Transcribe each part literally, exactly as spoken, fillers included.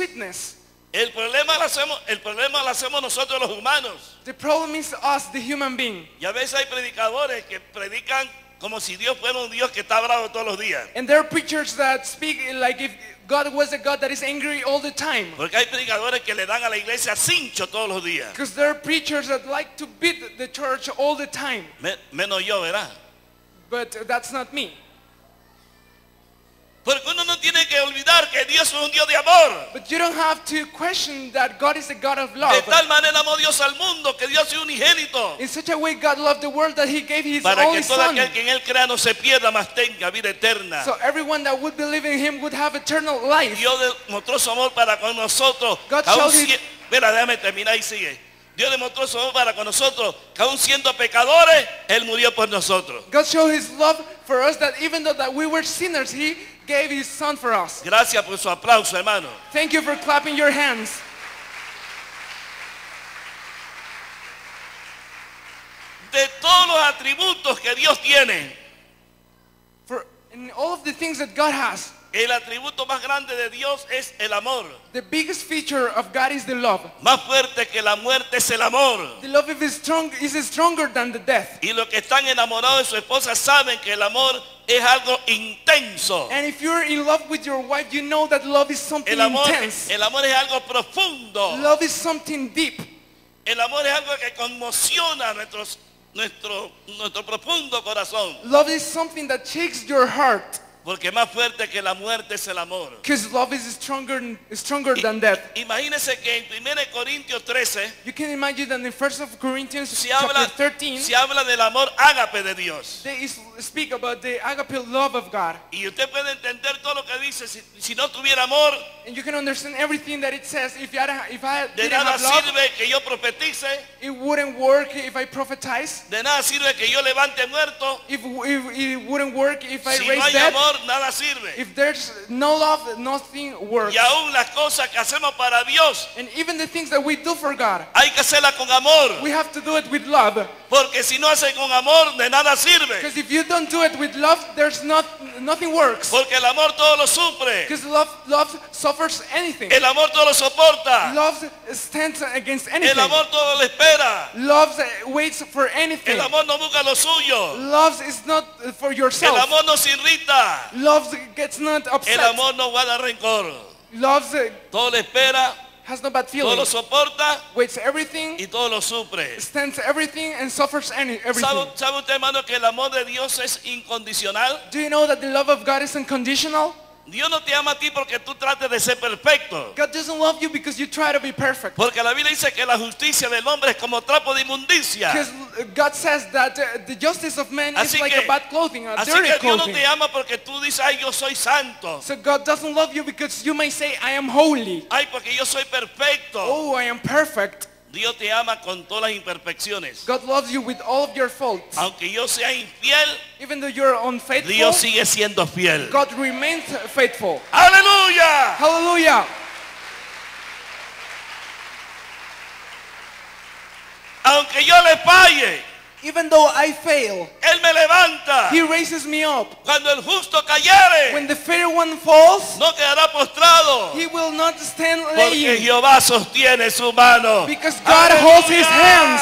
sweetness. El problema lo hacemos, el problema lo hacemos nosotros los humanos. The problem is us, the human being. Y a veces hay predicadores que predican como si Dios fuera un Dios que está bravo todos los días. And there are preachers that speak like if God was a God that is angry all the time. Porque hay predicadores que le dan a la iglesia cincho todos los días. Because there are preachers that like to beat the church all the time. Me- menos yo, ¿verdad? But that's not me. Porque uno no tiene que olvidar que Dios es un Dios de amor. But you don't have to question that God is a God of De love. tal manera amó Dios al mundo que Dios es unigénito. In such a way God loved the world that he gave his Para only que todo son. aquel que en él crea no se pierda, mas tenga vida eterna. So everyone that would believe in him would have eternal life. Dios demostró su amor para con nosotros. God aún showed his- si- Espera, déjame terminar y sigue. Dios demostró su amor para con nosotros, que aún siendo pecadores, Él murió por nosotros. God showed his love for us that even though that we were sinners, he gave his son for us. Gracias por su aplauso, hermano. Thank you for clapping your hands. De todos los atributos que Dios tiene, For in all of the things that God has, el atributo más grande de Dios es el amor. the biggest feature of God is the love. Más fuerte que la muerte es el amor. The love is strong is stronger than the death. Y los que están enamorados de su esposa saben que el amor es algo intenso. And if you're in love with your wife, you know that love is something El amor, intense. el amor es algo profundo. Love is something deep. El amor es algo que conmociona nuestros, nuestro, nuestro profundo corazón. Love is something that shakes your heart. Porque más fuerte que la muerte es el amor. Because love is stronger stronger than death. Imagínense que en primera Corintios trece You can imagine that in First of Corinthians se chapter habla, thirteen, se habla del amor ágape de Dios. they is- speak about the agape love of God. Y usted puede entender todo lo que dice. Si, si no tuviera amor, And you can understand everything that it says. If, you had, if I de didn't nada have love, sirve que yo profetice. it wouldn't work if I prophetize. De nada sirve que yo levante muerto. If, if it wouldn't work if I Si no raise hay dead. amor, nada sirve. If there's no love, nothing works. Y aún las cosas que hacemos para Dios, And even the things that we do for God, hay que hacerlas con amor. we have to do it with love. Porque si no hace con amor, de nada sirve. Because if you don't do it with love, there's not nothing works. Porque el amor todo lo sufre. Because love, love suffers anything. El amor todo lo soporta. Love stands against anything. El amor todo lo espera. Love waits for anything. El amor no busca lo suyo. Love is not for El yourself. amor no se irrita. Love gets not El upset. amor no guarda rencor. Love Todo lo espera, has no bad todo lo feelings. soporta Waits everything, y todo lo sufre. stands everything, and suffers any, everything. ¿Sabe, sabe usted, hermano, que el amor de Dios es incondicional? Do you know that the love of God is unconditional? Dios no te ama a ti porque tú trates de ser perfecto. God doesn't love you because you try to be perfect. Porque la Biblia dice que la justicia del hombre es como trapo de inmundicia. Because God says that uh, the justice of man Así is like que- a bad clothing, a Así dirty que Dios no clothing. te ama porque tú dices, ay, yo soy santo. So God doesn't love you because you may say, I am holy. Ay, porque yo soy perfecto. Oh, I am perfect. Dios te ama con todas las imperfecciones. God loves you with all of your faults. Aunque yo sea infiel, Even though you're unfaithful, Dios sigue siendo fiel. God remains faithful. ¡Aleluya! Hallelujah. Aunque yo le falle, Even though I fail, Él me levanta. He raises me up. Cuando el justo cayere, When the fair one falls, no quedará postrado. he will not stand Porque laying. Jehová sostiene su mano. Because God holds his hands.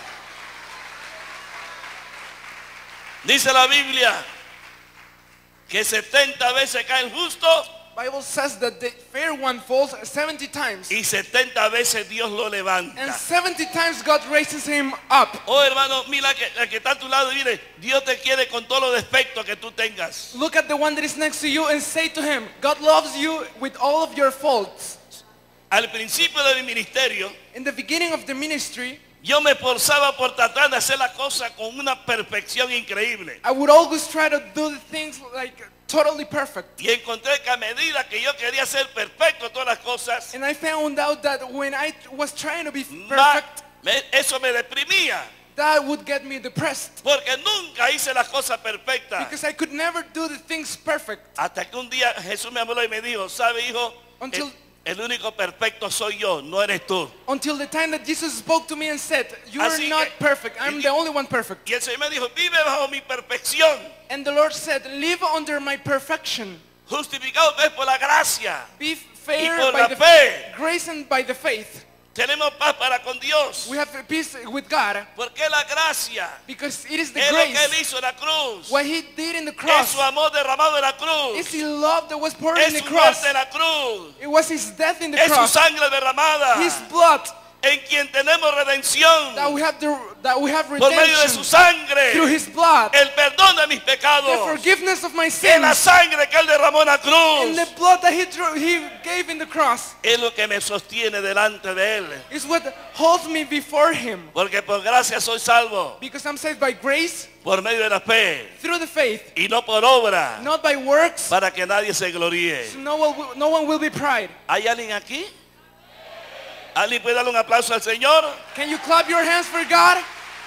Dice la Biblia que setenta veces cae el justo Bible says that the fair one falls seventy times. y setenta veces Dios lo And levanta. seventy times God raises him up. Oh, hermano, mira que la que está a tu lado y mire, Dios te quiere con todos los defectos que tú tengas. Look at the one that is next to you and say to him, God loves you with all of your faults. Al principio de mi ministerio, In the beginning of the ministry, yo me esforzaba por tratar de hacer la cosa con una perfección increíble. I would always try to do the things like totally perfect. Y encontré que a medida que yo quería ser perfecto en todas las cosas, And I found out that when I was trying to be ma- perfect, me- eso me deprimía. that would get me depressed. Porque nunca hice las cosas perfectas. Because I could never do the things perfect. Hasta que un día Jesús me habló y me dijo, ¿sabe, hijo? Until- El, el único perfecto soy yo, no eres tú. Until the time that Jesus spoke to me and said, you are Así not que- perfect. I'm the only one perfect. Y el Señor me dijo, vive bajo mi perfección. And the Lord said, live under my perfection. Justificado pues por la gracia. Be fair por by la the fe. grace and by the faith. Tenemos paz para con Dios. We have peace with God Porque la gracia because it is the es lo que Él grace. hizo en la cruz. What he did in the Es cross su amor derramado en la cruz. is his love that was poured Es in the su cross. muerte en la cruz. It was his death in the Es su cross. sangre derramada. His blood En quien tenemos redención. that we have the that we have Por medio de redemption su sangre. through his blood. El perdón de mis The pecados. forgiveness of my En la sins sangre que Él derramó en la and the cruz. blood that he drew, he gave in the cross Es lo que me sostiene delante de Él. is what holds me before him. Porque por gracia soy salvo. Because I'm saved by grace Por medio de la fe. through the faith, Y no por obra. not by works. Para que nadie se gloríe. So no one, will- no one will be proud. ¿Hay alguien aquí? ¿Alguien puede darle un aplauso al Señor? Can you clap your hands for God?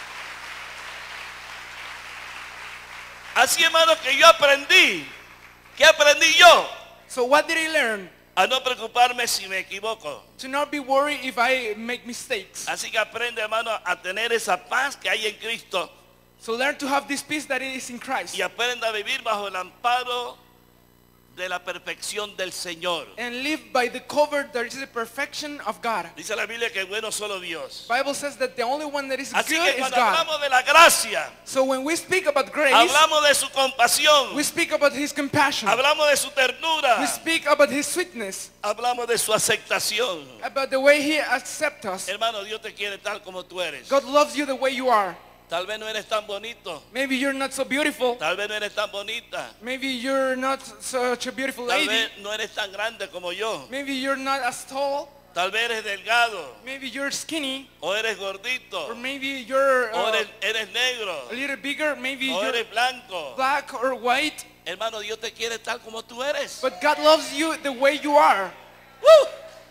Así, hermanos, que yo aprendí. ¿Qué aprendí yo? So what did he learn? A no preocuparme si me equivoco. To not be worried if I make mistakes. Así que aprende, hermano, a tener esa paz que hay en Cristo. So learn to have this peace that is in Christ. Y aprenda a vivir bajo el amparo de la perfección del Señor. And live by the cover that is the perfection of God. Dice la Biblia que es bueno solo Dios. Bible says that the only one that is Así good que is cuando God. hablamos de la gracia, So when we speak about grace, hablamos de su compasión, we speak about his compassion. hablamos de su ternura, We speak about his sweetness, hablamos de su aceptación. about the way he accepts us. Hermano, Dios te quiere tal como tú eres. God loves you the way you are. Tal vez no eres tan bonito, Maybe you're not so beautiful. tal vez no eres tan bonita, Maybe you're not such a beautiful tal lady. vez no eres tan grande como yo, Maybe you're not as tall. tal vez eres delgado, Maybe you're skinny. o eres gordito, Or maybe you're o uh, eres, eres negro, a little bigger. Maybe o you're eres blanco. black or white. Hermano, Dios te quiere tal como tú eres. But God loves you the way you are. ¡Uh!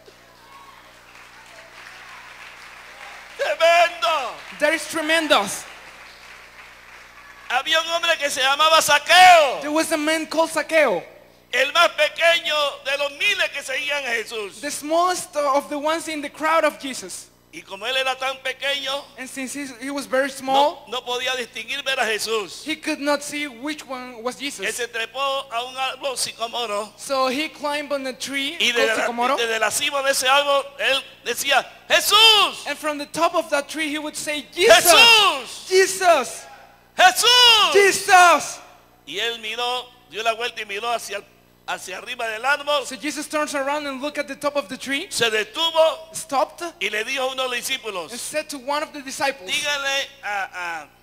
¡Tremendo! That is tremendous. Había un hombre que se llamaba Zaqueo, There was a man called Zacchaeus, el más pequeño de los miles que seguían a Jesús. the smallest of the ones in the crowd of Jesus. Y como él era tan pequeño, And since he, he was very no, small, no podía distinguir ver a Jesús. he could not see which one was Él Jesus. se trepó a un árbol sicomoro So he climbed on a tree y called desde la, sycamore. desde la cima de ese árbol él decía, Jesús, And from the top of that tree he would say, Jesus, Jesús, Jesus, Jesús. Jesus. Y él miró, dio la vuelta y miró hacia, hacia arriba del árbol, So Jesus turns around and looked at the top of the tree, se detuvo stopped, y le dijo a uno de los and discípulos, said to one of the disciples, dígale a, a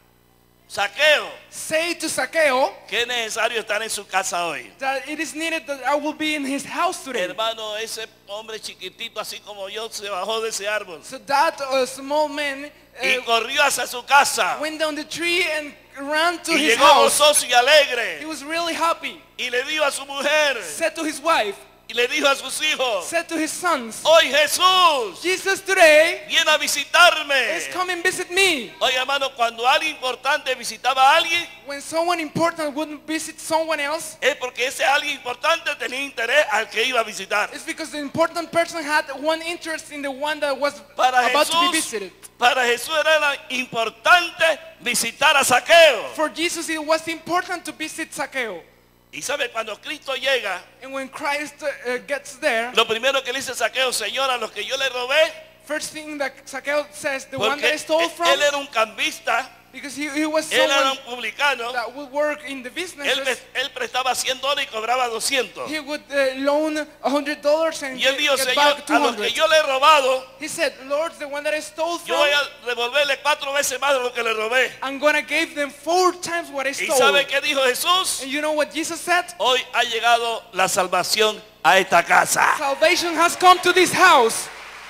Zaqueo say to Zacchaeus que es necesario estar en su casa hoy. that it is needed that I will be in his house today. Hermano, ese hombre chiquitito así como yo se bajó de ese árbol So that uh, small man y uh, corrió hacia su casa went down the tree and ran to y his llegó house. gozoso y He alegre was really happy. y le dijo a su mujer Said to his wife, y le dijo a sus hijos, said to his sons, hoy Jesús Jesus today viene a visitarme. is come and visit me. Oye, hermano, cuando alguien importante visitaba a alguien, When someone important wouldn't visit someone else, es porque ese alguien importante tenía interés al que iba a visitar. it's because the important person had one interest in the one that was Para about to be Jesús, visited. para Jesús era importante visitar a Zaqueo. For Jesus, it was important to visit Zacchaeus. Y sabe, cuando Cristo llega, And when Christ uh, gets there, lo primero que le dice Zaqueo, Señor, a los que yo le robé, first thing that Zacchaeus says, the one porque that I stole él, from, él era un cambista, because he, he was él era someone un publicano, that would work in the él, businesses. él prestaba cien dólares y cobraba doscientos. He would uh, loan one hundred dollars and Y él get, dijo, get Señor, back a los que two hundred. yo le he robado, He said, Lord, the one that I stole yo from, voy a devolverle cuatro veces más de lo que le robé. I'm going to give them four times what I ¿Y stole. sabe qué dijo Jesús? And you know what Jesus said? Hoy ha llegado la salvación a esta casa. Salvation has come to this house.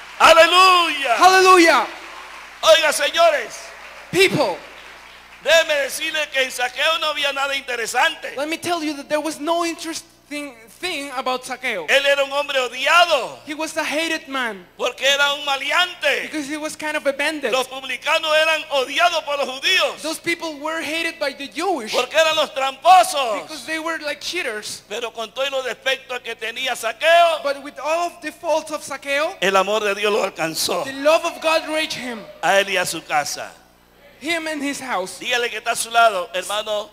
Aleluya. Hallelujah. Oiga, señores, People, déjeme decirle que en Zaqueo no había nada interesante. let me tell you that there was no interesting thing about Zacchaeus. Él era un hombre odiado He was a hated man porque era un maleante. because he was kind of a bandit. Los publicanos eran odiados por los judíos Those people were hated by the Jewish porque eran los tramposos. because they were like cheaters. Pero con todos los defectos que tenía Zaqueo, But with all of the faults of Zacchaeus, el amor de Dios lo alcanzó the love of God reached him, a él y a su casa. him and his house. Dígale que está a su lado, hermano,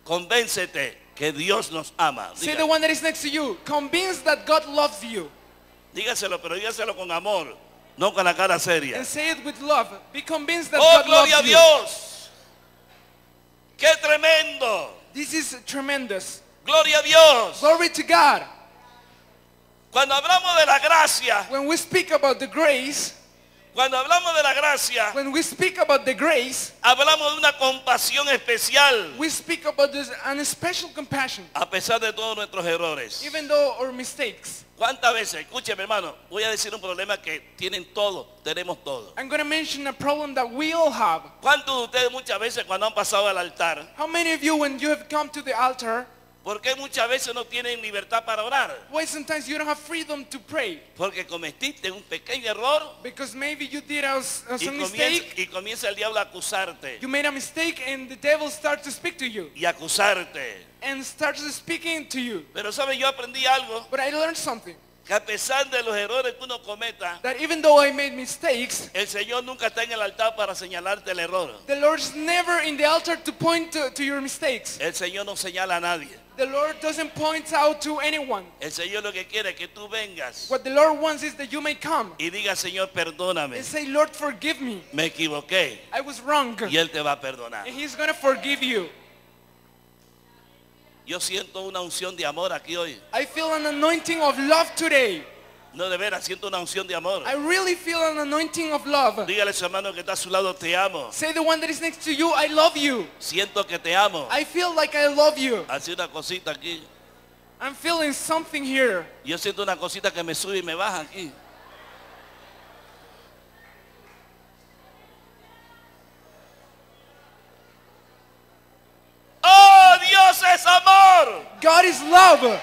convéncete que Dios nos ama. Say Dígale. the one that is next to you, convinced that God loves you. Dígaselo, pero dígaselo con amor, no con la cara seria. And say it with love. Be convinced that Oh, God gloria a loves you. Dios. Qué tremendo. This is tremendous. Gloria a Dios. Glory to God. Cuando hablamos de la gracia, When we speak about the grace, cuando hablamos de la gracia, when we speak about the grace, hablamos de una compasión especial we speak about this an special compassion, a pesar de todos nuestros errores. even though our mistakes. ¿Cuántas veces? Escúcheme, hermano, voy a decir un problema que tienen todos, tenemos todos. I'm going to mention a problem that we all have. ¿Cuántos de ustedes muchas veces cuando han pasado al altar, How many of you, when you have come to the altar, por qué muchas veces no tienen libertad para orar? why sometimes you don't have freedom to pray? Porque cometiste un pequeño error Because maybe you did a, a y some comienza, mistake, y comienza el diablo a acusarte you made a mistake, and the devil starts to speak to you y acusarte. and starts speaking to you. Pero sabe, yo aprendí algo, But I learned something, que a pesar de los errores que uno cometa, that even though I made mistakes, el Señor nunca está en el altar para señalarte el error. the Lord's never in the altar to point to, to your mistakes. El Señor no señala a nadie. The Lord doesn't point out to anyone. El Señor lo que quiere es que tú vengas What the Lord wants is that you may come y diga, Señor, perdóname, and say, Lord, forgive me. me equivoqué. I was wrong. Y Él te va a perdonar. And He's going to forgive you. Yo siento una unción de amor aquí hoy. I feel an anointing of love today. No, de veras, siento una unción de amor. I really feel an anointing of love. Dígale a su hermano que está a su lado, te amo. Say the one that is next to you, I love you. Siento que te amo. I feel like I love you. Hace una cosita aquí. I'm feeling something here. Yo siento una cosita que me sube y me baja aquí. ¡Oh, Dios es amor! God is love.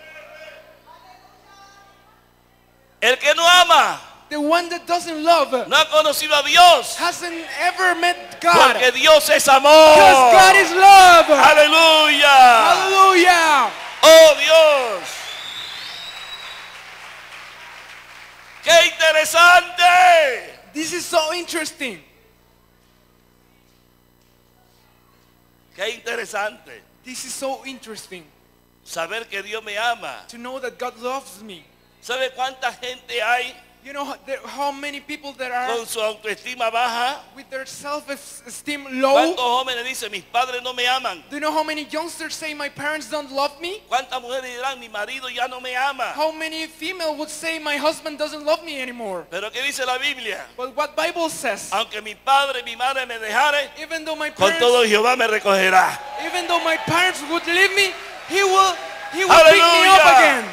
El que no ama The one that doesn't love no ha conocido a Dios. hasn't ever met God. Porque Dios es amor. Because God is love. Aleluya. Hallelujah. Oh, Dios. ¡Qué interesante! This is so interesting. ¡Qué interesante! This is so interesting Saber que Dios me ama. to know that God loves me. ¿Sabe cuánta gente hay You know how, there, how many people that are con su autoestima baja? with their self-esteem low? ¿Cuántos jóvenes dicen, mis padres no me aman? Do you know how many youngsters say my parents don't love me? ¿Cuántas mujeres dirán, mi marido ya no me ama? How many female would say my husband doesn't love me anymore? Pero ¿qué dice la Biblia? But what Bible says, Aunque mi padre y mi madre me dejaren, even though my con todo parents, Jehová me recogerá. even though my parents would leave me, He will, He will pick me up Hallelujah. again.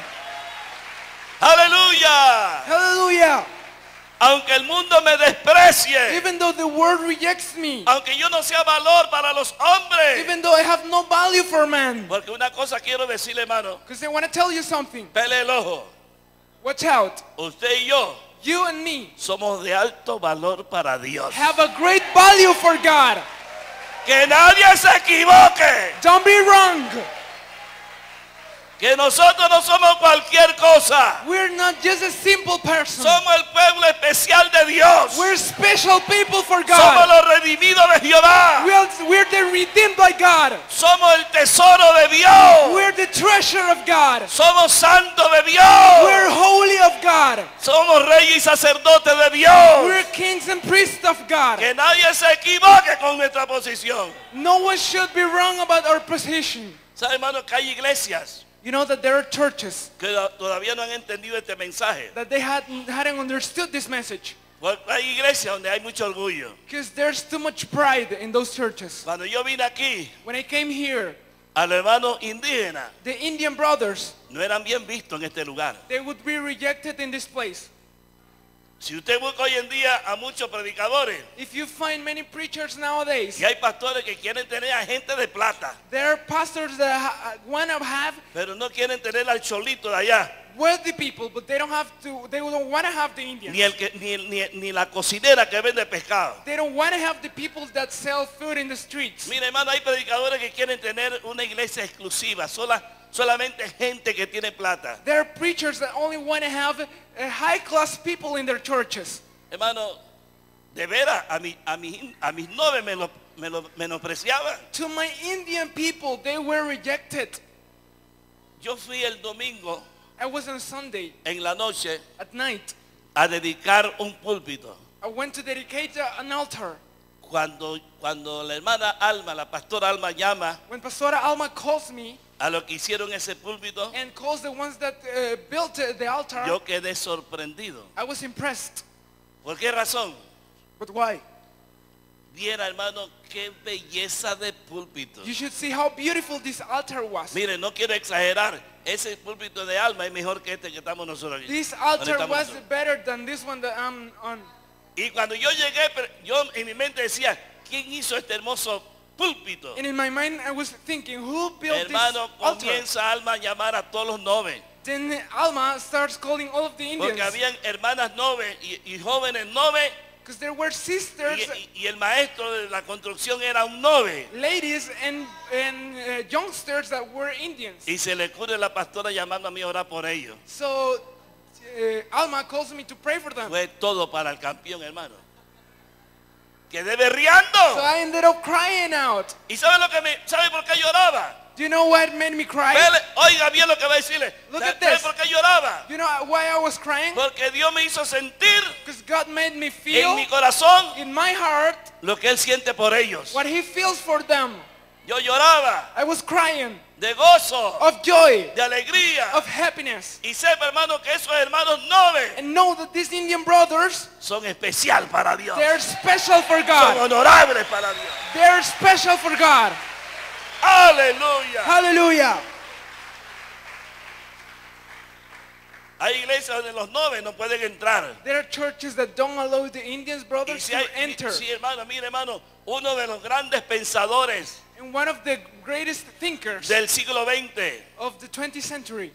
Aleluya. Hallelujah. Aunque el mundo me desprecie, Even though the world rejects me, aunque yo no sea valor para los hombres. even though I have no value for man. Porque una cosa quiero decirle, hermano, Because I want to tell you something. pele el ojo. Watch out. Usted y yo You and me somos de alto valor para Dios. have a great value for God. Que nadie se equivoque. Don't be wrong. Que nosotros no somos cualquier cosa. We're not just a simple person. Somos el pueblo especial de Dios. We're special people for Somos God. los redimidos de Jehová. We're, we're the redeemed by God. Somos el tesoro de Dios. We're the treasure of God. Somos santos de We're Dios. holy of God. Somos reyes y sacerdotes de Dios. We're kings and priests of God. Que nadie se equivoque con nuestra posición. No one should be wrong about our position. ¿Sabe, hermano, que hay iglesias You know that there are churches que todavía no han entendido este mensaje? that they hadn't, hadn't understood this message. Porque hay iglesias donde hay mucho orgullo. Because there's too much pride in those churches. Cuando yo vine aquí, When I came here, a los hermanos indígenas the Indian brothers, no eran bien vistos en este lugar. they would be rejected in this place. Si usted busca hoy en día a muchos predicadores, If you find many preachers nowadays, y hay pastores que quieren tener a gente de plata, there are pastors that ha- want to have pero no quieren tener al cholito de allá, wealthy people, but they don't have to. They don't want to have the Indians. ni, el que, ni, ni, ni la cocinera que vende pescado. They don't want to have the people that sell food in the streets. Mire, hermano, hay predicadores que quieren tener una iglesia exclusiva, sola, solamente gente que tiene plata. There are preachers that only want to have uh, high-class people in their churches. Hermano, de veras, a, mi, a, mi, a mis novios me lo, me lo menospreciaban. To my Indian people, they were rejected. Yo fui el domingo I was on Sunday en la noche at night. a dedicar un púlpito. I went to dedicate uh, an altar. Cuando, cuando la hermana Alma, la pastora Alma llama When Pastora Alma calls me a lo que hicieron ese púlpito, and calls the ones that uh, built uh, the altar, yo quedé sorprendido. I was impressed. ¿Por qué razón? But why? Viera, hermano, qué belleza de púlpito. You should see how beautiful this altar was. Mire, no quiero exagerar. Ese púlpito de Alma es mejor que este que estamos nosotros aquí. This Donde altar estamos was nosotros. better than this one that I'm on. Y cuando yo llegué, pero yo en mi mente decía, ¿quién hizo este hermoso púlpito? And in my mind I was thinking, who built Hermano, this altar? comienza Alma a llamar a todos los noves. Then Alma starts calling all of the Porque Indians. habían hermanas noves y, y jóvenes noves. Because there were sisters, Y, y- y el maestro de la construcción era un nove. ladies, and, and uh, youngsters that were Indians. Y se le ocurre la pastora llamando a mí a orar por ellos. So uh, Alma calls me to pray for them. Fue todo para el campeón, hermano. Quedé So berreando. I ended up crying out. ¿Y sabe lo que me, sabe por qué lloraba? Do you know what made me cry? Vele, oiga bien lo que va a decirle. Look ¿Sabe at this. por qué lloraba? You know why I was crying? Porque Dios me hizo sentir Because God made me en feel mi corazón in my heart lo que Él siente por ellos. what He feels for them. Yo lloraba I was crying de gozo, of joy, de alegría. of happiness. Y sepa, hermano, que esos hermanos noves And know that these Indian brothers, son especial para Dios. they're special for Son God. honorables para Dios. They're special for God. Aleluya. Hallelujah. Hay iglesias donde los noves no pueden entrar. There are churches that don't allow the Indians Y brothers si to hay, enter. sí, hermano, mire, hermano, uno de los grandes pensadores And one of the greatest thinkers del siglo veinte, of the twentieth century,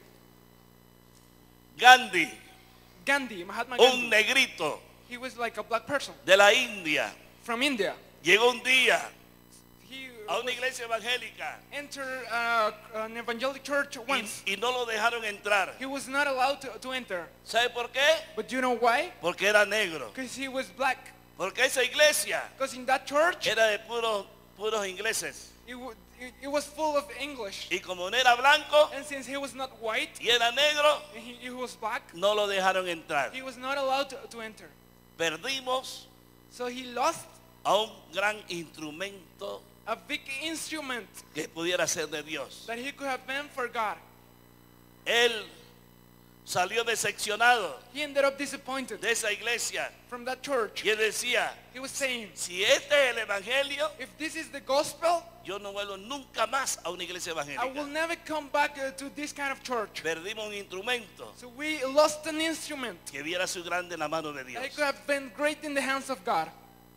Gandhi, Gandhi, Mahatma un Gandhi, negrito he was like a black person de la India, from India. llegó un día He a una iglesia evangélica entered uh, an evangelical church once. y, y no lo dejaron entrar. He was not allowed to, to enter. ¿Sabe por qué? But do you know why? Porque era negro. Because he was black. Porque esa iglesia Because in that church, era de puros, puros ingleses. it, wa- it, it was full of English. Y como no era blanco And since he was not white, y era negro, and he, he was black, no lo dejaron entrar. he was not allowed to, to enter. Perdimos So he lost a un gran instrumento a big instrument que pudiera ser de Dios. that he could have been for God. Él salió decepcionado He ended up disappointed de esa iglesia from that church. y él decía, He was saying, si este es el evangelio, if this is the gospel, yo no vuelvo nunca más a una iglesia I will evangélica. never come back uh, to this kind of church. Perdimos un instrumento So we lost an instrument que viera su grande en la mano de Dios. that could have been great in the hands of God.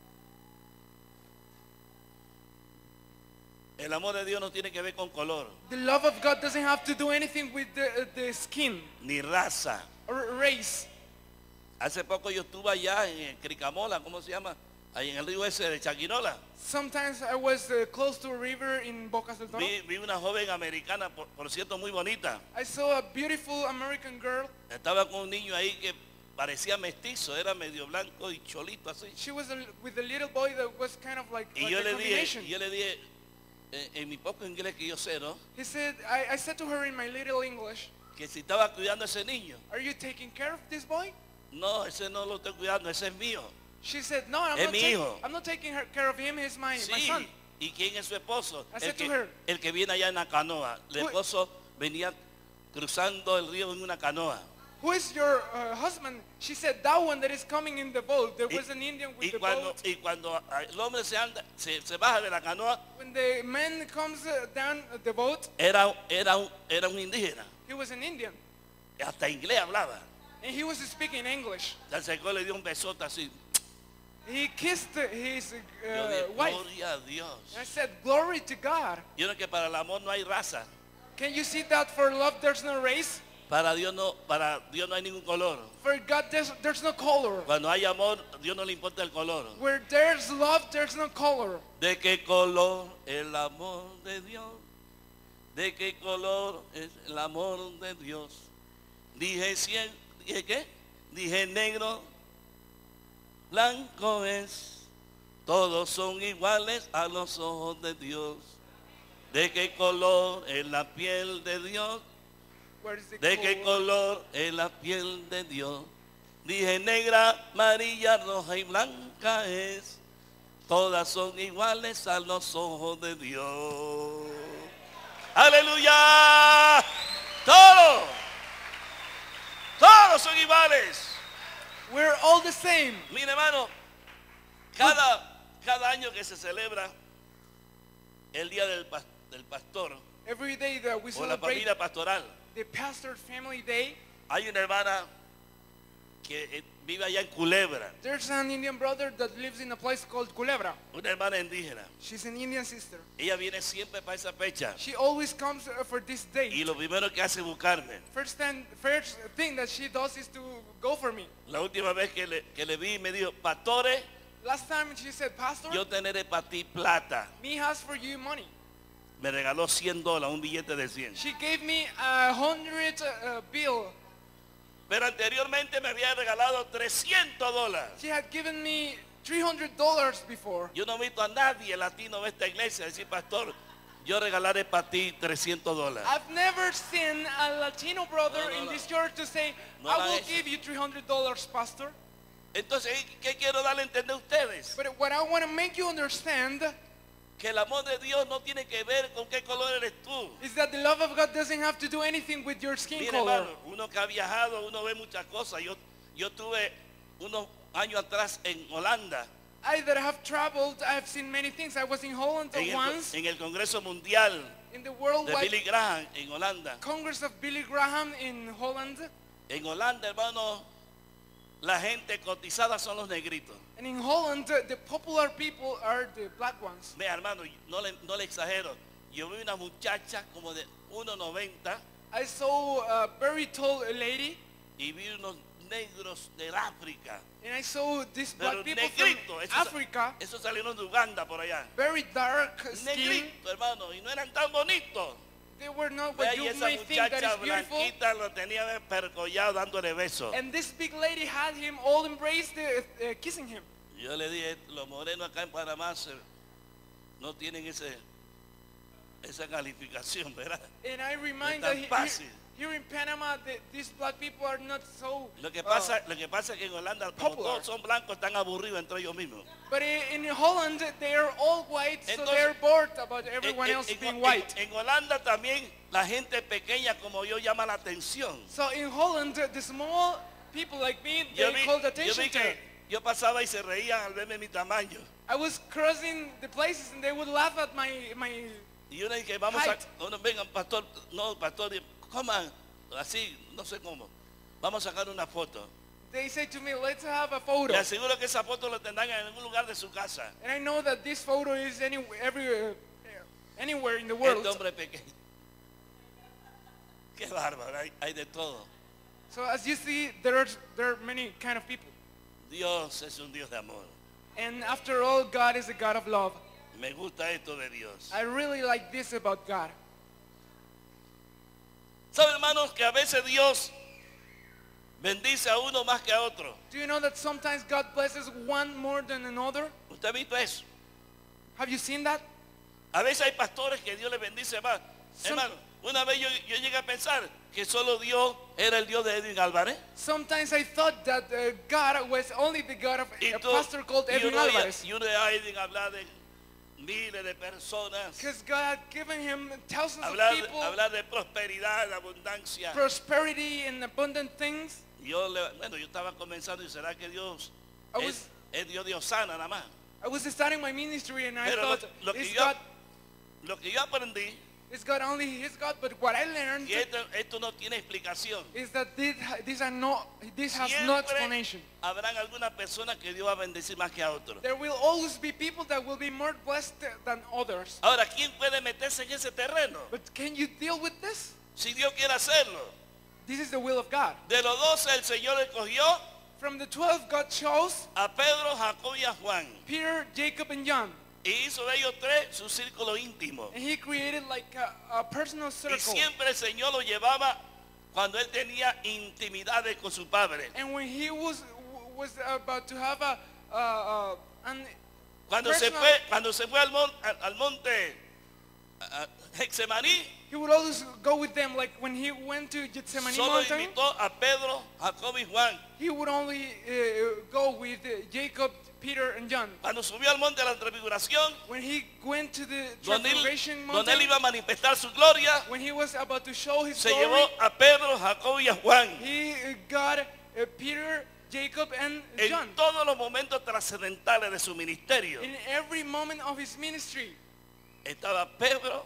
El amor de Dios no tiene que ver con color, The love of God doesn't have to do anything with the, uh, the skin ni raza. or race. Hace poco yo estuve allá en Cricamola, ¿cómo se llama? Ahí en el río ese de Chaquinola. Sometimes I was uh, close to a river in Bocas del Toro. Vi, vi una joven americana, por, por cierto, muy bonita. I saw a beautiful American girl. Estaba con un niño ahí que parecía mestizo, era medio blanco y cholito así. She was a, with a little boy that was kind of like, Y like yo a le dije, combination. y yo le dije, eh, en mi poco inglés que yo sé, ¿no? He said, I, I said to her in my little English, Que si estaba cuidando a ese niño. are you taking care of this boy? No, ese no lo estoy cuidando, ese es mío. She said, no, I'm, Es not, mi taking, hijo. I'm not taking her, care of him. He's my, my Sí. son. ¿Y quién es su esposo? I El said to que, her, el que viene allá en la canoa. El Who- esposo venía cruzando el río en una canoa. Who is your uh, husband? She said, that one that is coming in the boat. There Y, was an Indian with y the cuando, boat. y cuando el hombre se, anda, se, se baja de la canoa, When the man comes uh, down the boat, era, era, un, era un indígena. he was an Indian. Hasta inglés hablaba. And he was speaking English. Se acercó y le dio un besote así. He kissed his Yo uh, dije, wife. gloria a Dios. And I said, glory to God. Yo no que para el amor no hay raza. Can you see that for love there's no race? Para Dios no, para Dios no hay ningún color. For God there's, there's no color. Cuando hay amor, Dios no le importa el color. Where there's love, there's no color. ¿De qué color el amor de Dios? ¿De qué color es el amor de Dios? Dije cien, dije qué? Dije negro, blanco es. Todos son iguales a los ojos de Dios. ¿De qué color es la piel de Dios? What is the ¿De qué color? color es la piel de Dios? Dije negra, amarilla, roja y blanca es. Todas son iguales a los ojos de Dios. Aleluya. Todos. Todos son iguales. We're all the same. Mire, hermano, cada, cada año que se celebra el día del, pas- del pastor Every day that we o la celebrate familia pastoral, the Pastor Family Day, hay una hermana que eh, vive allá en Culebra, there's an Indian brother that lives in a place called Culebra. una hermana indígena. She's an Indian sister. Ella viene siempre para esa fecha She always comes uh, for this y day. lo primero que hace es buscarme. First, time, first thing that she does is to go for me. La última vez que le, que le vi me dijo, pastores, Last time she said, Pastor, yo teneré para ti plata. me has for you money. Me regaló cien dólares, un billete de cien. She gave me a hundred uh, bill. Pero anteriormente me había regalado trescientos dólares. She had given me three hundred dollars before. Yo no he visto a nadie latino de esta iglesia decir, pastor, yo regalaré para ti trescientos dólares. I've never seen a Latino brother No, no, in no. this church to say, No I hagan will eso. give you three hundred dollars, Pastor. Entonces, ¿qué quiero darle a entender a ustedes? But what I want to make you understand Que el amor de Dios no tiene que ver con qué color eres tú. is that the love of God doesn't have to do anything with your skin Mire, color. hermano, uno que ha viajado, uno ve muchas cosas. Yo, yo tuve unos años atrás en Holanda, I that have traveled, I have seen many things. I was in Holland en el, once, en el Congreso Mundial in the de Worldwide Billy Graham en Holanda. Congress of Billy Graham in Holland. En Holanda, hermano, la gente cotizada son los negritos. And in Holland, uh, the popular people are the black ones. Vea, hermano, no le, no le exagero. Yo vi una muchacha como de uno noventa I saw a very tall lady, y vi unos negros del África. and I saw these Pero black people negrito, from esos, Africa, esos salieron de Uganda por allá. very dark skin. Negrito, hermano, y no eran tan bonitos. They were not Vea, what y you esa may think that muchacha is beautiful. blanquita lo tenía percollado dándole besos. And this big lady had him all embraced, uh, uh, kissing him. Yo le dije, los morenos acá en Panamá se- no tienen ese, esa calificación, ¿verdad? And I remind No that es he- tan here, fácil. here in Panama, the, these black people are not so. Lo que uh, pasa, lo que pasa es que en Holanda, como popular. todos son blancos, están aburridos entre ellos mismos. but in, in Holland, they are all white, so Entonces, they're bored about En, everyone en- else en- being en- white. en Holanda también la gente pequeña como yo llama la atención. So in Holland, the small people like me, Yo they vi, called yo attention vi to. que yo pasaba y se reían al verme mi tamaño. I was crossing the places and they would laugh at my my. Y yo le dije, vamos a, Height. uno, vengan, pastor, no, pastor, coman, así, no sé cómo. Vamos a sacar una foto. They say to me, let's have a photo. Le aseguro que esa foto la tendrán en algún lugar de su casa. And I know that this photo is any, everywhere, anywhere in the world. Este hombre pequeño. Qué bárbaro, hay, hay de todo. So as you see, there are, there are many kind of people. Dios es un Dios de amor. And after all, God is a God of love. Me gusta esto de Dios. I really like this about God. ¿Saben, hermanos, que a veces Dios bendice a uno más que a otro? Do you know that sometimes God blesses one more than another? ¿Usted ha visto eso? Have you seen that? A veces hay pastores que Dios les bendice más. Some- Hermano, una vez yo, yo llegué a pensar que solo Dios era el Dios de Edwin Álvarez. Sometimes I thought that uh, God was only the God of Y, a tú- pastor called y Edwin uno, oía- Alvarez. y uno oía a Edwin hablar de miles de personas, Because God had given him thousands of hablar, people, hablar de prosperidad, de abundancia. prosperity and abundant things. Yo, le- bueno, yo estaba comenzando y será que Dios I es, was- es Dios Dios sana nada más. I was starting my ministry and I Pero lo, thought, lo que is yo, God, lo que yo aprendí, is God only His God? But what I learned que esto, esto no tiene explicación. is that this, this, are no, this has no Siempre explanation. habrán algunas personas que Dios va a bendecir más que a otros. There will always be people that will be more blessed than others. Ahora, ¿quién puede meterse en ese terreno? But can you deal with this? Si Dios quiere hacerlo. This is the will of God. De los doce el Señor escogió From the twelve, God chose a Pedro, Jacob y a Juan. Peter, Jacob, and John. Y hizo de ellos tres su círculo íntimo. And He created like a, a personal Y circle. siempre el Señor lo llevaba cuando él tenía intimidades con su padre. And when he was was about to have a, uh, uh, an Cuando se personal- fue, cuando se fue al, mon- al- al monte, a Getsemaní, He would always go with them. Like when he went to Gethsemane solo mountain, invitó a Pedro, Jacob y Juan. he would only uh, go with uh, Jacob, Peter, and John. Cuando subió al monte de la transfiguración, When he went to the donde él, transfiguration donde él mountain, iba a manifestar su gloria, when he was about to show his se glory, llevó a Pedro, Jacob y a Juan. he uh, got uh, Peter, Jacob, and John. En todos los momentos trascendentales de su ministerio, In every moment of his ministry, estaba Pedro,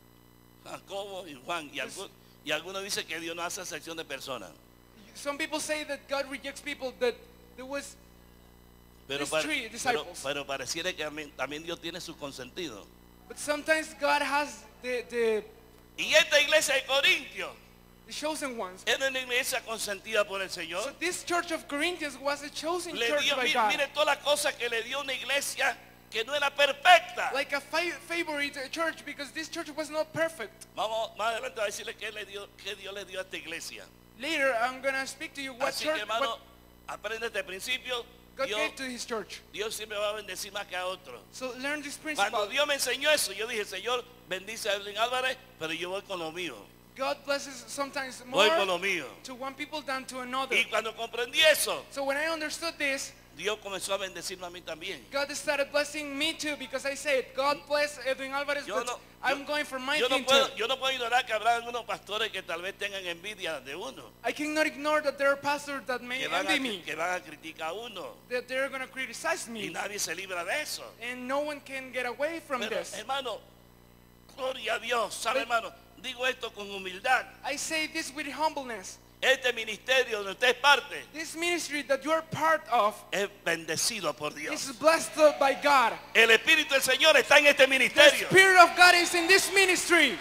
Jacobo y Juan. Y, algún- y algunos dicen que Dios no hace excepción de personas. some people say that God rejects people, that there was, Pero, These pare- three pero, disciples. pero pareciera que también, también Dios tiene su consentido. but sometimes God has the, the, Y esta iglesia de Corintios the chosen ones. era una iglesia consentida por el So Señor. this church of Corinthians was a chosen Le church dio, by mire, God. mire todas las cosas que le dio una iglesia que no era perfecta. Like a fa favorite church, because this church was not perfect. Vamos más adelante a decirle qué, le dio, qué Dios le dio a esta iglesia. Later, I'm going to speak to you what Así church, que hermano, what aprende este principio. God Dios, gave to his church. Dios siempre va a bendecir más que a otros. So learn this Cuando principle. Dios me enseñó eso, yo dije, Señor, bendice a Evelyn Álvarez, pero yo voy con lo mío. God blesses sometimes Voy con more lo mío. to one people than to another. Y cuando comprendí eso, So when I understood this, Dios comenzó a bendecirme a mí también. God started blessing me too, because I said, God bless Edwin Alvarez, Yo but no, I'm yo- going for my yo no thing puedo, too. yo no puedo ignorar que habrá algunos pastores que tal vez tengan envidia de uno, I cannot ignore that there are pastors that may que van, envy a, me, que van a criticar a uno, that they're going to criticize y me, nadie se libra de eso. and no one can get away from Pero this. hermano, gloria a Dios, sabe But- hermano, digo esto con humildad. I say this with humbleness. Este ministerio donde usted es parte This ministry that you are part of es bendecido por Dios. is blessed by God. El Espíritu del Señor está en este The ministerio. Spirit of God is in this ministry.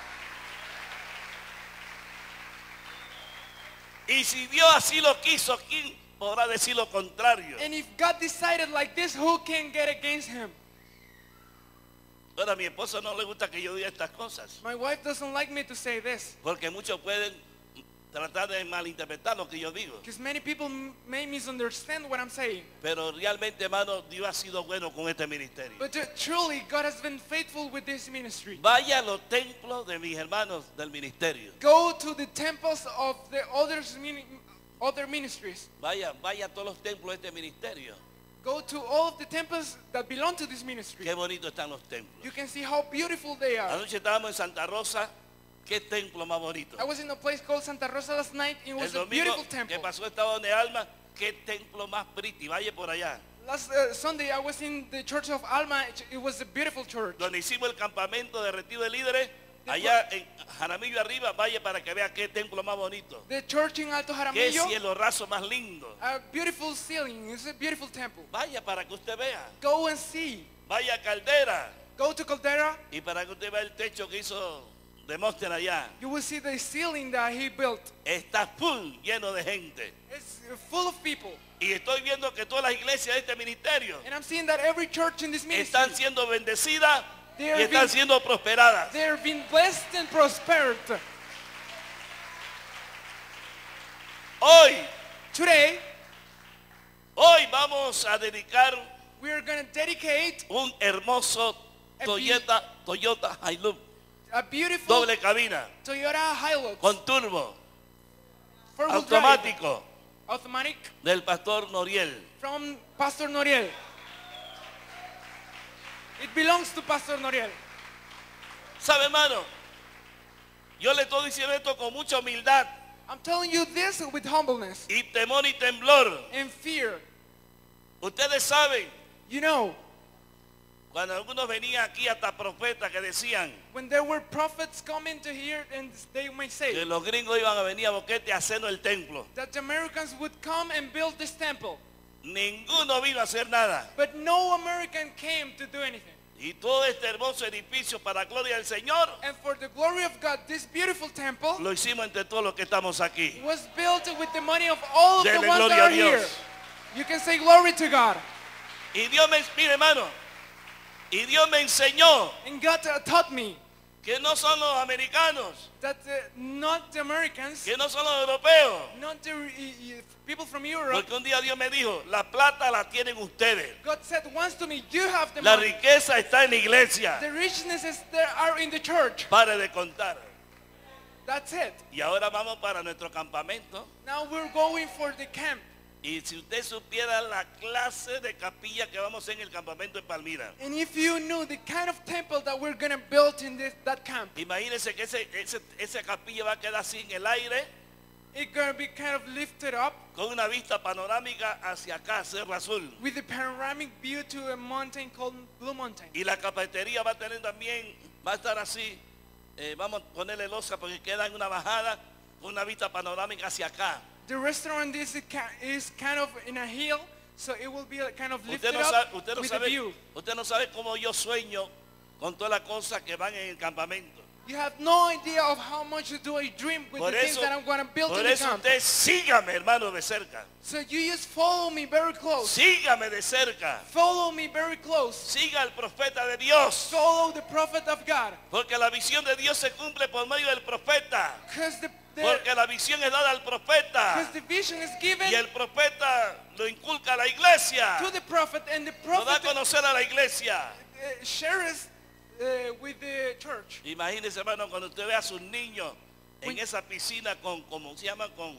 Y si Dios así lo quiso, ¿quién podrá decir lo contrario? And if God decided like this, who can get against him? Ahora a mi esposa no le gusta que yo diga estas cosas, My wife doesn't like me to say this, porque muchos pueden tratar de malinterpretar lo que yo digo. because many people m- may misunderstand what I'm saying. Pero realmente, hermano, Dios ha sido bueno con este ministerio. But uh, truly, God has been faithful with this ministry. Vaya a los templos de mis hermanos del ministerio. Go to the temples of the others, mini- other ministries. Vaya, vaya a todos los templos de este ministerio. Go to all of the temples that belong to this ministry. Qué bonito están los templos. You can see how beautiful they are. Anoche estábamos en Santa Rosa. Qué templo más bonito. I was in a place called Santa Rosa last night. It El was a domingo beautiful que temple. pasó estaba donde Alma. Qué templo más pretty. Vaya por allá. Last uh, Sunday I was in the church of Alma. It- It was a beautiful church. Donde hicimos el campamento de retiro de líderes. Allá en Jaramillo arriba. Vaya para que vea qué templo más bonito. The church in Alto Qué Jaramillo, cielo raso más lindo. a beautiful ceiling. It's a beautiful temple. Vaya para que usted vea. Go and see. Vaya a Caldera. Go to Caldera. Y para que usted vea el techo que hizo Demóstenes allá. You will see the ceiling that he built. Está full, lleno de gente. It's uh, full of people. Y estoy viendo que todas las iglesias de este ministerio And I'm seeing that every church in this ministry, están siendo bendecidas They y are están being- siendo prosperadas. they're being blessed and prospered. Hoy, Today, hoy vamos a dedicar we are going to dedicate un hermoso A Toyota, Toyota Hilux, a beautiful doble cabina, Toyota Hilux, con turbo, four-wheel drive, automático, automatic, del pastor Noriel. from Pastor Noriel. It belongs to Pastor Noriel. ¿Sabe, hermano? Yo le estoy diciendo esto con mucha humildad I'm telling you this with humbleness y temor y temblor. and fear. Ustedes saben, You know, cuando algunos venían aquí hasta profetas que decían when there were prophets coming to here, and they may que say los gringos iban a venir a Boquete a hacernos el templo. that the Americans would come and build this temple. Ninguno vino a hacer nada. But no American came to do anything. Y todo este hermoso edificio para la gloria del Señor And for the glory of God, this beautiful temple lo hicimos entre todos los que estamos aquí. was built with the money of all of the Dele ones gloria that a are here. Dios. You can say glory to God. Y Dios me, mire hermano, y Dios me enseñó And God uh, taught me que no son los americanos, that uh, not the Americans, que no son los europeos. not the uh, people from Europe. Porque un día Dios me dijo, la plata la tienen ustedes. God said once to me, you have the La money. riqueza está en la iglesia. The richnesses there are in the church. Pare de contar. That's it. Y ahora vamos para nuestro campamento. Now we're going for the camp. Y si usted supiera la clase de capilla que vamos a hacer en el campamento en Palmira. And if you knew the kind of temple that we're going to build in this, that camp, Imagínense que ese, ese, esa capilla va a quedar así en el aire, it's going to be kind of lifted up con una vista panorámica hacia acá, Cerro Azul. with a panoramic view to a mountain called Blue Mountain. Y la cafetería va a tener también, va a estar así, eh, vamos a ponerle losa porque queda en una bajada, con una vista panorámica hacia acá. The restaurant is, is kind of in a hill, so it will be kind of Usted lifted no, up sabe, usted, no with a sabe, view. usted no sabe cómo yo sueño con todas las cosas que van en el campamento. You have no idea of how much do I dream with Por the things eso, that I'm going to build por in the eso camp. usted sígame, hermano, de cerca. So you just follow me very close. Sígame de cerca. Follow me very close. Siga al profeta de Dios. Follow the prophet of God. Porque la visión de Dios se cumple por medio del profeta. Because the, the, Porque la visión es dada al profeta. 'cause the vision is given Y el profeta lo inculca a la iglesia. to the prophet, and the Lo da a prophet conocer a la iglesia. uh, shares uh, with the church. Imagínese, hermano, cuando usted ve a sus niños en Uy. esa piscina con, como se llama, con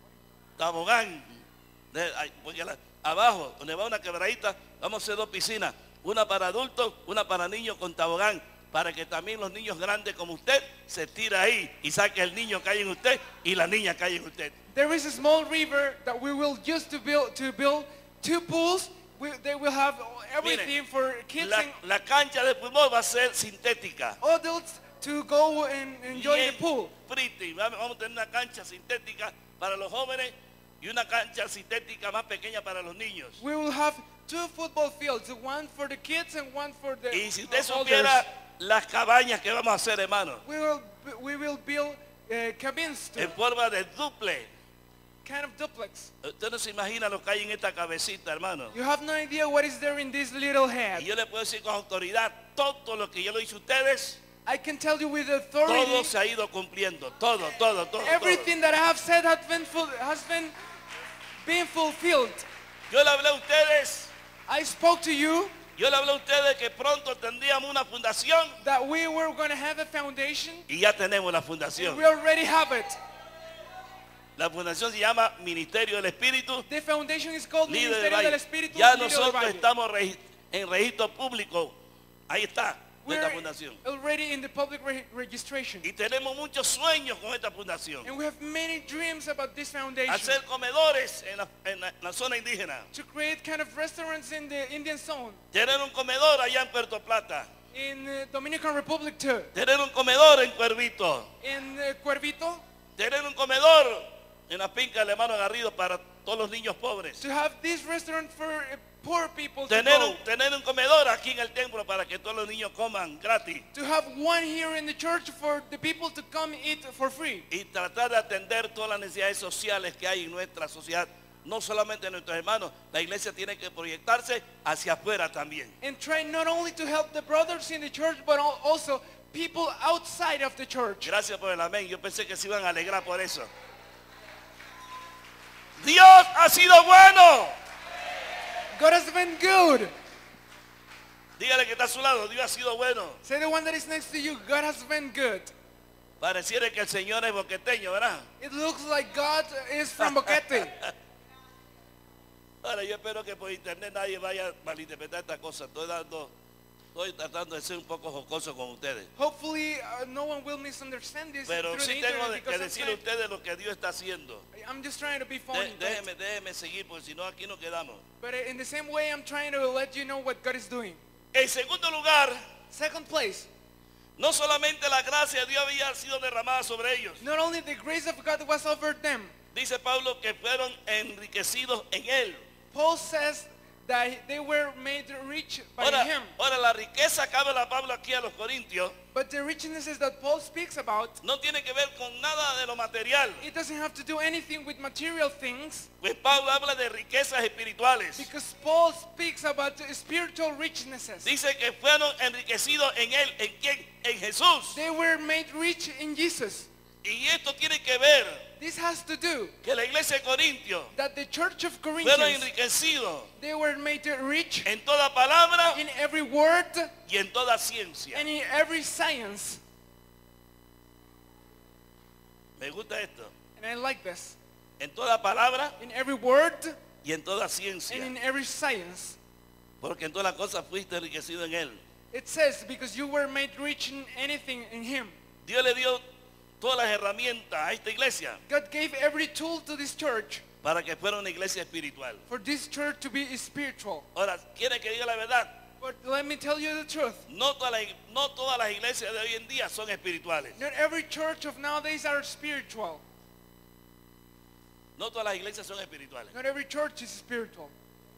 tobogán. De- ay, porque la- abajo, donde va una quebradita, vamos a hacer dos piscinas. Una para adultos, una para niños con tobogán. Para que también los niños grandes como usted se tire ahí y saque el niño que hay en usted y la niña que hay en usted. There is a small river that we will use to build to build two pools. We, they will have everything Mire, for kids La, and la cancha de fútbol va a ser sintética. adults to go and enjoy the Bien pool. pretty. Vamos vamos a tener una cancha sintética para los jóvenes y una cancha sintética más pequeña para los niños. We will have two football fields, one for the kids and one for the Y si usted uh, elders. supiera las cabañas que vamos a hacer, hermano, We will we will build uh, cabins to en forma de duple. kind of duplex. Usted no se imagina lo que hay en esta cabecita, hermano. You have no idea what is there in this little head. Y yo le puedo decir con autoridad, todo lo que yo le hice a ustedes, I can tell you with todo authority, se ha ido cumpliendo. Todo, todo, todo. everything that I have said has been full, has been being fulfilled. todo. Yo le hablé a ustedes, I spoke to you yo le hablé a ustedes que pronto tendríamos una fundación that we were going to have a foundation. y ya tenemos la And fundación. we already have it. La fundación se llama Ministerio del Espíritu, The foundation is called Líder del Ministerio del Valle. Espíritu. Ya Líder del nosotros Valle. estamos regi- en registro público. Ahí está nuestra We're fundación. already in the public re- registration. Y tenemos muchos sueños con esta fundación. And we have many dreams about this foundation. Hacer comedores en la, en la- en la zona indígena. To create kind of restaurants in the Indian zone. Tener un comedor allá en Puerto Plata. In uh, Dominican Republic too. Tener un comedor en Cuervito. In uh, Cuervito. Tener un comedor en la finca del hermano Garrido para todos los niños pobres. To have this restaurant for uh, poor people to Tener go. un, tener un comedor aquí en el templo para que todos los niños coman gratis. To have one here in the church for the people to come eat for free. Y tratar de atender todas las necesidades sociales que hay en nuestra sociedad. No solamente nuestros hermanos, la iglesia tiene que proyectarse hacia afuera también. And try not only to help the brothers in the church, but al- also people outside of the church. Gracias por el amén. Yo pensé que se iban a alegrar por eso. Dios ha sido bueno. God has been good. Dígale que está a su lado, Dios ha sido bueno. Say the one that is next to you, God has been good. Pareciera que el Señor es boqueteño, ¿verdad? It looks like God is from Boquete. Ahora yo espero que por internet nadie vaya a malinterpretar esta cosa. Estoy dando, estoy tratando de ser un poco jocoso con ustedes. Hopefully uh, no one will misunderstand this Pero through the sí tengo internet de- que because I'm, decirle a trying- ustedes lo que Dios está haciendo. I'm just trying to be De- funny. but- déjeme, déjeme seguir porque si no aquí nos quedamos. But in the same way, I'm trying to let you know what God is doing. En segundo lugar, Second place, no solamente la gracia de Dios había sido derramada sobre ellos. not only the grace of God was over them, Dice Pablo que fueron enriquecidos en Él. Paul says that they were made rich by Ahora, him. ahora la riqueza que habla Pablo aquí a los Corintios But the richnesses that Paul speaks about, no tiene que ver con nada de lo material. it doesn't have to do anything with material things, Pues Pablo habla de riquezas espirituales. because Paul speaks about the spiritual richnesses. Dice que fueron enriquecidos en él, ¿en quién? En Jesús. They were made rich in Jesus. Y esto tiene que ver This has to do que la iglesia de Corintios that the church of fueron Corinthians, enriquecidos they were made rich en toda palabra in every word y en toda ciencia. and in every science. Me gusta esto. And I like this. En toda palabra In every word y en toda and ciencia. in every science. Porque en todas las cosas fuiste enriquecido en él. It says, because you were made rich in anything in him. Dios le dio todas las herramientas a esta iglesia God gave every tool to this church para que fuera una iglesia espiritual. for this church to be spiritual. Ahora, ¿quiere que diga la verdad? But let me tell you the truth. No todas las, no todas las iglesias de hoy en día son espirituales. Not every church of nowadays are spiritual. No todas las iglesias son espirituales. Not every church is spiritual.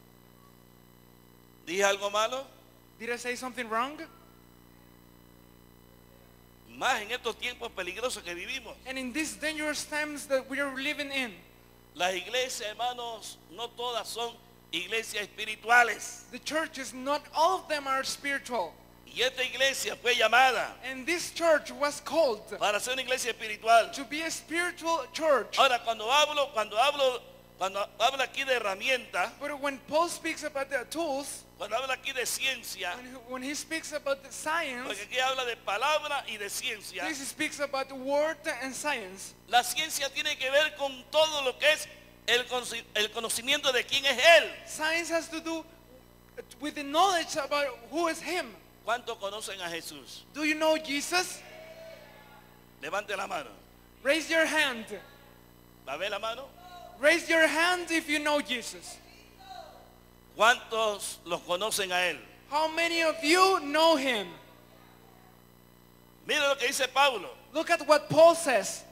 ¿Dije algo malo? Did I say something wrong? Más en estos tiempos peligrosos que vivimos. And in these dangerous times that we are living in, Las iglesias, hermanos, no todas son iglesias espirituales. the churches, not all of them are spiritual. Y esta iglesia fue llamada And this church was called para ser una iglesia espiritual. to be a spiritual church. Ahora, cuando hablo, cuando hablo, cuando hablo aquí de herramientas, But when Paul speaks about the tools, cuando hablo aquí de ciencia, when he, when he speaks about the science, porque aquí habla de palabra y de ciencia, this speaks about the word and science. la ciencia tiene que ver con todo lo que es el, conoci- el conocimiento de quién es Él. Science has to do with the knowledge about who is him. ¿Cuántos conocen a Jesús? Do you know Jesus? Levante la mano. Raise your hand. ¿Va a ver la mano? Raise your hand if you know Jesus. ¿Cuántos los conocen a Él? How many of you know him? Mira lo que dice Pablo. Look at what Paul says.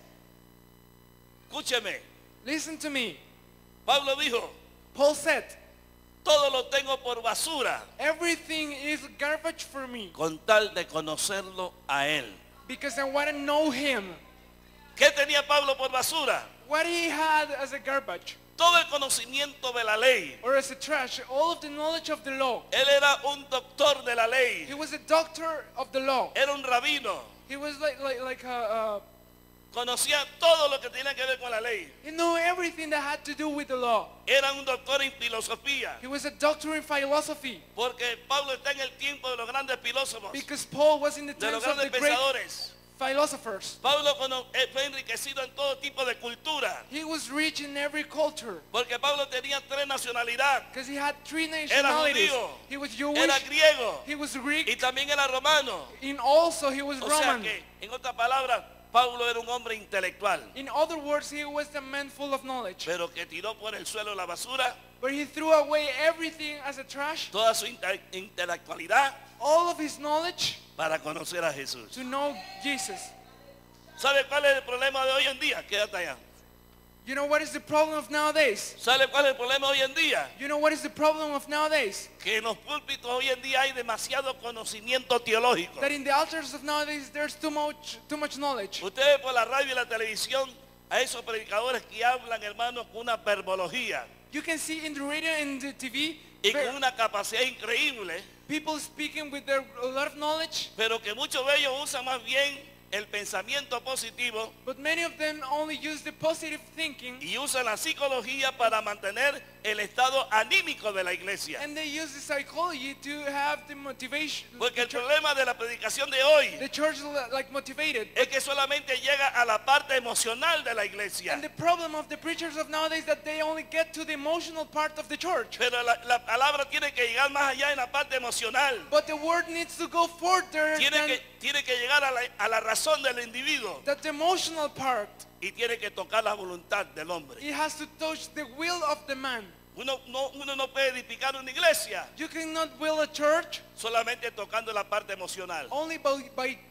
Escúcheme. Listen to me. Pablo dijo, Paul said, todo lo tengo por basura everything is garbage for me con tal de conocerlo a Él. because I want to know him. ¿Qué tenía Pablo por basura? What he had as a garbage Todo el conocimiento de la ley. or as a trash, all of the knowledge of the law. Él era un doctor de la ley. He was a doctor of the law. Era un rabino. He was like like like a, Conocía todo lo que tenía que ver con la ley. uh, he knew everything that had to do with the law. Era un doctor en filosofía. He was a doctor in philosophy Porque Pablo está en el tiempo de los grandes filósofos, because Paul was in the de los times of the grandes great pensadores. philosophers. Pablo cono- eh, fue enriquecido en todo tipo de cultura. He was rich in every culture Porque Pablo tenía tres nacionalidades. because he had three Era nationalities. judío, He was Jewish, era griego he was y Greek, también era romano. and also he was O sea Roman. que, en otras palabras, Pablo era un hombre intelectual, In other words, he was a man full of knowledge. pero que tiró por el suelo la basura, But he threw away everything as a trash, toda su inte- intelectualidad, all of his knowledge, para conocer a Jesús. to know Jesus. ¿Sabe cuál es el problema de hoy en día? Quédate allá. You know what is the problem of nowadays? ¿Sabe cuál es el problema hoy en día? You know what is the problem of nowadays? Que en los púlpitos hoy en día hay demasiado conocimiento teológico. That in the altars of nowadays there's too much too much knowledge. Usted ve por la radio y la televisión a esos predicadores que hablan, hermanos, con una verbología You can see in the radio and the T V y ver- con una capacidad increíble, people speaking with their, a lot of knowledge, pero que muchos de ellos usan más bien el pensamiento positivo but many of them only use the positive thinking y usan la psicología para mantener el estado anímico de la iglesia. and they use the psychology to have the motivation. Porque The el church, problema de la predicación de hoy the church is like motivated. es que solamente llega a la parte emocional de la iglesia. And the problem of the preachers of nowadays that they only get to the emotional part of the church. Pero la, la palabra tiene que llegar más allá en la parte emocional. But the word needs to go further Tiene than que, tiene que llegar a la, a la razón del individuo that the emotional part. y tiene que tocar la voluntad del hombre. It has to touch the will of the man. Uno no, uno no puede edificar una iglesia You cannot build a church solamente tocando la parte emocional. only by, by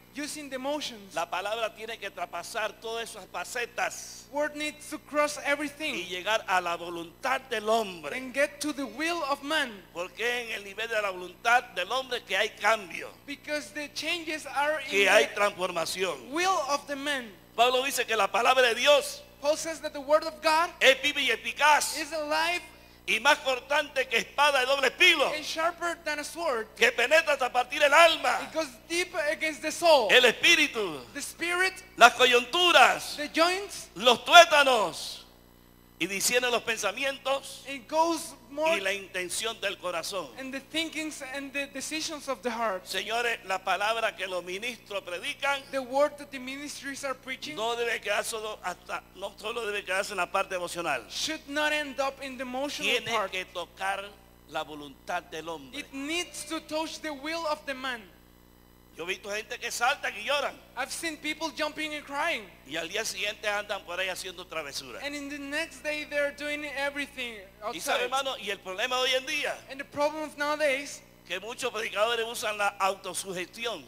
using the emotions. La palabra tiene que traspasar todas esas facetas Word needs to cross y everything llegar a la voluntad del hombre. and get to the will of man. Porque en el nivel de la voluntad del hombre que hay cambio, Because the changes are in que hay the transformación. will of the man. Pablo dice que la palabra de Dios Paul says that the word of God es viva y eficaz is alive y más cortante que espada de doble filo, and sharper than a sword. que penetra hasta partir el alma, It goes deep against the soul, el espíritu, the spirit, las coyunturas, the joints. los tuétanos, y discierne los pensamientos It goes more y la intención del corazón. in the thinkings and the decisions of the heart. Señores, la palabra que los ministros predican The word that the ministries are preaching no debe quedar solo hasta, no solo debe quedarse en la parte emocional. should not end up in the emotional Tiene part. que tocar la voluntad del hombre. It needs to touch the will of the man. Yo he visto gente que saltan y lloran I've seen people jumping and crying, y al día siguiente andan por ahí haciendo travesuras. and in the next day they're doing everything Y sabe, outside. hermano, y el problema de hoy en día, And the problem of nowadays que muchos predicadores usan la autosugestión,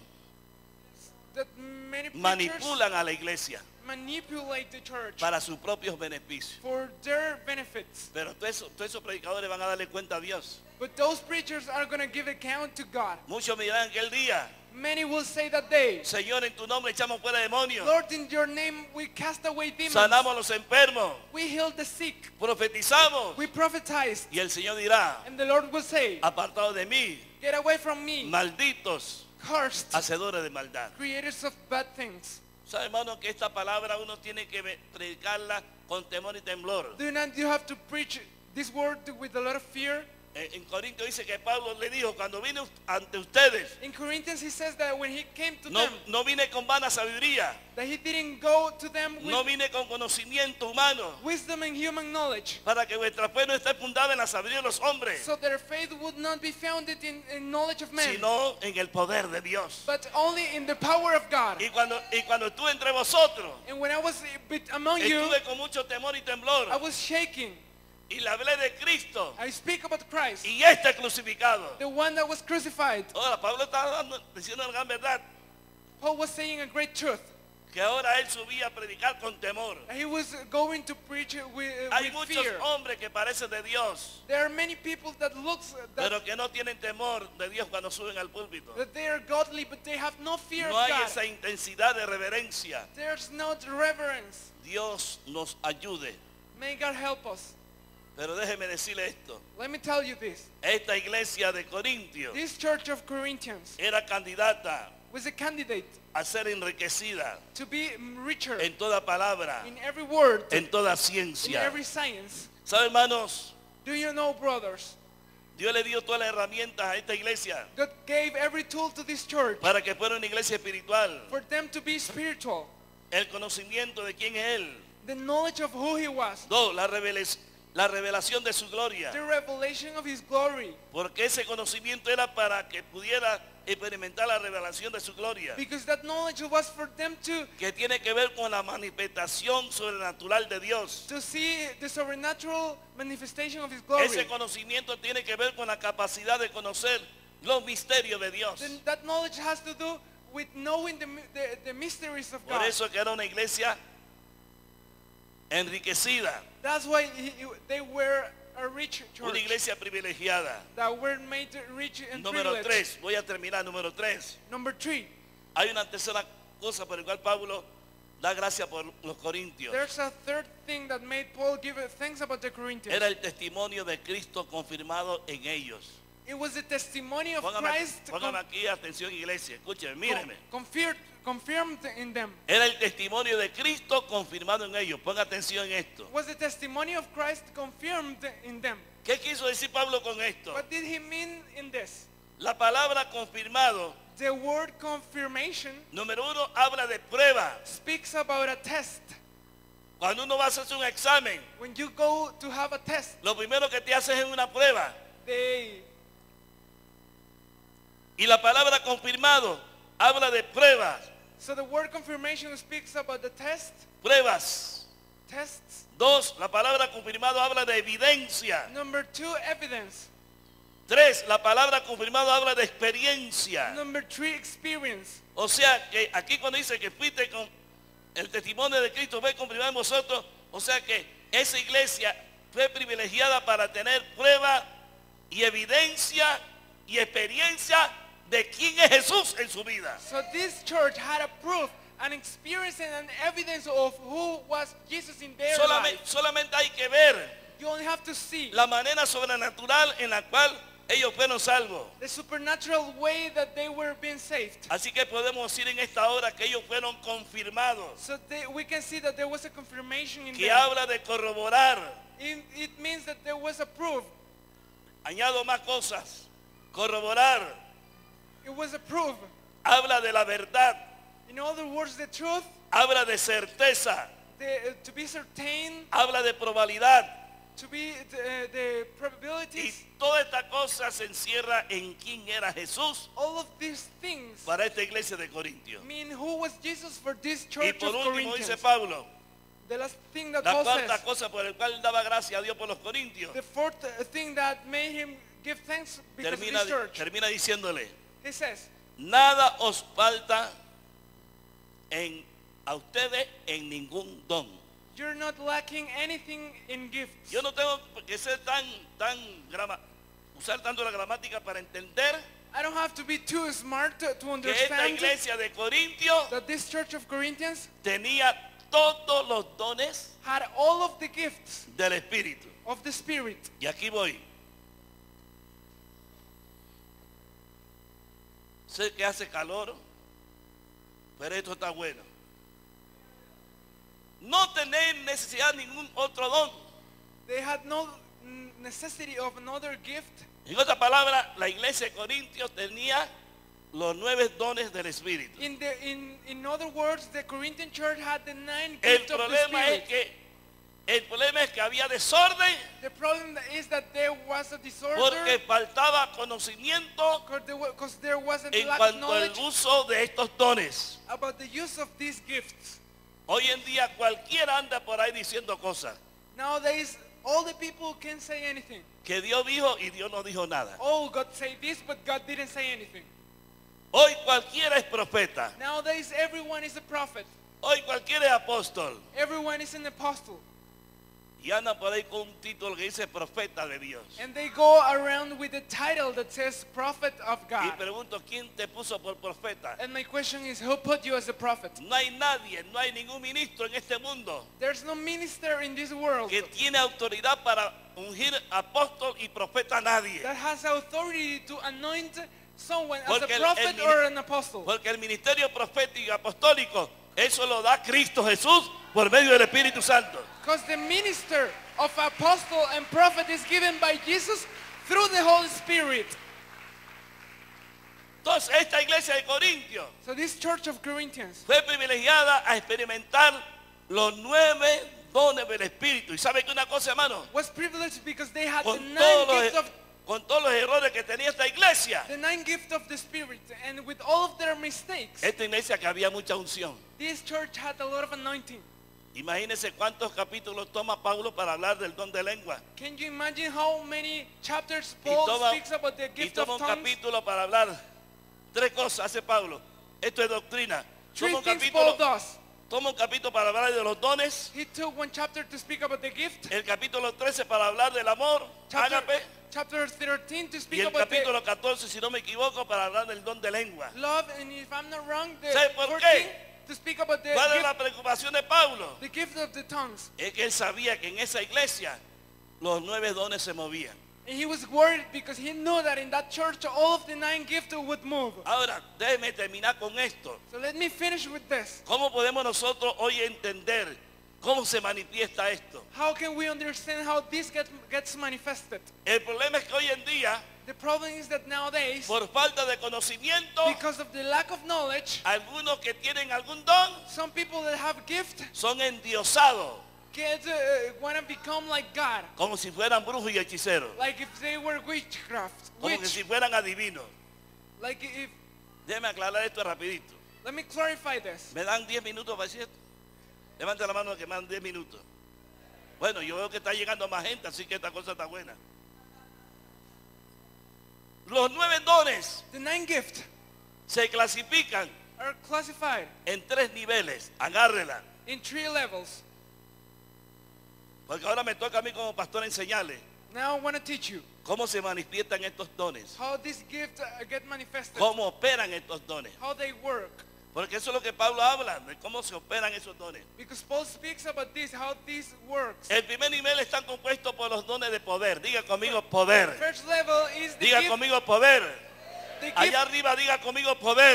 that many preachers manipulan a la iglesia manipulate the church para sus propios beneficios. for their benefits. Pero todos esos, todos esos predicadores van a darle cuenta a Dios. But those preachers are going to give account to God. Muchos me dirán que el día, Many will say that day, Señor, en tu nombre echamos fuera demonios, Lord, in your name we cast away demons. sanamos a los enfermos, We healed the sick. profetizamos. We prophesized. Y el Señor dirá, And the Lord will say, apartados de mí, get away from me, malditos, cursed, hacedores de maldad. creators of bad things. ¿Sabe, hermano, que esta palabra uno tiene que ve- predicarla con temor y temblor? Do not you have to preach this word with a lot of fear? Eh, En Corintios dice que Pablo le dijo, cuando vine ante ustedes, In Corinthians he says that when he came to no, them, no vine con vana sabiduría, that he didn't go to them with no vine con conocimiento humano, wisdom and human knowledge, para que vuestra fe no esté fundada en la sabiduría de los hombres, so their faith would not be founded in, in knowledge of men, sino en el poder de Dios. but only in the power of God. Y cuando, y cuando estuve entre vosotros, And when I was bit among you, estuve con mucho temor y temblor, I was shaking. y le hablé de Cristo I speak about Christ, y este crucificado. the one that was crucified. Ahora Pablo está dando- diciendo la gran verdad, Paul was saying a great truth. que ahora él subía a predicar con temor. He was going to preach with, Hay with muchos fear. hombres que parecen de Dios, There are many people that looks that, pero que no tienen temor de Dios cuando suben al púlpito. that they are godly, but they have no fear No of hay God. esa intensidad de reverencia. There's no reverence. Dios nos ayude. May God help us. Pero déjeme decirle esto. Let me tell you this. Esta iglesia de Corintios This church of Corinthians era candidata was a candidate a ser enriquecida to be richer en toda palabra, in every word, en toda in ciencia. every science. ¿Sabe, hermanos? Do you know, brothers? Dios le dio todas las herramientas a esta iglesia God gave every tool to this church para que fuera una iglesia espiritual. for them to be spiritual. El conocimiento de quién es Él. The knowledge of who he was. Dos, la revelación. La revelación de su gloria. The revelation of his glory. Porque ese conocimiento era para que pudiera experimentar la revelación de su gloria. Because that knowledge was for them to, Que tiene que ver con la manifestación sobrenatural de Dios. to see the supernatural manifestation of his glory. Ese conocimiento tiene que ver con la capacidad de conocer los misterios de Dios. Then that knowledge has to do with knowing the, the, the mysteries of Por God. eso que era una iglesia enriquecida, That's why he, he- they were a rich una church iglesia privilegiada. that were made rich and Número privileged. tres, voy a terminar, número tres. Number three, Hay una tercera cosa por la cual Pablo da gracia por los corintios. there's a third thing that made Paul give thanks about the Corinthians. Era el testimonio de Cristo confirmado en ellos. It was the testimony of Póngame, Christ póngame con- aquí atención, iglesia. Escúcheme, con- míreme. confirmed, confirmed in them. Era el testimonio de Cristo confirmado en ellos. Ponga atención en esto. Was the testimony of Christ confirmed in them. ¿Qué quiso decir Pablo con esto? What did he mean in this? La palabra confirmado, The word confirmation número uno, habla de prueba. speaks about a test. Cuando uno va a hacerse un examen, When you go to have a test, lo primero que te haces es una prueba. they Y la palabra confirmado habla de pruebas. so the word confirmation speaks about the test, Pruebas. tests. Dos, la palabra confirmado habla de evidencia. Number two, evidence. Tres, la palabra confirmado habla de experiencia. Number three, experience. O sea que aquí cuando dice que fuiste con el testimonio de Cristo, ve confirmado en vosotros. O sea que esa iglesia fue privilegiada para tener prueba y evidencia y experiencia de quién es Jesús en su vida. So this church had a proof, an experience, and an evidence of who was Jesus in their Solamente, life. solamente hay que ver You only have to see la manera sobrenatural en la cual ellos fueron salvos. the supernatural way that they were being saved. Así que podemos decir en esta hora que ellos fueron confirmados, So they, we can see that there was a confirmation in que them. habla de corroborar. It, it means that there was a proof. Añado más cosas. Corroborar It was a proof. habla de la verdad, In other words, the truth, habla de certeza, the, uh, to be certain, habla de probabilidad. to be the, the Y probabilities, toda esta cosa se encierra en quién era Jesús all of these things para esta iglesia de Corintios. mean who was Jesus for this Y church por of último dice Corinthians. Pablo, The last thing that la Paul cuarta says, cosa por el cual daba gracias a Dios por los Corintios, the fourth uh, thing that made him give thanks because termina, of this church, termina diciéndole, he says, nada os falta en, a ustedes en ningún don. you're not lacking anything in gifts. Yo no tengo que ser tan, tan grama, usar tanto la gramática para entender I don't have to be too smart to, to que esta understand iglesia de Corintios that this church of Corinthians tenía todos los dones had all of the gifts del Espíritu. of the Spirit. Y aquí voy. Sé que hace calor, pero esto está bueno. No tener necesidad de ningún otro don. They had no mm, necessity of another gift. En otra palabra, la iglesia de Corintios tenía los nueve dones del Espíritu. In the in in other words, the Corinthian church had the nine El gifts of the problema es Spirit. que el problema es que había desorden The problem is that there was a disorder porque faltaba conocimiento because there was a en lack of cuanto al knowledge uso de estos dones. about the use of these gifts. Hoy en día cualquiera anda por ahí diciendo cosas Nowadays, all the people can say anything. que Dios dijo y Dios no dijo nada. Oh, God said this, but God didn't say anything. Hoy cualquiera es profeta. Nowadays, everyone is a prophet. Hoy cualquiera es apóstol. Everyone is an apostle. Y andan por ahí con un título que dice profeta de Dios. And they go around with a title that says prophet of Y God. pregunto, ¿quién te puso por profeta? And my question is, who put you as a prophet? No hay nadie, no hay ningún ministro en este mundo There's no minister in this world que tiene autoridad para ungir apóstol y profeta a nadie. that has authority to anoint someone as a Porque el- prophet el or mini- an apostle. Porque el ministerio profético y apostólico, eso lo da Cristo Jesús por medio del Espíritu Santo. Because the minister of apostle and prophet is given by Jesus through the Holy Spirit. Entonces esta iglesia de Corintios So this church of Corinthians fue privilegiada a experimentar los nueve dones del Espíritu. ¿Y sabe que una cosa, hermano? was privileged because they had the Con nine todos, gifts los, of con todos los errores que tenía esta iglesia, the nine gift of the Spirit, and with all of their mistakes, esta iglesia que había mucha unción. this church had a lot of anointing. Imagínense cuántos capítulos toma Pablo para hablar del don de lengua. Can you imagine how many chapters Y Paul toma, speaks about the y gift of toma un tongues? capítulo para hablar. Tres cosas hace Pablo. Esto es doctrina. Three Toma un things capítulo, Paul does. toma un capítulo para hablar de los dones. He took one chapter to speak about the gift, El capítulo trece para hablar del amor, chapter, ágape. chapter thirteen to Y speak el about the capítulo catorce, si no me equivoco, para hablar del don de lengua. love, and if I'm not wrong, the ¿Sabe por fourteen qué? to speak about the ¿Cuál es gift, la preocupación de Pablo? the gift of the tongues. Es que él sabía que en esa iglesia los nueve dones se movían. And he was worried because he knew that in that church all of the nine gifts would move. Ahora, déjeme terminar con esto. So let me finish with this. ¿Cómo podemos nosotros hoy entender cómo se manifiesta esto? How can we understand how this get, gets manifested? El problema es que hoy en día, The problem is that nowadays, por falta de conocimiento, because of the lack of knowledge, algunos que tienen algún don some people that have gift son endiosados, get uh, want to become like God, como si fueran brujos y hechiceros, like if they were witchcraft, como que witch, si fueran adivinos. like if. Déjeme aclarar esto rapidito. Let me clarify this. ¿Me dan diez minutos para decir esto? Levante la mano que me dan diez minutos. Bueno, yo veo que está llegando más gente, así que esta cosa está buena. Los nueve dones The nine gifts se clasifican are classified en tres niveles. Agárrela. in three levels. Porque ahora me toca a mí como pastor enseñarle Now I want to teach you cómo se manifiestan estos dones. how these gifts uh, get manifested, Cómo operan estos dones. how they work. Porque eso es lo que Pablo habla, de cómo se operan esos dones. Because Paul speaks about this, how this works. El primer nivel está compuesto por los dones de poder. Diga conmigo poder. First level is the Diga gift, conmigo poder. the gift, Allá arriba diga conmigo poder.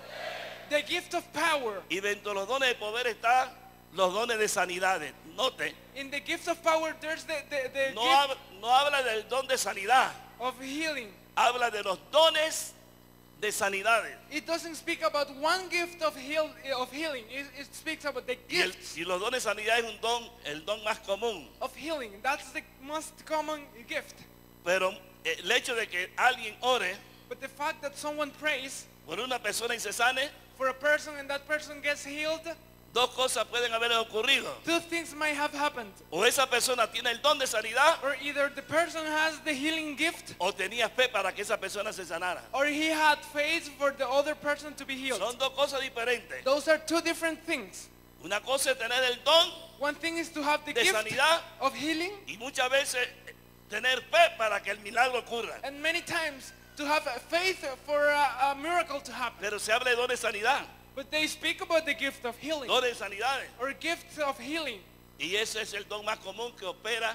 the gift of power. Y dentro de los dones de poder están los dones de sanidades. Note, In the gift of power, there's the, the, the no, gift hab- no habla del don de sanidad. of healing. Habla de los dones de sanidades. It doesn't speak about one gift of heal of healing. It, it speaks about the Y, el- gifts y los dones de sanidad es un don, el don más común. of healing. That's the most common gift. Pero el hecho de que alguien ore But the fact that someone prays por una persona y se sane, for a person and that person gets healed, dos cosas pueden haber ocurrido. two things might have happened. O esa persona tiene el don de sanidad Or either the person has the healing gift, o tenía fe para que esa persona se sanara. or he had faith for the other person to be healed. Son dos cosas diferentes. Those are two different things. Una cosa es tener el don One thing is to have the de gift sanidad of healing, y muchas veces tener fe para que el milagro ocurra. and many times to have faith for a, a miracle to happen. Pero se habla de dones de sanidad, But they speak about the gift of healing, dones de sanidades. or gifts of healing. Y ese es el don más común que opera.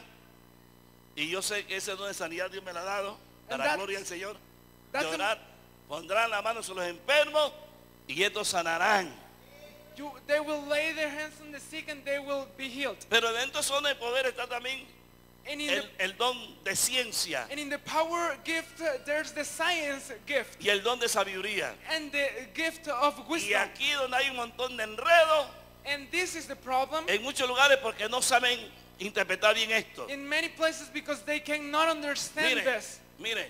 Y yo sé que ese don de sanidad Dios me lo ha dado. And Para la that's- gloria del Señor. that's De the- orar, pondrán la mano sobre los enfermos y estos sanarán. You, they will lay their hands on the sick and they will be healed. Pero dentro de esos dones de poder está también And in, el, the, el don de ciencia and in the power gift, uh, there's the science gift y el don de sabiduría. and the gift of Y wisdom. aquí donde hay un montón de enredos And this is the problem en muchos lugares porque no saben interpretar bien esto. in many places because they cannot understand Mire, this. mire.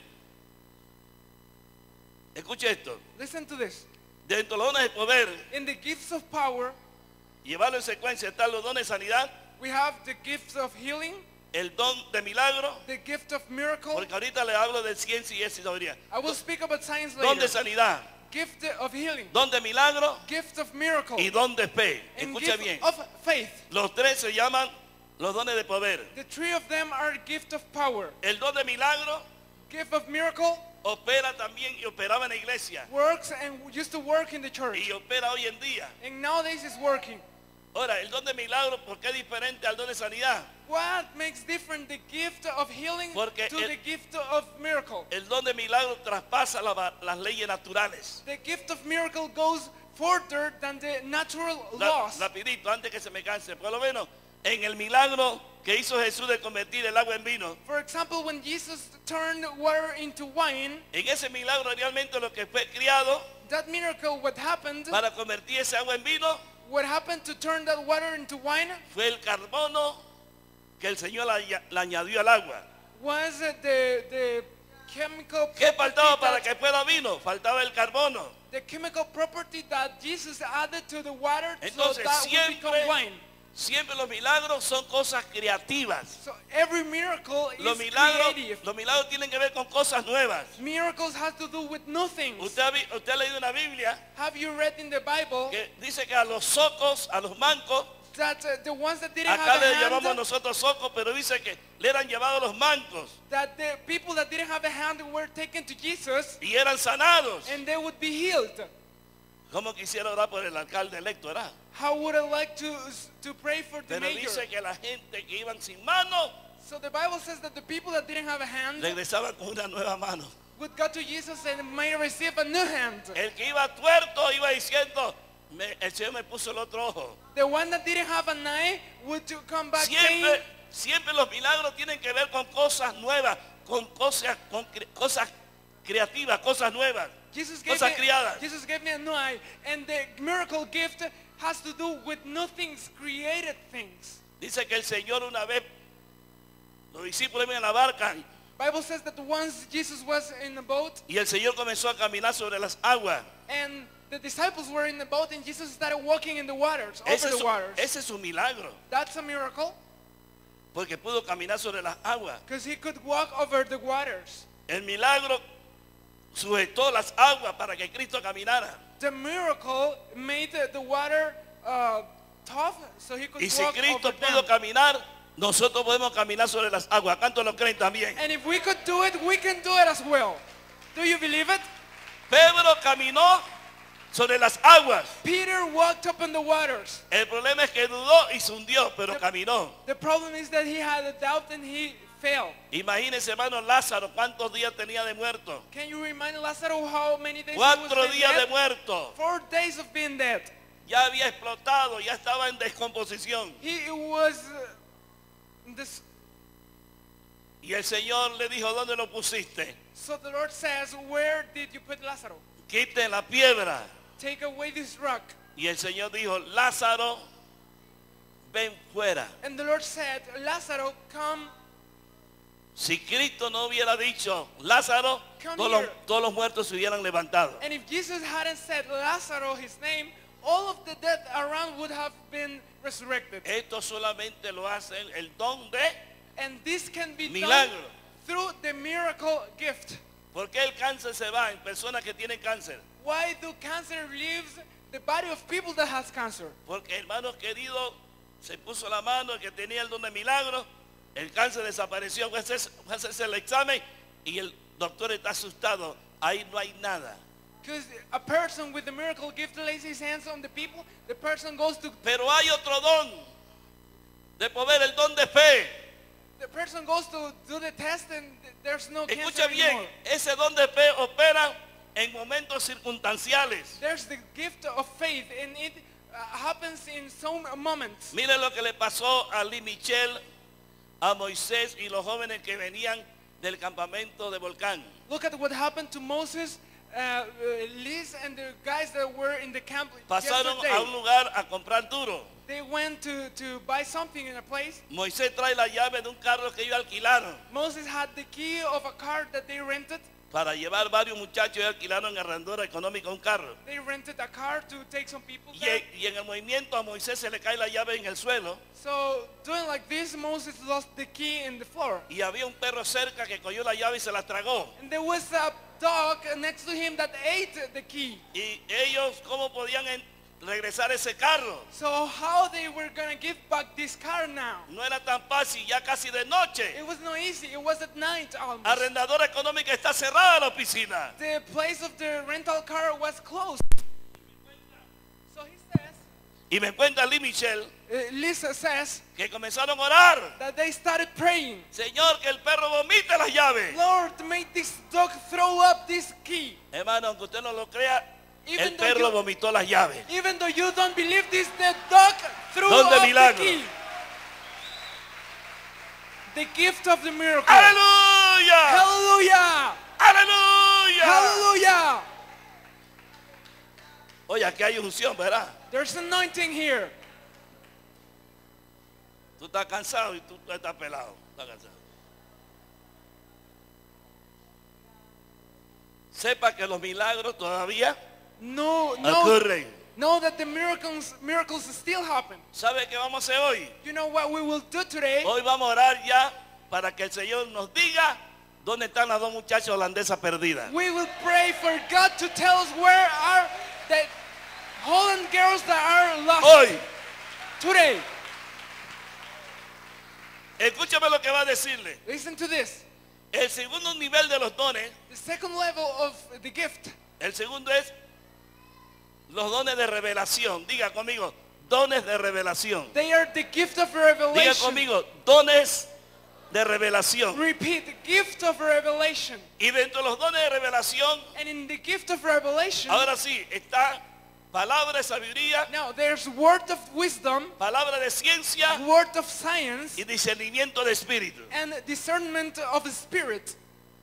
Escuche esto. Listen to this. Dentro de los dones de poder, In the gifts of power, llevarlo en secuencia, están los dones de sanidad, we have the gifts of healing, el don de milagro, the gift of miracle. porque ahorita le hablo de ciencia y de sabiduría. I will speak about science Don de later. sanidad, Gift of healing, don de milagro gift of miracle, y don de fe. and Escuche gift bien. of faith. Los tres se llaman los dones de poder. The three of them are gift of power. El don de milagro Gift of miracle opera también y operaba en la iglesia works and used to work in the church. y opera hoy en día. And nowadays is working. Ahora, el don de milagro, ¿por qué es diferente al don de sanidad? What makes different the gift of healing Porque to el- the gift of miracle? El don de milagro traspasa la- las leyes naturales. The gift of miracle goes further than the natural La- laws. rapidito, antes que se me canse. Por lo menos, en el milagro que hizo Jesús de convertir el agua en vino, For example, when Jesus turned water into wine, en ese milagro realmente lo que fue criado that miracle, what happened, para convertir ese agua en vino what happened to turn that water into wine fue el carbono que el Señor la, la añadió al agua. was uh, the, the chemical ¿Qué faltaba property para that- que fuera vino? Faltaba el carbono. the chemical property that Jesus added to the water so Entonces, that would siempre- become wine. Siempre los milagros son cosas creativas. So every miracle Los is milagros, creative. los milagros tienen que ver con cosas nuevas. Miracles have to do with new things. Usted ha, vi- usted ha leído una Biblia Have you read in the Bible que dice que a los socos, a los mancos, that uh, the ones that didn't acá have le a llamamos hand, nosotros socos, pero dice que le eran llevados los mancos that the people that didn't have a hand were taken to Jesus y eran sanados. and they would be healed? Como quisiera orar por el alcalde electo, ¿verdad? How would I like to, to pray for the Pero mayor? dice que la gente que iban sin mano So the Bible says that the people that didn't have a hand regresaban con una nueva mano. would go to Jesus and may receive a new hand. El que iba tuerto iba diciendo, "Me- el Señor me puso el otro ojo. The one that didn't have an eye would to come back saying, Siempre, siempre los milagros tienen que ver con cosas nuevas, con cosas, con cre- cosas creativas, cosas nuevas, Jesus gave, cosas me, criadas. Jesus gave me a new eye. And the miracle gift has to do with new things, created things. Dice que el Señor una vez, los discípulos iban en la barca Bible says that once Jesus was in the boat y el Señor comenzó a caminar sobre las aguas. and the disciples were in the boat and Jesus started walking in the waters, Ese over es, the su, waters. ese es un milagro, That's a miracle porque pudo caminar sobre las aguas. because he could walk over the waters. El milagro sujetó las aguas para que Cristo caminara. The miracle made the, the water uh, tough so he could Y si walk Cristo over pudo them. caminar, nosotros podemos caminar sobre las aguas. ¿Cuántos lo creen también? And if we could do it, we can do it as well. Do you believe it? Pedro caminó sobre las aguas. Peter walked up on the waters. El problema es que dudó y se hundió, pero The- caminó. The problem is that he had a doubt and he failed. Imagínense, hermano Lázaro, cuántos días tenía de muerto. Can you remind Lazarus how many days he was Cuatro been días de dead? muerto. Four days of being dead. Ya había explotado, ya estaba en descomposición. He was uh, this. Y el Señor le dijo, ¿dónde lo pusiste? So the Lord says, where did you put Lazarus? Quiten la piedra. Take away this rock. Y el Señor dijo, Lázaro, ven fuera. And the Lord said, Lazarus, come. Si Cristo no hubiera dicho, Lázaro, Come todos los, here. todos los muertos se hubieran levantado. And if Jesus hadn't said Lazarus his name, all of the dead around would have been resurrected. Esto solamente lo hacen el don de, And this can be done Milagro. through the miracle gift. ¿por qué el cáncer se va en personas que tienen cáncer? Why do cancer leaves the body of people that has cancer? Porque hermanos queridos, se puso la mano el que tenía el don de milagro, el cáncer desapareció, fue a hacerse, fue a hacerse el examen y el doctor está asustado, ahí no hay nada. Because a person with the miracle gift lays his hands on the people, the person goes to Pero hay otro don de poder, el don de fe. the person goes to do the test and th- there's no cancer Escucha bien, anymore. ese don de fe opera en momentos circunstanciales. There's the gift of faith and it uh, happens in some moments. Mire lo que le pasó a Lee Michel, a Moisés y los jóvenes que venían del campamento de Volcán. Look at what happened to Moses, uh, uh, Liz and the guys that were in the camp Pasaron yesterday. a un lugar a comprar duro. They went to, to buy something in a place. Moisés trae la llave de un carro que ellos alquilaron Moses had the key of a car that they rented. para llevar varios muchachos y alquilaron en arrendadora económica un carro. They rented a car to take some people Y there. en, y en el movimiento a Moisés se le cae la llave en el suelo So doing like this, Moses lost the key in the floor. y había un perro cerca que cogió la llave y se la tragó. And there was a dog next to him that ate the key. Y ellos, ¿cómo podían en- regresar ese carro? So how they were gonna give back this car now? No era tan fácil, ya casi de noche. It was not easy. It was at night almost. Arrendadora económica está cerrada la oficina. The place of the rental car was closed. So he says, Y me cuenta Lee Michel uh, Lisa says que comenzaron a orar. that they started praying. Señor, que el perro vomite las llaves. Lord, make this dog throw up this key. Hermano, aunque usted no lo crea, Even el though perro you- vomitó las llaves. Even though you don't believe this, the dog threw Don de up the milagro. key. The gift of the miracle. ¡Aleluya! Hallelujah! ¡Aleluya! Hallelujah! Oye, aquí hay unción, ¿verdad? There's anointing here. Tú estás cansado y tú, tú estás pelado. Estás cansado. Sepa que los milagros todavía No, no. ocurren. Know that the miracles, miracles still happen. ¿Sabe qué vamos a hacer hoy? You know what we will do today? Hoy vamos a orar ya para que el Señor nos diga dónde están las dos muchachas holandesas perdidas. We will pray for God to tell us where are the Holland girls that are lost Hoy, today. escúchame lo que va a decirle. Listen to this. El segundo nivel de los dones, The second level of the gift. el segundo es los dones de revelación. Diga conmigo, dones de revelación. They are the gift of Diga revelation. conmigo, dones de revelación. Repeat, the gift of revelation. Y dentro de los dones de revelación, And in the gift of revelation, ahora sí, está palabra de sabiduría, now there's word of wisdom, palabra de ciencia word of science, y discernimiento de espíritu. and discernment of the spirit.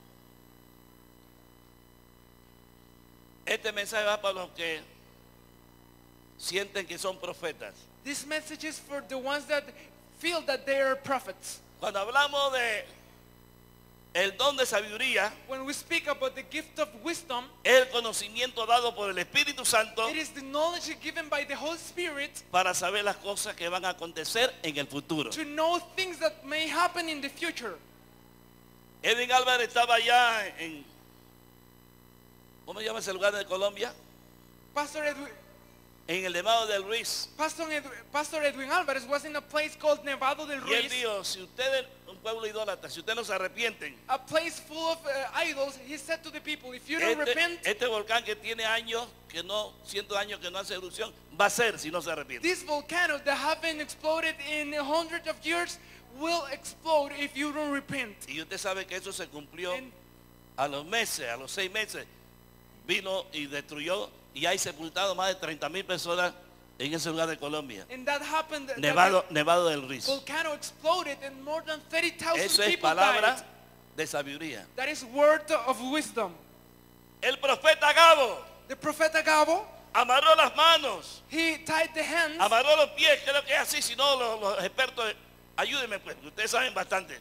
Este mensaje va para los que sienten que son profetas. This message is for the ones that feel that they are prophets. Cuando hablamos de el don de sabiduría, When we speak about the gift of wisdom, es el conocimiento dado por el Espíritu Santo it is the knowledge given by the Holy Spirit para saber las cosas que van a acontecer en el futuro. to know things that may happen in the future. Edwin Álvarez estaba allá en, ¿Cómo se llama ese lugar de Colombia? Pastor Edwin, En el Nevado del Ruiz. Pastor, Edwin, Pastor Edwin Alvarez was in a place called Nevado del Y él Ruiz, dijo, si ustedes, un pueblo idólatra, si ustedes no se arrepienten, a place full of uh, idols. He said to the people, if you don't este, repent, este volcán que tiene años, que no, cientos de años que no hace erupción, va a ser si no se arrepienten. these volcanoes that haven't exploded in hundreds of years will explode if you don't repent. Y usted sabe que eso se cumplió And a los meses, a los seis meses, vino y destruyó y hay sepultado más de treinta mil personas en ese lugar de Colombia. And that happened. that Nevado, Nevado del Ruiz. the volcano exploded and more than thirty thousand Eso es people palabra died. de sabiduría. That is word of wisdom. El profeta Gabo The prophet Agabo, amarró las manos, he tied the hands. amarró los pies, creo que es así, si no los, los expertos, ayúdenme pues, ustedes saben bastante.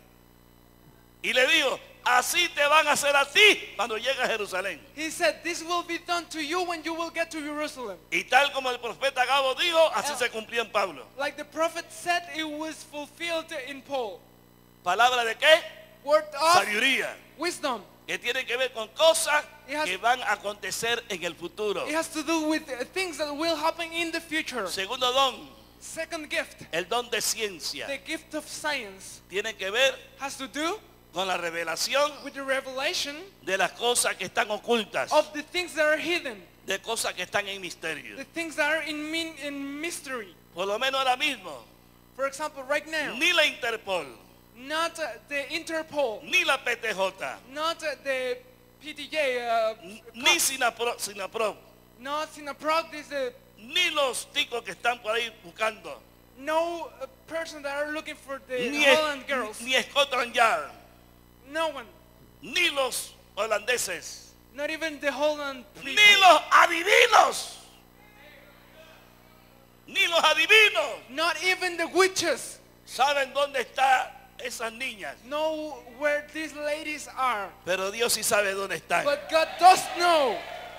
Y le dijo, así te van a hacer a ti cuando llegues a Jerusalén. He said, this will be done to you when you will get to Jerusalem. Y tal como el profeta Gabo dijo, así Ah. se cumplió en Pablo. Like the prophet said, it was fulfilled in Paul. ¿Palabra de qué? Word of Sabiduría. wisdom. Que tiene que ver con cosas It has- que van a acontecer en el futuro. It has to do with uh, things that will happen in the future. Segundo don, Second gift, el don de ciencia. the gift of science, Tiene que ver has to do con la revelación with the revelation de las cosas que están ocultas, of the things that are hidden, de cosas que están en misterio. the things that are in, min- in mystery. Por lo menos ahora mismo, For example, right now, ni la Interpol, not uh, the Interpol, ni la P T J, not uh, the P T J, uh, ni Sinapro, Sinaprop, not Sinaprog, this uh, ni los ticos que están por ahí buscando, no uh, person that are looking for the ni, Holland girls. ni Scotland Yard, No one, ni los holandeses, not even the Holland people. ni los adivinos, ni los adivinos Not even the witches saben dónde están esas niñas. know where these ladies are. Pero Dios sí sabe dónde están. But God does know.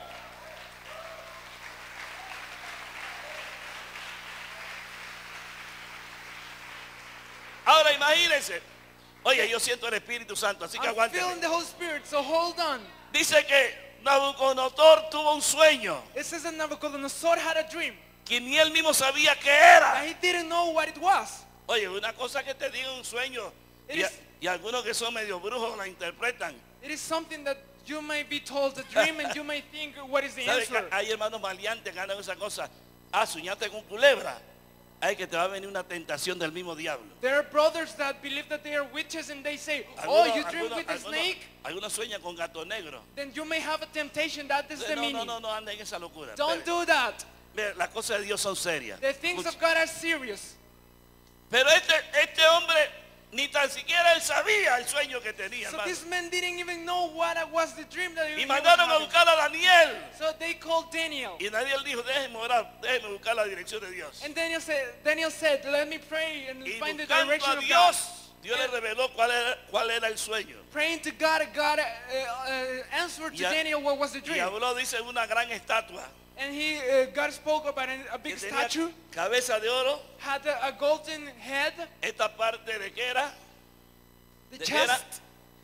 Ahora imagínense. Oye, yo siento el Espíritu Santo, así que I'm aguántenme. feeling the Holy Spirit, so hold on. Dice que Nabucodonosor tuvo un sueño It says that Nabucodonosor had a dream que ni él mismo sabía qué that era. he didn't know what it was. Oye, una cosa que te diga un sueño y, It is- y algunos que son medio brujos la interpretan. It is something that you may be told a dream and you may think, what is the ¿Sabe que answer? hay hermanos maleantes que andan esa cosa? Ah, soñaste con culebra. Ay, que te va a venir una tentación del mismo diablo. There are brothers that believe that they are witches and they say, oh, Algunos, you dream algunos- with a algunos- snake? algunos sueñan con gato negro. Then you may have a temptation. That is the No, no, meaning. no, no anden en esa locura. Don't Espere. do that. Mire, las cosas de Dios son serias. The things Escuche. of God are serious. Pero este, este hombre ni tan siquiera él sabía el sueño que tenía, So hermano. this man didn't even know what was the dream that he, Y he was mandaron a having. buscar a Daniel. So they called Daniel. Y Daniel dijo, déjenme orar, déjenme buscar la dirección de Dios. And Daniel said, Daniel said, let me pray and Y find the buscando direction a of God. Dios, Dios le And reveló cuál era, cuál era el sueño. praying to God, God uh, uh, answered to Y a- Daniel what was the Y dream. habló, dice, una gran estatua And he, uh, God spoke about a, a que big tenía statue, cabeza de oro, had a, a golden head, esta parte de que era, the de, que era chest,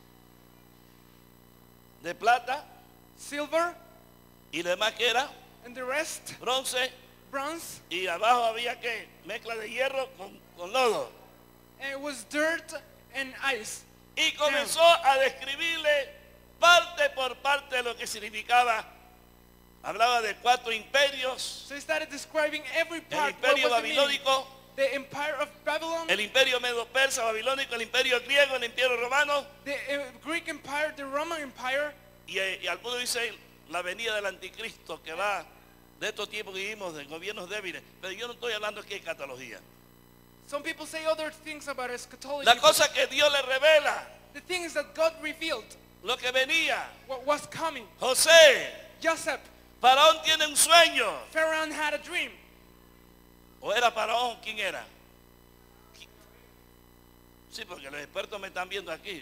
de plata silver, y lo demás que era and the rest, bronce, bronze. y abajo había que mezcla de hierro con, con lodo. And it was dirt and ice. Y comenzó a describirle parte por parte de lo que significaba. Hablaba de cuatro imperios: So he started describing every el part. What imperio was the meaning? babilónico, The empire of Babylon, el imperio medo-persa babilónico, el imperio griego, el imperio romano, the uh, Greek empire, the Roman empire, y, y algunos dicen la venida del anticristo que va de estos tiempos que vivimos, de gobiernos débiles. Pero yo no estoy hablando aquí de escatología. some people say other things about eschatology. La cosa que Dios le revela, The thing is that God revealed lo que venía. what was coming. José, Joseph, Faraón tiene un sueño. Pharaoh had a dream. ¿O era Faraón? ¿Quién era? Sí, porque los expertos me están viendo aquí.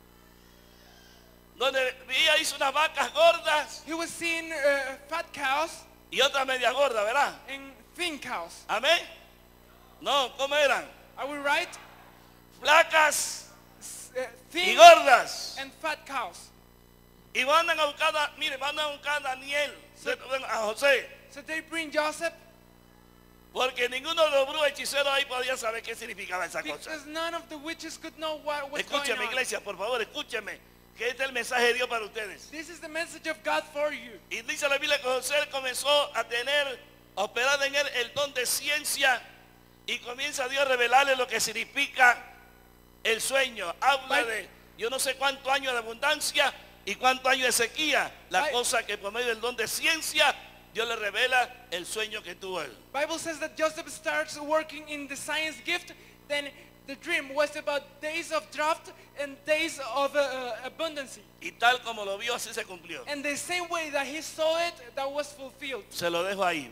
Donde veía, hizo unas vacas gordas He was seeing uh, fat cows y otras media gordas, ¿verdad? and thin cows. Amén. No, ¿cómo eran? Are we right? Flacas S- uh, y thin gordas. and fat cows. Y mandan a buscar, a, mire, mandan a buscar a Daniel, a José. So they bring Joseph Porque ninguno de los brujos hechiceros ahí podía saber qué significaba esa cosa. because none of the witches could know what was going Escúcheme, on. iglesia, por favor, escúcheme. Que este es el mensaje de Dios para ustedes. This is the message of God for you. Y dice la Biblia que José comenzó a tener, a operar en él el don de ciencia. Y comienza Dios a revelarle lo que significa el sueño. Habla de yo no sé cuántos años de abundancia y cuántos años de sequía. La Ay. cosa que por medio del don de ciencia Dios le revela el sueño que tuvo él. Bible says that Joseph starts working in the science gift. Then the dream was about days of drought and days of uh, uh, abundance. Y tal como lo vio, así se cumplió. And the same way that he saw it, that was fulfilled. Se lo dejo ahí.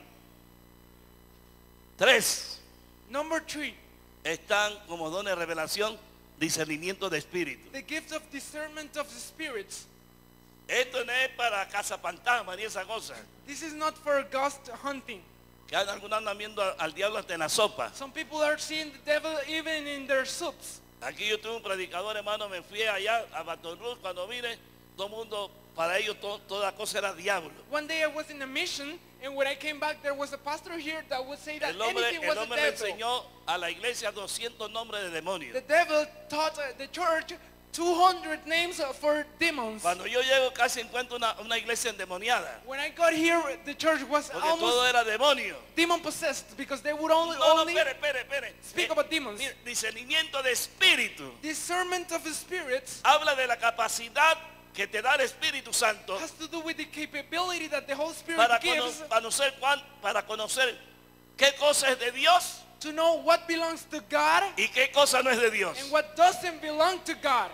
Tres. Number three, Están como don de revelación, discernimiento de espíritu. the gift of discernment of the spirits. Esto no es para casa fantasma ni esa cosa. This is not for ghost hunting. Que algunos andan viendo al, al diablo hasta en la sopa. Some people are seeing the devil even in their soups. Aquí yo tuve un predicador, hermano, me fui allá a Baton Rouge, cuando vine, todo el mundo, para ellos to- toda cosa era diablo. One day I was in a mission, and when I came back, there was a pastor here that would say that El hombre, anything el was a hombre le devil. enseñó a la iglesia doscientos nombres de The demonios. devil taught uh, the church two hundred names uh, for demons. Cuando yo llego casi encuentro una, una iglesia endemoniada. When I got here, the church was Porque todo almost era demonio. demon possessed because they would only, No, no, only espere, espere, espere. speak Eh, about demons. mire, discernimiento de espíritu. Discernment of the spirits Habla de la capacidad que te da el Espíritu Santo has to do with the capability that the Holy Spirit para gives cono- conocer, cuán- para conocer qué cosa es de Dios to know what belongs to God y qué cosa no es de Dios. and what doesn't belong to God.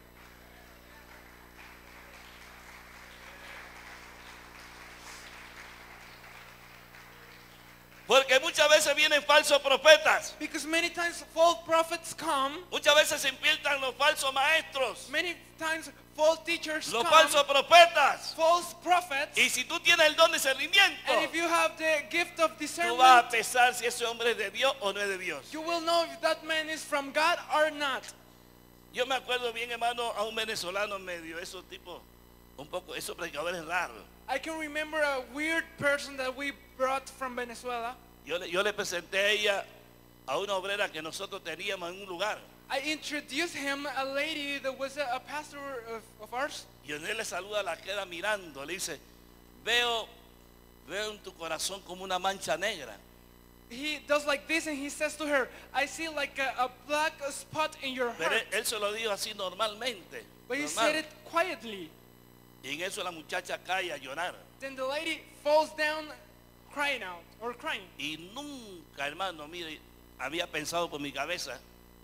Porque muchas veces vienen falsos profetas. Because many times false prophets come, Muchas veces se infiltran los falsos maestros, many times false teachers los come, falsos profetas. false prophets, Y si tú tienes el don de discernimiento, and if you have the gift of tú vas a discernment, pesar si ese hombre es de Dios o no es de Dios. you will know if that man is from God or not. Yo me acuerdo bien, hermano, a un venezolano medio, esos tipos, un poco, esos predicadores raros. I can remember a weird person that we brought from Venezuela. Yo le, yo le presenté a ella a una obrera que nosotros teníamos en un lugar. I introduced him a lady that was a, a pastor of, of ours. Y él le saluda, la queda mirando, le dice, veo, veo en tu corazón como una mancha negra. He does like this and he says to her, I see like a, a black spot in your Pero heart. él, él se lo dijo así normalmente. But he normal. said it quietly. Y en eso la muchacha cae a llorar. Then the lady falls down crying out or crying. Y nunca, hermano, mire, había pensado por mi cabeza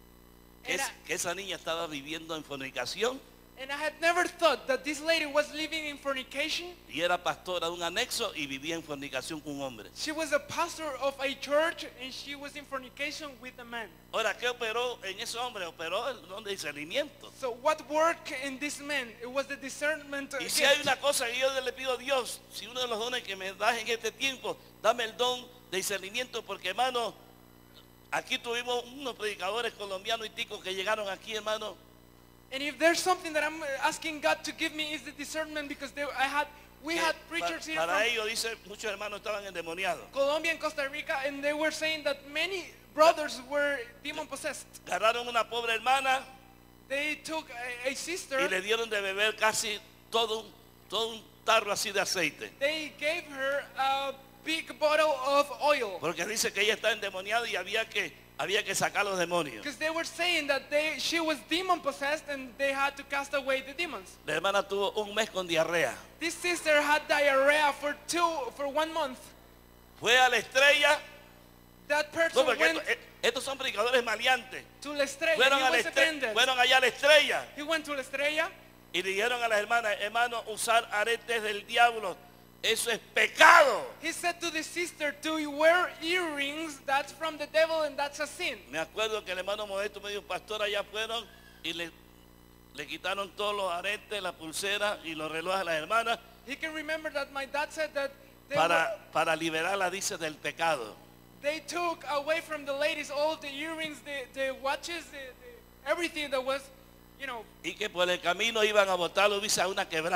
que, es- Era- que esa niña estaba viviendo en fornicación And I had never thought that this lady was living in fornication. y era pastora de un anexo y vivía en fornicación con un hombre. She was a pastor of a church and she was in fornication with a man. Ahora, ¿qué operó en ese hombre? Operó el don de discernimiento. So what worked in this man? It was the discernment. uh, Y si gift. hay una cosa que yo le pido a Dios, si uno de los dones que me das en este tiempo, dame el don de discernimiento, porque hermano, aquí tuvimos unos predicadores colombianos y ticos que llegaron aquí, hermano, And if there's something that I'm asking God to give me is the discernment, because they, I had we que had pa- preachers here para from ellos, dice, muchos hermanos estaban endemoniados. Colombia and Costa Rica, and they were saying that many brothers were demon possessed. Agarraron una pobre hermana They took a, a sister. y le dieron de beber casi todo un, todo un tarro así de aceite. They gave her a big bottle of oil Porque dice que ella está endemoniada y había que, había que sacar los demonios. because they were saying that they she was demon possessed and they had to cast away the demons. La hermana tuvo un mes con diarrea. This sister had diarrhea for two for one month. Fue a la estrella. That No, person porque went esto- eh, estos son predicadores maleantes. to La Estrella. Fueron, He a la was estre- attended. fueron allá a la estrella He went to La Estrella. y le dijeron a las hermanas, hermano, usar aretes del diablo, eso es pecado. He said to the sister to wear earrings. That's from the devil and that's a sin. Me acuerdo que el hermano Modesto me dijo, pastor, allá fueron y le, le quitaron todos los aretes, la pulsera y los relojes a las hermanas He can remember that my dad said that they, para, para liberarla, dice, del pecado. were, they took away from the ladies all the earrings, the, the watches, the, the, everything that was, you know, Y que por el camino iban a botarlo, dice, a una quebrada.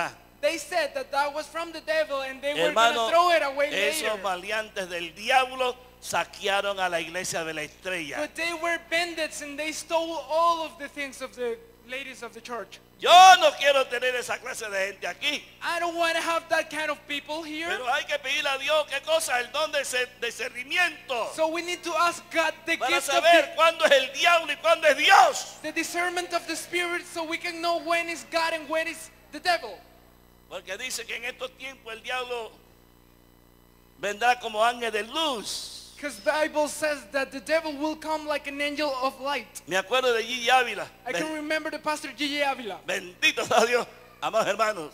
They said that that was from the devil and they were Hermano, going to throw it away esos later. maleantes del diablo saquearon a la iglesia de la estrella. But they were bandits and they stole all of the things of the ladies of the church. Yo no quiero tener esa clase de gente aquí. I don't want to have that kind of people here. Pero hay que pedirle a Dios qué cosa, el don de cer- discernimiento. So we need to ask God the Para gift of saber the, cuándo es el diablo y cuándo es Dios. the discernment of the spirit so we can know when is God and when is the devil. Porque dice que en estos tiempos el diablo vendrá como ángel de luz. Because the Bible says that the devil will come like an angel of light. Me acuerdo de Gigi Ávila. I can remember the pastor Gigi Avila. Bendito sea Dios, amados hermanos.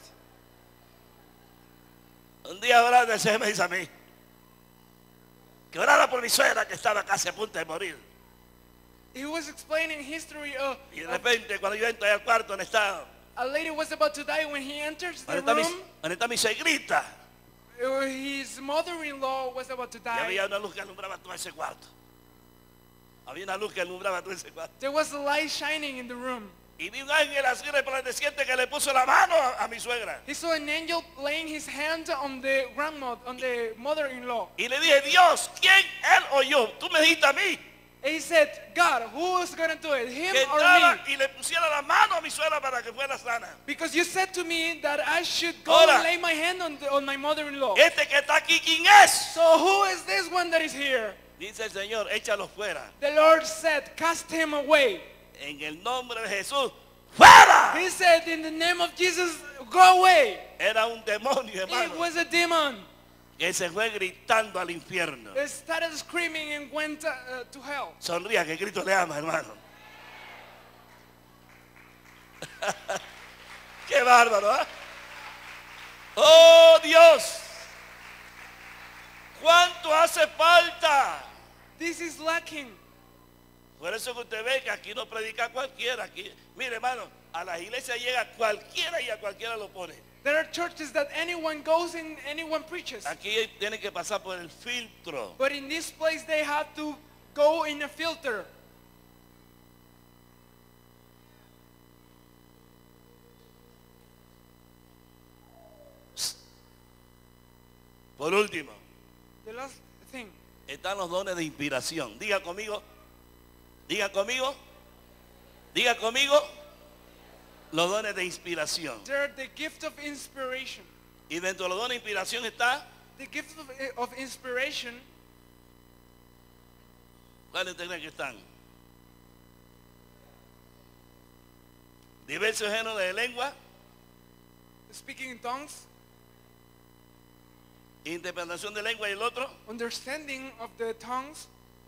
Un día orando el Señor me dice a mí que orara por mi suegra que estaba casi a punto de morir. He was explaining history of, Y de of repente cuando yo entro al cuarto donde está, a lady was about to die when he enters the donde está mi, room. donde está mi suegrita, uh, His mother-in-law was about to y die. había una luz que alumbraba todo ese cuarto. Había una luz que alumbraba todo ese cuarto. There was a light shining in the room. Y vi un ángel así resplandeciente que le puso la mano a, a mi suegra. He saw an angel laying his hand on the grandmother, on the mother-in-law. Y le dije, Dios, ¿quién? Él o yo. Tú me dijiste a mí And he said, God, who is going to do it, him que or entraba me? y le pusiera la mano a mi suegra para que fuera sana. Because you said to me that I should go Ahora. and lay my hand on, the, on my mother-in-law. Este que está aquí, ¿quién es? So who is this one that is here? Dice el Señor, échalo fuera. The Lord said, cast him away. En el nombre de Jesús, ¡fuera! He said, in the name of Jesus, go away. Era un demonio, It hermano, was a demon. que se fue gritando al infierno. It started screaming and went uh, to hell. Sonría, que Cristo le ama, hermano. Qué bárbaro, ¿eh? Oh, Dios. ¿Cuánto hace falta? This is lacking. Por eso que usted ve que aquí no predica cualquiera. Aquí, mire, hermano, a las iglesias llega cualquiera y a cualquiera lo pone. There are churches that anyone goes and anyone preaches. Aquí tiene que pasar por el filtro. But in this place they have to go in a filter. Por último, The last thing. están los dones de inspiración. Diga conmigo, diga conmigo, diga conmigo, los dones de inspiración. They're the gift of inspiration. Y dentro de los dones de inspiración está, The gift of, of inspiration, ¿cuáles ustedes creen que están? Diversos géneros de lengua, speaking in tongues, interpretación de lengua y el otro. understanding of the tongues,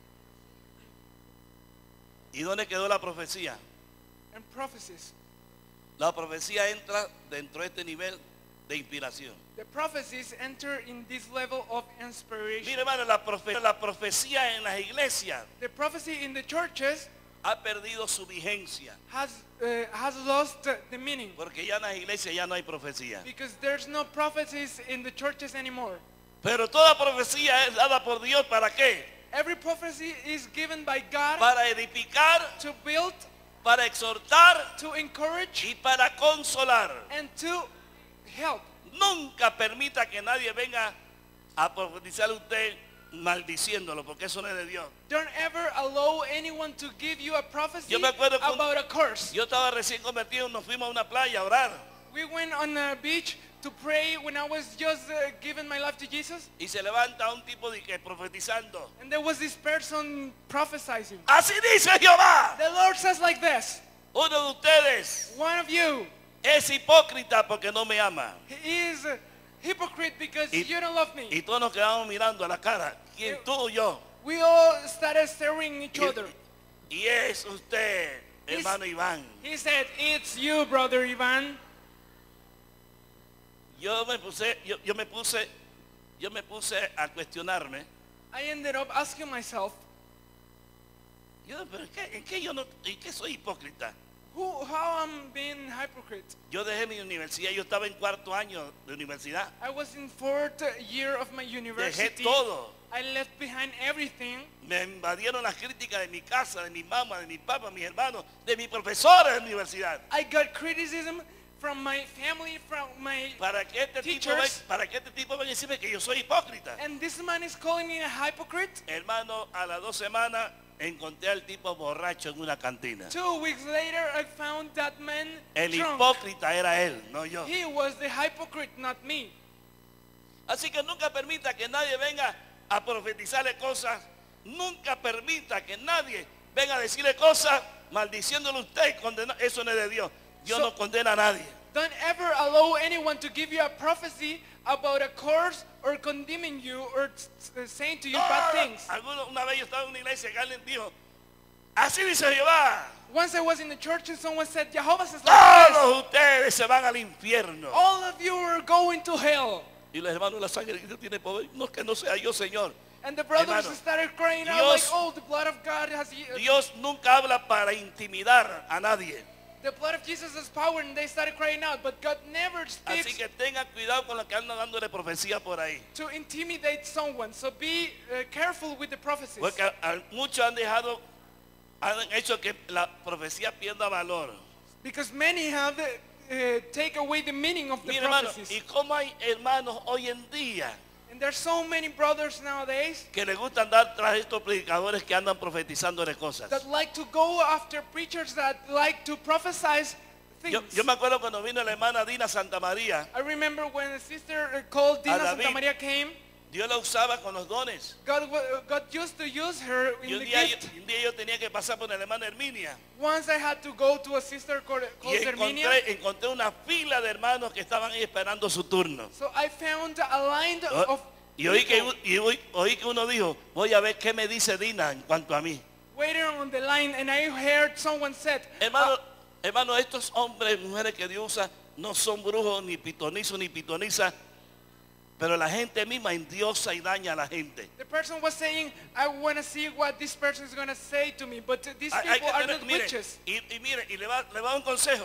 ¿Y dónde quedó la profecía? and prophecies. La profecía entra dentro de este nivel de inspiración. The prophecies enter in this level of inspiration. Mire, hermano, la, profe- la profecía en las iglesias The prophecy in the churches ha perdido su vigencia. has uh, has lost uh, the meaning Porque ya en las iglesias ya no hay profecía. because there's no prophecies in the churches anymore. Pero toda profecía es dada por Dios, ¿para qué? Every prophecy is given by God Para edificar, to build, para exhortar to encourage, y para consolar. and to help. Nunca permita que nadie venga a profetizar a usted maldiciéndolo, porque eso no es de Dios. Don't ever allow anyone to give you a prophecy Yo me acuerdo que un- about a curse. Yo estaba recién convertido, nos fuimos a una playa a orar. We went on a beach to pray when I was just uh, giving my life to Jesus, Y se levanta un tipo de que profetizando. and there was this person prophesying. Así dice Jehová. The Lord says like this, Uno de ustedes one of you, es hipócrita porque no me ama. he is a hypocrite because Y- you don't love me. Y todos nos quedamos mirando a la cara. ¿Quién, tú o yo? We all started staring each Y, other. y es usted, He's- hermano Iván. He said, it's you, brother Ivan. Yo me puse, yo, yo me puse, yo me puse a cuestionarme. I ended up asking myself, Yo, pero ¿en qué, en qué yo no, en qué soy hipócrita? who, how I'm being hypocrite? Yo dejé mi universidad, yo estaba en cuarto año de universidad. I was in fourth year of my Dejé university. todo. I left behind everything. Me invadieron las críticas de mi casa, de mi mamá, de mi papá, mis hermanos, de mis profesores de la universidad. I got criticism from my family, from my Para que este tipo teachers. venga, para que este tipo venga y decirme que yo soy hipócrita. And this man is calling me a hypocrite. Hermano, a las dos semanas encontré al tipo borracho en una cantina. Two weeks later, I found that man El drunk. hipócrita era él, no yo. He was the hypocrite, not me. Así que nunca permita que nadie venga a profetizarle cosas. Nunca permita que nadie venga a decirle cosas maldiciéndole a usted y condena. Eso no es de Dios. Dios So- no condena a nadie. Don't ever allow anyone to give you a prophecy about a curse or condemning you or t- t- saying to you bad things. Alguno- una vez yo estaba en una iglesia y alguien dijo, así dice Jehová, Once I was in the church and someone said, Jehovah says like this. todos ustedes se van al infierno. All of you are going to hell. Y los hermanos, la sangre de Cristo tiene poder. No es que no sea yo, Señor. And the brothers Hermano, started crying out Dios- like, oh, the blood of God has... Dios nunca habla para intimidar a nadie. The blood of Jesus has power, and they started crying out. But God never Así speaks que tengan cuidado con lo que andan dándole profecía por ahí. to intimidate someone. So be uh, careful with the prophecies. Porque a- a- muchos han dejado, han hecho que la profecía pierda valor. Because many have uh, take away the meaning of the Mira, hermano, prophecies. y cómo hay hermanos hoy en día And there's so many brothers nowadays que les gusta andar tras estos predicadores que andan profetizándole cosas. that like to go after preachers that like to prophesize things. Yo, yo me acuerdo cuando vino la hermana Dina Santa María, I remember when a sister uh, called Dina David. Santa Maria came, Dios la usaba con los dones. God, wa- God used to use her Y in un the día, yo, gift. un día yo tenía que pasar por la hermana Herminia Once I had to go to a sister called, y called Herminia. encontré, encontré una fila de hermanos que estaban ahí esperando su turno. So I found a line Oh, of Y oí que, people y oí, oí que uno dijo, voy a ver qué me dice Dina en cuanto a mí. waiting on the line, and I heard someone said, Hermano, hermano, estos hombres y mujeres que Dios usa no son brujos, ni pitonizos, ni pitonizas, pero la gente misma endiosa y daña a la gente. the person was saying, I want to see what this person is going to say to me, but these Hay- hay people que are tener- not mire, witches. y, y mire, y le va, le va a dar un consejo.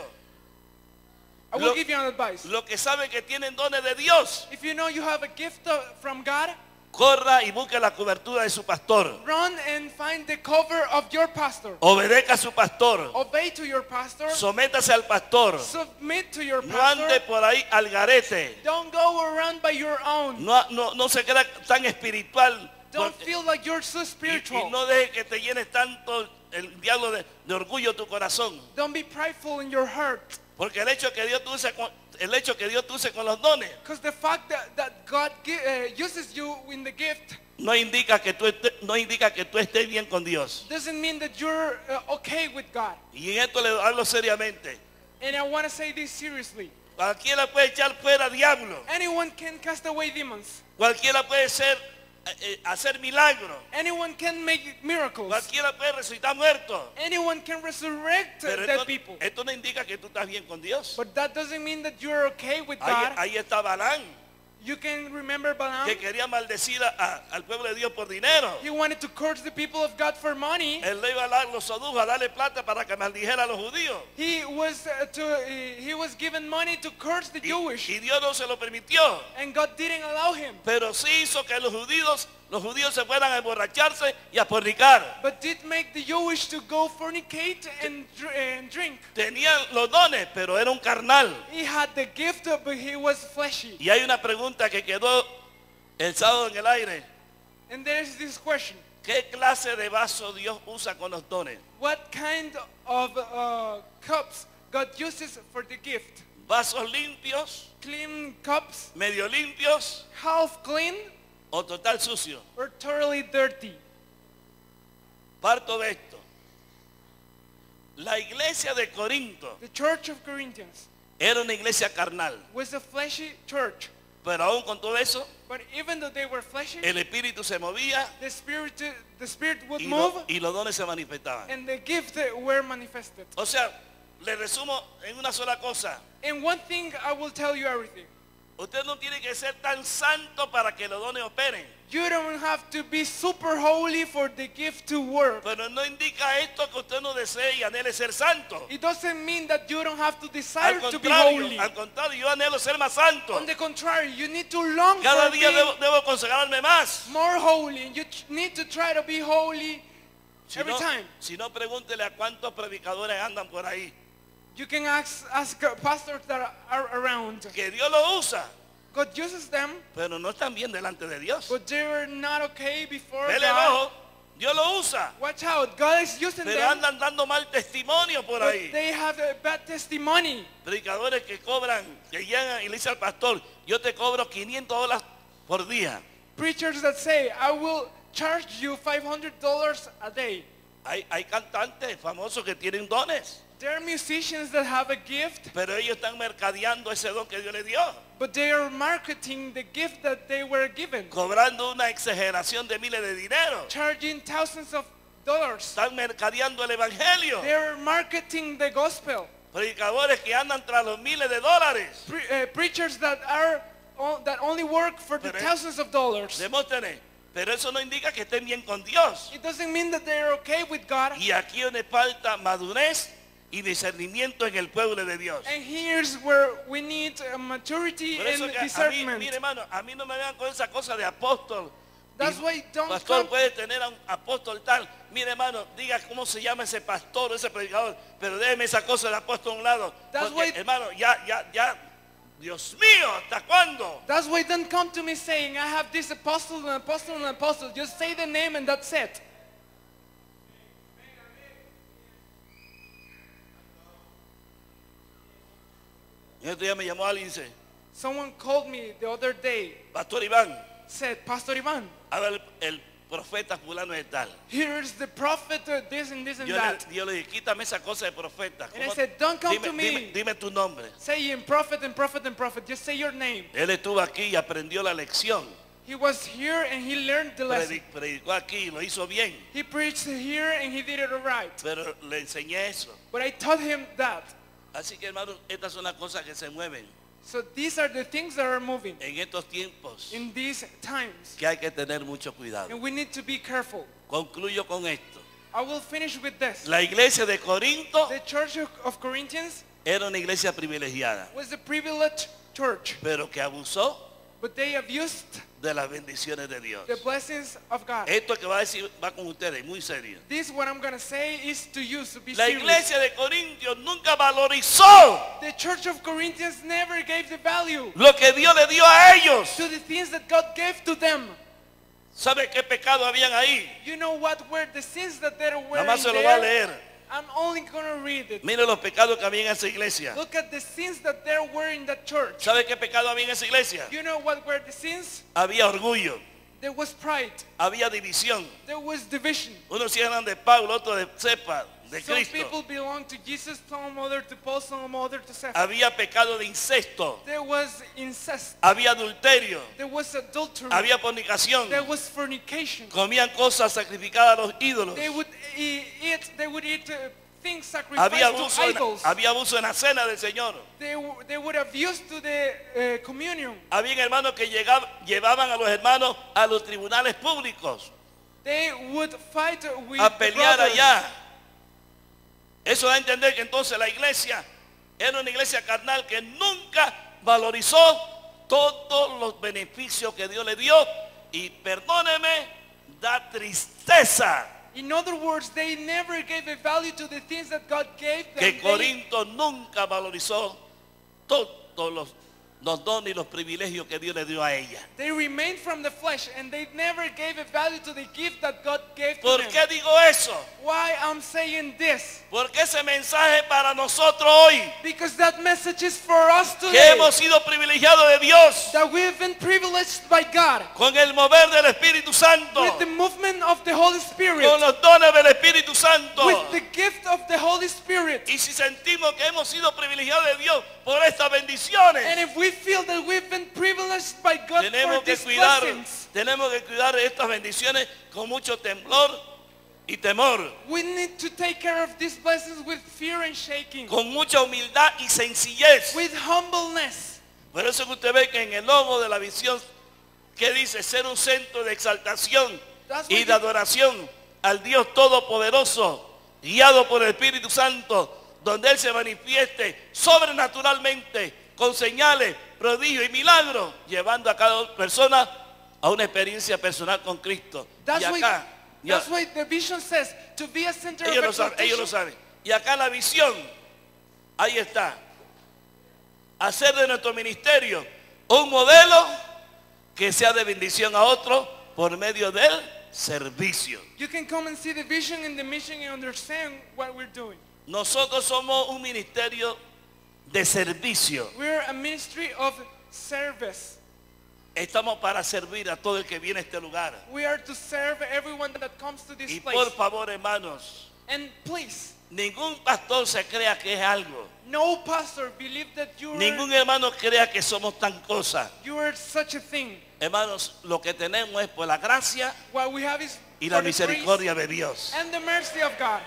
I will Lo- give you an advice. Los que saben que tienen dones de Dios, If you know you have a gift uh, from God, corra y busque la cobertura de su pastor. run and find the cover of your pastor. Obedezca a su pastor. Obey to your pastor. Sométase al pastor. Submit to your No ande pastor. por ahí al garete. Don't go around by your own. No, no, no se crea tan espiritual. Don't porque- feel like you're so y, y spiritual. no deje que te llenes tanto el diablo de, de orgullo tu corazón. Don't be prideful in your heart. Porque el hecho que Dios te use con, el hecho que Dios te use con los dones Because the fact that, that God gi- uh, uses you in the gift no indica que tú estés, no indica que tú estés bien con Dios. doesn't mean that you're uh, okay with God. Y en esto le hablo seriamente. And I want to say this seriously. Cualquiera puede echar fuera diablo. Anyone can cast away demons. Cualquiera puede ser eh, eh, hacer milagros. Anyone can make miracles. Cualquiera puede resucitar muertos. Anyone can resurrect uh, Pero dead esto, people. esto no indica que tú estás bien con Dios. But that doesn't mean that you're okay with Ahí, God. ahí está Balán, You can remember Balaam. que quería maldecir a- a- al pueblo de Dios por dinero. He wanted to curse the people of God for money. Él le iba a dar, los sedujo a darle plata para que maldijera a los judíos. He was uh, to uh, he was given money to curse the Y, Jewish, y Dios no se lo permitió. and God didn't allow him. Pero sí hizo que los judíos, los judíos se fueran a emborracharse y a fornicar. But did make the Jewish to go fornicate and, dr- and drink. Tenían los dones, pero era un carnal. He had the gift, uh, but he was fleshy. Y hay una pregunta que quedó el sábado en el aire. And there's this question: ¿Qué clase de vaso Dios usa con los dones? what kind of uh, cups God uses for the gift? ¿Vasos limpios, Clean cups, medio limpios half clean, o total sucio? or totally dirty? Parto de esto. La iglesia de Corinto The church of Corinthians era una iglesia carnal, was a fleshy church, pero aún con todo eso, but even though they were fleshy, el espíritu se movía the spirit, the spirit would y, move, lo- y los dones se manifestaban. and the gifts were manifested. O sea, le resumo en una sola cosa. And one thing I will tell you everything. Usted no tiene que ser tan santo para que los dones operen. You don't have to be super holy for the gift to work. Pero no indica esto que usted no desee y anhele ser santo. It doesn't mean that you don't have to Al desire to be contrario, holy. al contrario, yo anhelo ser más santo. On the contrary, you need to long Cada for día being debo, debo consagrarme más. more holy. And you ch- need to try to be holy Si every no, time. si no, pregúntele a cuántos predicadores andan por ahí. You can ask, ask uh, pastors that are around. que Dios lo usa, God uses them, pero no están bien delante de Dios. but they're not okay before Vele el God. ojo, Dios lo usa, Watch out, God is using pero them, andan dando mal testimonio por but ahí. they have a bad testimony. Predicadores que cobran, que llegan y le dicen al pastor, yo te cobro quinientos dólares por día. Preachers that say, I will charge you five hundred dollars a day. Hay, hay cantantes famosos que tienen dones, There are musicians that have a gift, pero ellos están mercadeando ese don que Dios les dio, but they are marketing the gift that they were given, cobrando una exageración de miles de dinero. charging thousands of dollars. Están mercadeando el evangelio. They are marketing the gospel. Predicadores que andan tras los miles de dólares. Pre- uh, preachers that are o- that only work for the Pero- thousands of dollars. Demóstenes. Pero eso no indica que estén bien con Dios. It doesn't mean that they are okay with God. Y aquí donde falta madurez y discernimiento en el pueblo de Dios. And here's where we need uh, maturity Por eso and que a mí, discernment. mire hermano, a mí no me vean con esa cosa de apóstol. That's Y, why don't pastor come- puede tener a un apóstol tal. Mire hermano, diga cómo se llama ese pastor, ese predicador. Pero déjeme esa cosa de apóstol a un lado. That's Porque, why- hermano, ya, ya, ya. Dios mío, ¿hasta cuándo? That's why don't come to me saying, I have this apostle and apostle and apostle. Just say the name and that's it. Y otro día me llamó alguien y dice, Someone called me the other day, Pastor Iván, said, Pastor Ivan, a ver el, el profeta fulano de tal. here's the prophet, uh, this and this and Yo le, that. yo le dije, quítame esa cosa de profeta. And I ¿Cómo- said, don't come dime, to me. dime- dime tu nombre. Saying prophet and prophet and prophet. Just say your name. Él estuvo aquí y aprendió la lección. He was here and he learned the lesson. Predi- Predicó aquí y lo hizo bien. He preached here and he did it all right. Pero le enseñé eso. But I taught him that. Así que hermanos, estas son las cosas que se mueven So these are the things that are moving en estos tiempos in these times. que hay que tener mucho cuidado. And we need to be careful. Concluyo con esto. I will finish with this. La iglesia de Corinto The church of- of Corinthians era una iglesia privilegiada, was a privileged church, pero que abusó but they abused de las bendiciones de Dios. the blessings of God. Esto que va a decir va con ustedes, muy serio. This what I'm going to say is to you, to be La serious. iglesia de Corintios nunca valorizó The church of Corinthians never gave the value lo que Dios le dio a ellos. to the things that God gave to them. ¿Sabe qué pecado habían ahí? You know what were the sins that they were Nada in más se lo va a there? leer. I'm only going to read it. Mire los pecados que había en esa iglesia. Look at the sins that there were in that church. ¿Sabe qué pecado había en esa iglesia? You know what were the sins? Había orgullo, There was pride. había división. There was division. Unos sí eran de Pablo, otros de Cepa, de Some Cristo. people belong to Jesus, some other to Paul, some other to Cephas. Había pecado de incesto, There was incest. había adulterio, There was adultery. había fornicación. There was fornication. Comían cosas sacrificadas a los ídolos. They would e- eat. They would eat uh, things Había sacrificed to abuso, en, idols. había abuso en la cena del Señor. They, w- they would abuse to the uh, communion. Había hermanos que llegab- llevaban a los hermanos a los tribunales públicos They would fight with a the pelear brothers. allá. Eso da a entender que entonces la iglesia era una iglesia carnal que nunca valorizó todos los beneficios que Dios le dio. Y perdóneme, da tristeza In other words, they never gave a value to the things that God gave them. que They, Corinto nunca valorizó todos los, los dones y los privilegios que Dios le dio a ella. they remained from the flesh and they never gave a value to the gift that God gave to ¿Por them. qué digo eso? Why I'm saying this? Porque ese mensaje para nosotros hoy, Because that message is for us que today. hemos sido privilegiados de Dios, That we have been privileged by God con el mover del Espíritu Santo, with the movement of the Holy Spirit, con los dones del Espíritu Santo. with the gift of the Holy Spirit. Y si sentimos que hemos sido privilegiados de Dios por estas bendiciones, And if we feel that we've been privileged by God for tenemos que these cuidar, blessings, tenemos que cuidar de estas bendiciones con mucho temblor y temor, we need to take care of these blessings with fear and shaking, con mucha humildad y sencillez. with humbleness. Por eso que usted ve que en el logo de la visión que dice ser un centro de exaltación That's y what de the- adoración al Dios Todopoderoso, guiado por el Espíritu Santo, donde Él se manifieste sobrenaturalmente con señales, prodigios y milagros, llevando a cada persona a una experiencia personal con Cristo. That's, y why, acá, ya- that's why the vision says to be a center ellos, lo of saben, ellos lo exaltation. saben. Y acá la visión Ahí está. Hacer de nuestro ministerio un modelo que sea de bendición a otro por medio del servicio. You can come and see the vision and the mission and understand what we're doing. Nosotros somos un ministerio de servicio. We're a ministry of service. Estamos para servir a todo el que viene a este lugar. We are to serve everyone that comes to this Y place. por favor, hermanos, And please, ningún pastor se crea que es algo. no pastor believe that you Ningún are, hermano crea que somos tan cosas. you are such a thing. Hermanos, lo que tenemos es por la gracia What we have is y la for the grace misericordia de Dios. and the mercy of God.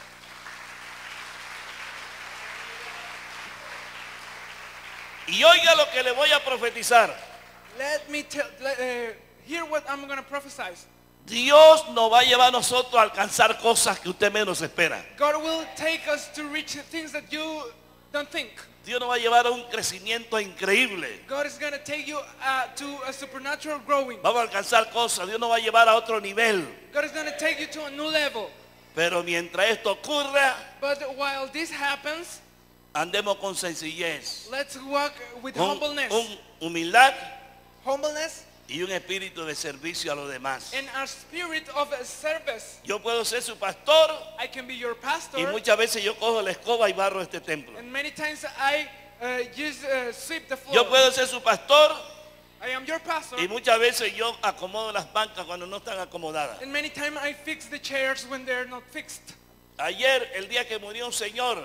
Y oiga lo que le voy a profetizar. Let me tell, let, uh, hear what I'm going to prophesy. Dios nos va a llevar a nosotros a alcanzar cosas que usted menos espera. God will take us to reach things that you don't think. Dios nos va a llevar a un crecimiento increíble. God is going to take you uh, to a supernatural growing. Vamos a alcanzar cosas. Dios nos va a llevar a otro nivel. God is going to take you to a new level. Pero mientras esto ocurra, But while this happens, andemos con sencillez, let's walk with con humbleness. un humildad Humbleness y un espíritu de servicio a los demás. and a spirit of service. Yo puedo ser su pastor I can be your pastor. y muchas veces yo cojo la escoba y barro este templo. And many times I uh, use uh, sweep the floor. Yo puedo ser su pastor I am your pastor. y muchas veces yo acomodo las bancas cuando no están acomodadas. And many times I fix the chairs when they're not fixed. Ayer, el día que murió un señor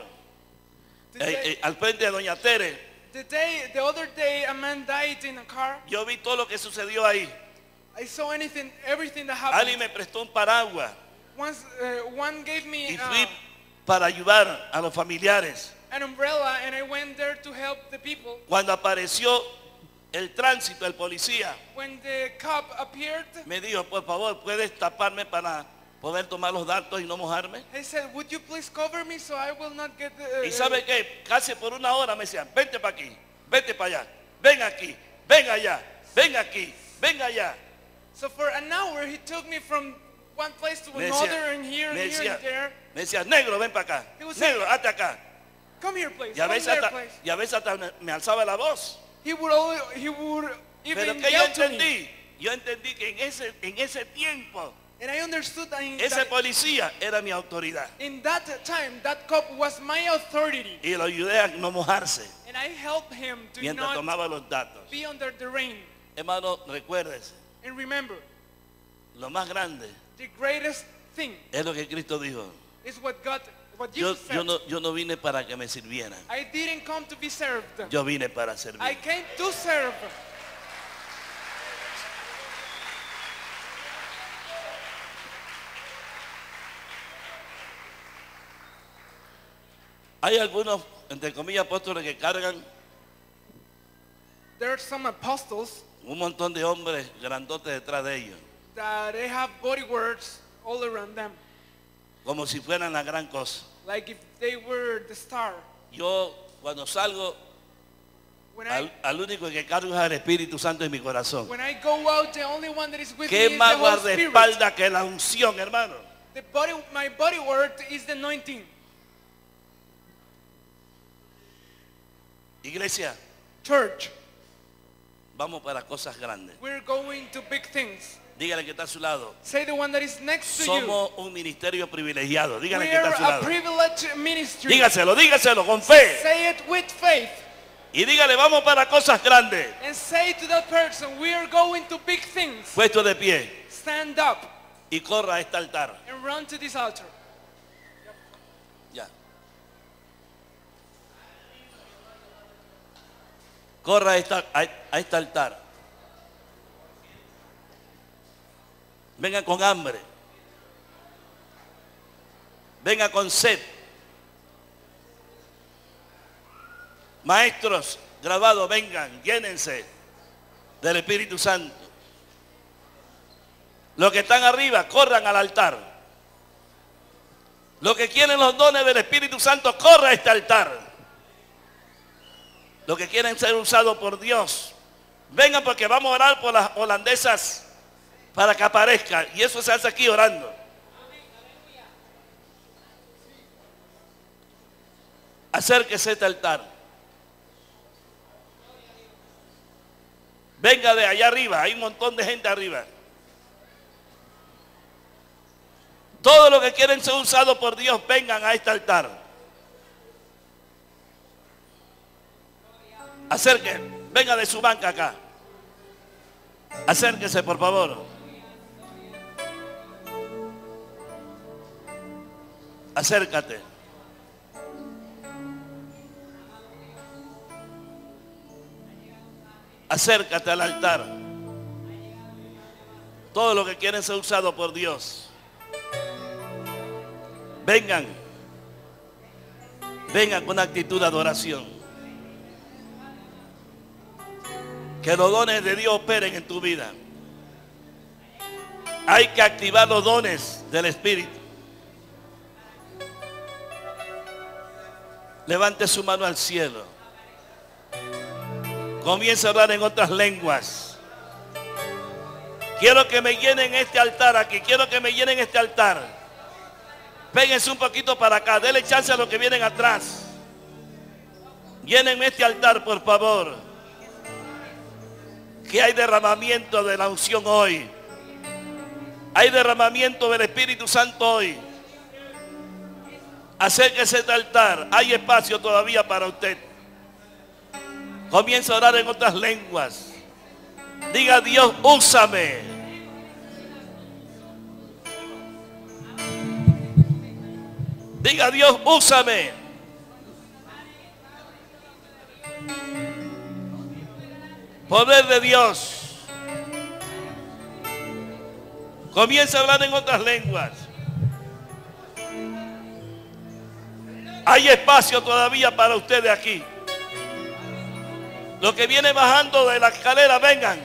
The eh, day, eh, al frente de Doña Tere, the day, the other day, a man died in a car. yo vi todo lo que sucedió ahí. I saw anything, everything that happened. Alguien me prestó un paraguas Once, uh, one gave me y uh, fui para ayudar a los familiares. an umbrella, and I went there to help the people. Cuando apareció el tránsito, el policía When the cop appeared, me dijo, por favor, ¿puedes taparme para poder tomar los datos y no mojarme? he said, would you please cover me so I will not get the... Y sabe qué, casi por una hora me decían, vente para aquí, vente para allá, ven aquí, ven allá, ven aquí, ven allá. So for an hour, he took me from one place to Me another, decía, and here, me here, decía, and there. me decía, negro, ven para acá, He was negro, hazte acá. Come here, please. Y a Come veces there, hasta, please. y a veces hasta me, me alzaba la voz. He would always, he would Pero even que yo yell to me. entendí, yo entendí que en ese, en ese tiempo, And I understood that in, ese that policía era mi autoridad. in that time, that cop was my authority. Y lo ayudé a no mojarse And I helped him to mientras not tomaba los datos. be under the rain. Hermano, recuérdese, And remember, lo más grande the greatest thing es lo que Cristo dijo. is what God, what Yo, Jesus said. yo, no, yo no vine para que me sirvieran. I didn't come to be served. Yo vine para I servir. came to serve. Hay algunos, entre comillas, apóstoles que cargan There are some apostles un montón de hombres grandotes detrás de ellos, that they have body words all around them, como si fueran la gran cosa. like if they were the star. Yo, cuando salgo, When al, I al único que cargo es al Espíritu Santo en mi corazón. when I go out, the only one that is with me ¿Qué is the más Holy Spirit. guardaespaldas que la unción, hermano? The body, my body word is the anointing. Iglesia, Church, vamos para cosas grandes. we're going to big things. Dígale que está a su lado. Say the one that is next to Somos un ministerio privilegiado. you. Dígale We que está a are su a lado. privileged ministry. Dígaselo, dígaselo con fe. Say it with faith. Y dígale, vamos para cosas grandes. And say to that person, we are going to big things. Puesto de pie Stand up y corra a este altar. and run to this altar. Ya. Corra a, esta- a- a este altar. Venga con hambre. Venga con sed. Maestros grabados, vengan, llénense del Espíritu Santo. Los que están arriba, corran al altar. Los que quieren los dones del Espíritu Santo, corran a este altar. Los que quieren ser usados por Dios, vengan porque vamos a orar por las holandesas para que aparezcan. Y eso se hace aquí orando. Acérquese a este altar. Venga de allá arriba, hay un montón de gente arriba. Todos los que quieren ser usados por Dios, vengan a este altar. Acérquese, venga de su banca acá. Acérquese, por favor. Acércate. Acércate al altar. Todos los que quieren ser usados por Dios, vengan. Vengan con actitud de adoración. Que los dones de Dios operen en tu vida. Hay que activar los dones del Espíritu. Levante su mano al cielo. Comienza a hablar en otras lenguas. Quiero que me llenen este altar aquí. Quiero que me llenen este altar. Péguense un poquito para acá. Denle chance a los que vienen atrás. Llénenme este altar, por favor. Que hay derramamiento de la unción hoy. Hay derramamiento del Espíritu Santo hoy. Acérquese a este altar. Hay espacio todavía para usted. Comienza a orar en otras lenguas. Diga: Dios, úsame. Diga: Dios, úsame. Poder de Dios. Comienza a hablar en otras lenguas. Hay espacio todavía para ustedes aquí. Los que vienen bajando de la escalera, vengan.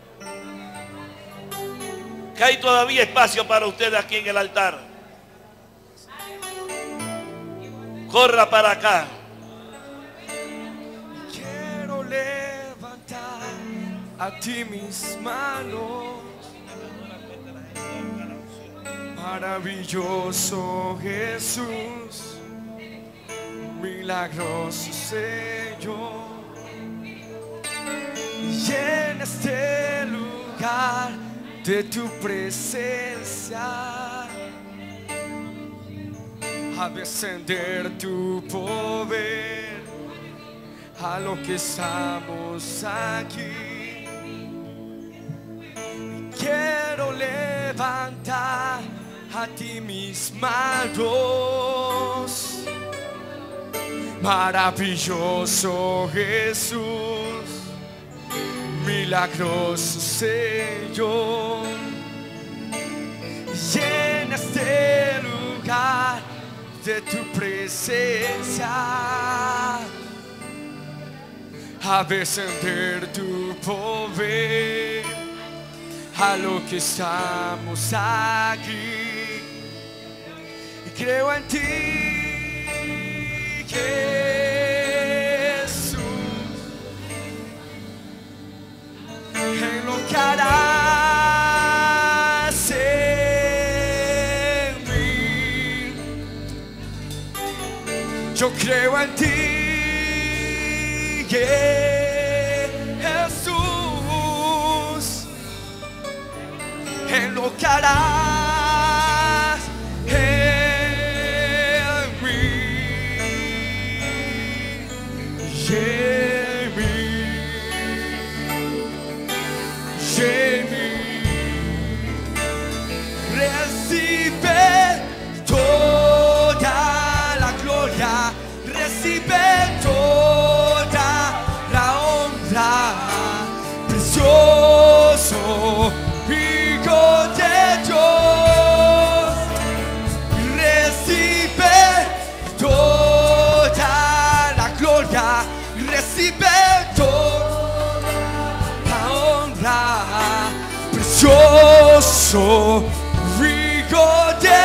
Que hay todavía espacio para ustedes aquí en el altar. Corra para acá. Quiero levantar a ti mis manos. Maravilloso Jesús, milagroso Señor. Y en este lugar de tu presencia a descender tu poder a lo que estamos aquí. Quiero levantar a ti mis manos. Maravilloso Jesús, milagroso Señor. Y en este lugar de tu presencia a descender tu poder a lo que estamos aquí. Y creo en ti, Jesús, en lo que harás en mí. Yo creo en ti, Jesús, en lo que harás en mí, y en mí, y en mí. Recibe toda la gloria, recibe toda la honra, precioso Hijo de Dios. Recibe toda la gloria, recibe toda la honra, precioso Hijo de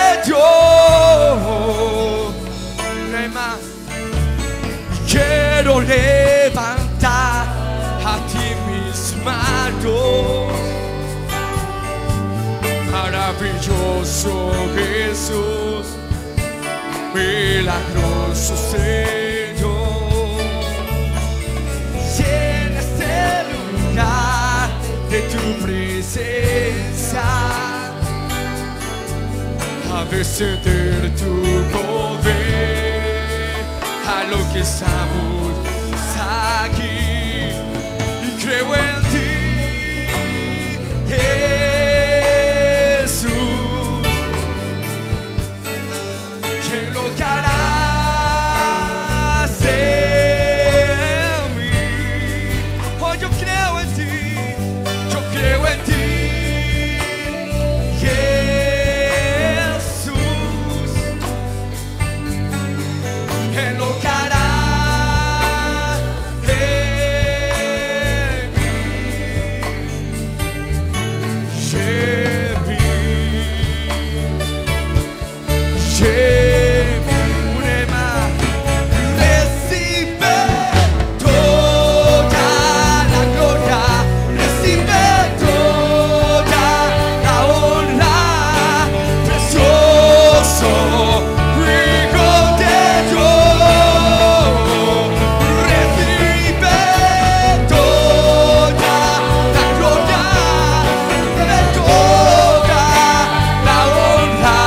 Dios. Rema. Quiero levantar a ti mis manos. Maravilloso Jesús, milagroso Señor. tu presencia, a descender tu poder, a lo que estamos aquí, y creo en ti, Jesús, que lo que harás en mí. Oh, yo creo en ti, yo creo en ti, Jesús, que lo que harás en mí. Llevi, llevi, urema, recibe toda la gloria, recibe toda la honra, precioso Hijo de Dios, recibe toda la gloria, recibe toda la honra,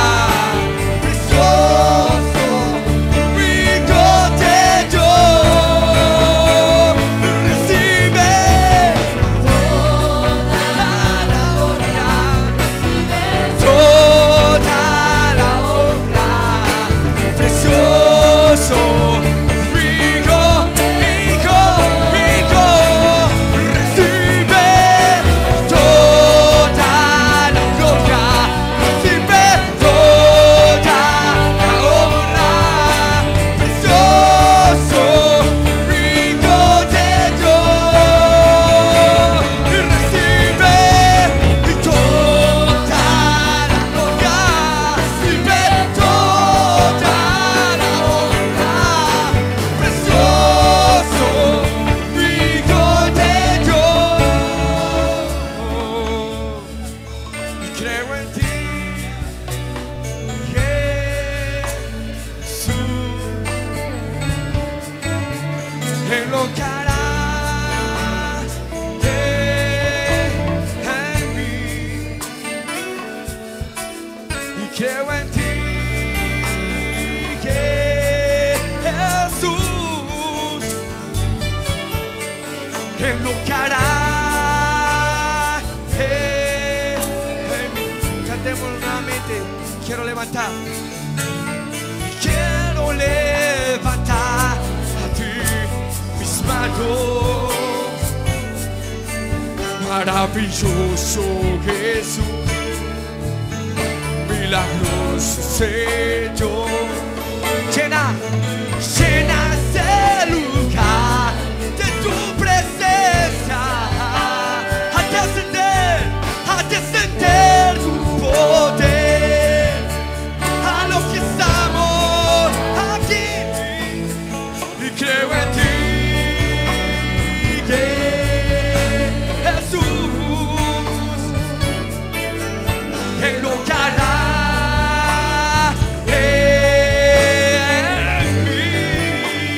precioso Hijo de Dios, recibe toda la honra, precioso Hijo, Hijo, Hijo, recibe toda la gloria, recibe toda la honra, precioso Hijo de Dios, recibe toda la gloria, recibe toda la honra, precioso Hijo de Dios. Y creo en ti, Jesús, en lo que harás en mí. Y creo en ti, Jesús, en lo que harás en mí. Cantemos nuevamente. Quiero levantar, quiero levantar a ti mis manos. Maravilloso Jesús, milagroso Señor, llena, llena ese lugar de tu presencia, a descender, a descender tu poder, a los que estamos aquí, y creo en ti, Jesús, en lo que harás en mí.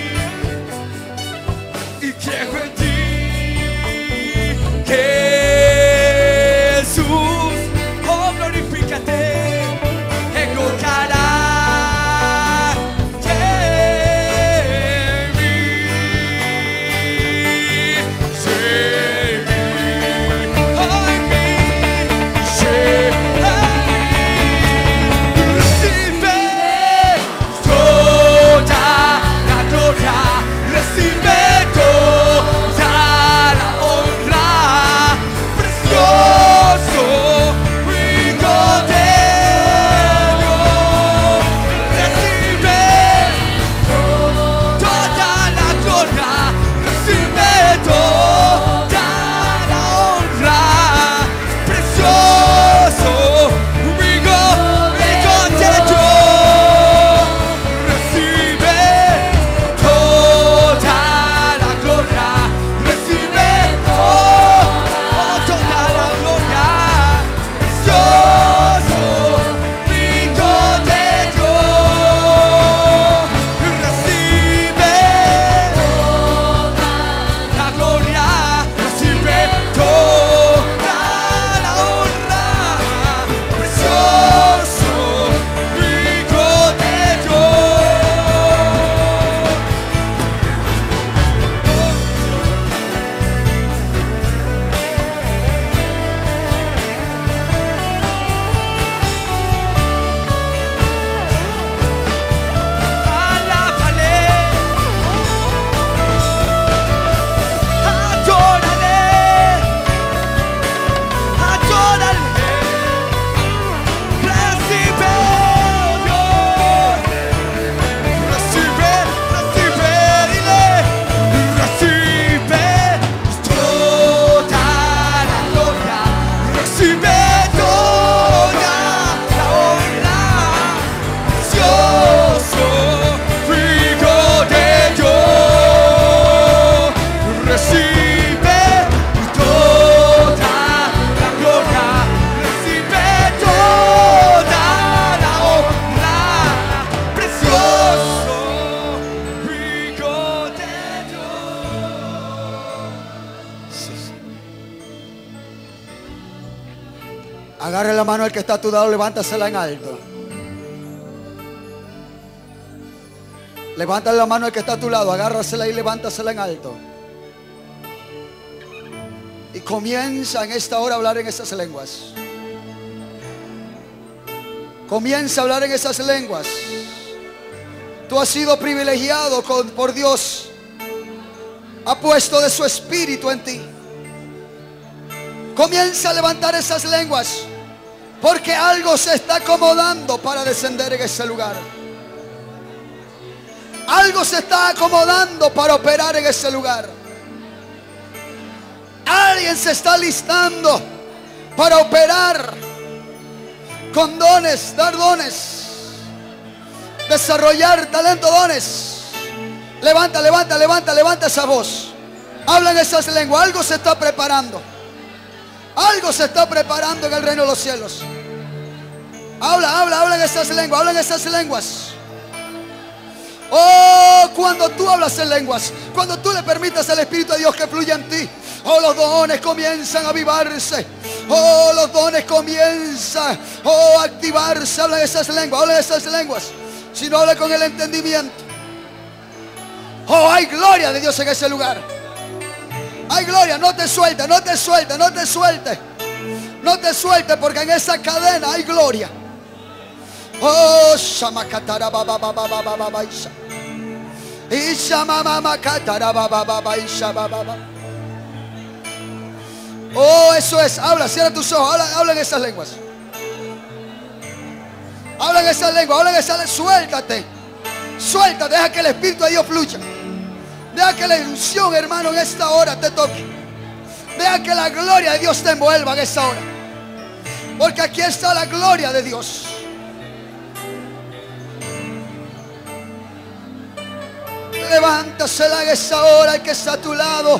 Agarre la mano al que está a tu lado, levántasela en alto. Levanta la mano al que está a tu lado, agárrasela y levántasela en alto. Y comienza en esta hora a hablar en esas lenguas. Comienza a hablar en esas lenguas. Tú has sido privilegiado con, por Dios. Ha puesto de su espíritu en ti. Comienza a levantar esas lenguas, porque algo se está acomodando para descender en ese lugar. Algo se está acomodando para operar en ese lugar. Alguien se está listando para operar con dones, dar dones, desarrollar talento, dones. Levanta, levanta, levanta, levanta esa voz. Habla en esas lenguas. Algo se está preparando. Algo se está preparando en el reino de los cielos. Habla, habla, habla en esas lenguas. Habla en esas lenguas. Oh, cuando tú hablas en lenguas, cuando tú le permitas al Espíritu de Dios que fluya en ti, oh, los dones comienzan a avivarse. Oh, los dones comienzan oh, a activarse. Habla en esas lenguas, habla en esas lenguas. Si no, habla con el entendimiento. Oh, hay gloria de Dios en ese lugar. Hay gloria, no te sueltes, no te sueltes, no te sueltes. No te sueltes, porque en esa cadena hay gloria. Oh, shamakatara baba baba baba baba isha. Isha mama makatara baba baba isha baba baba. Oh, eso es. Habla, cierra tus ojos, habla, habla en esas lenguas. Habla en esas lenguas, habla en esas lenguas. Suéltate. Suéltate, deja que el Espíritu de Dios fluya. Deja que la unción, hermano, en esta hora te toque. Deja que la gloria de Dios te envuelva en esta hora. Porque aquí está la gloria de Dios. Levántasela en esa hora, el que está a tu lado.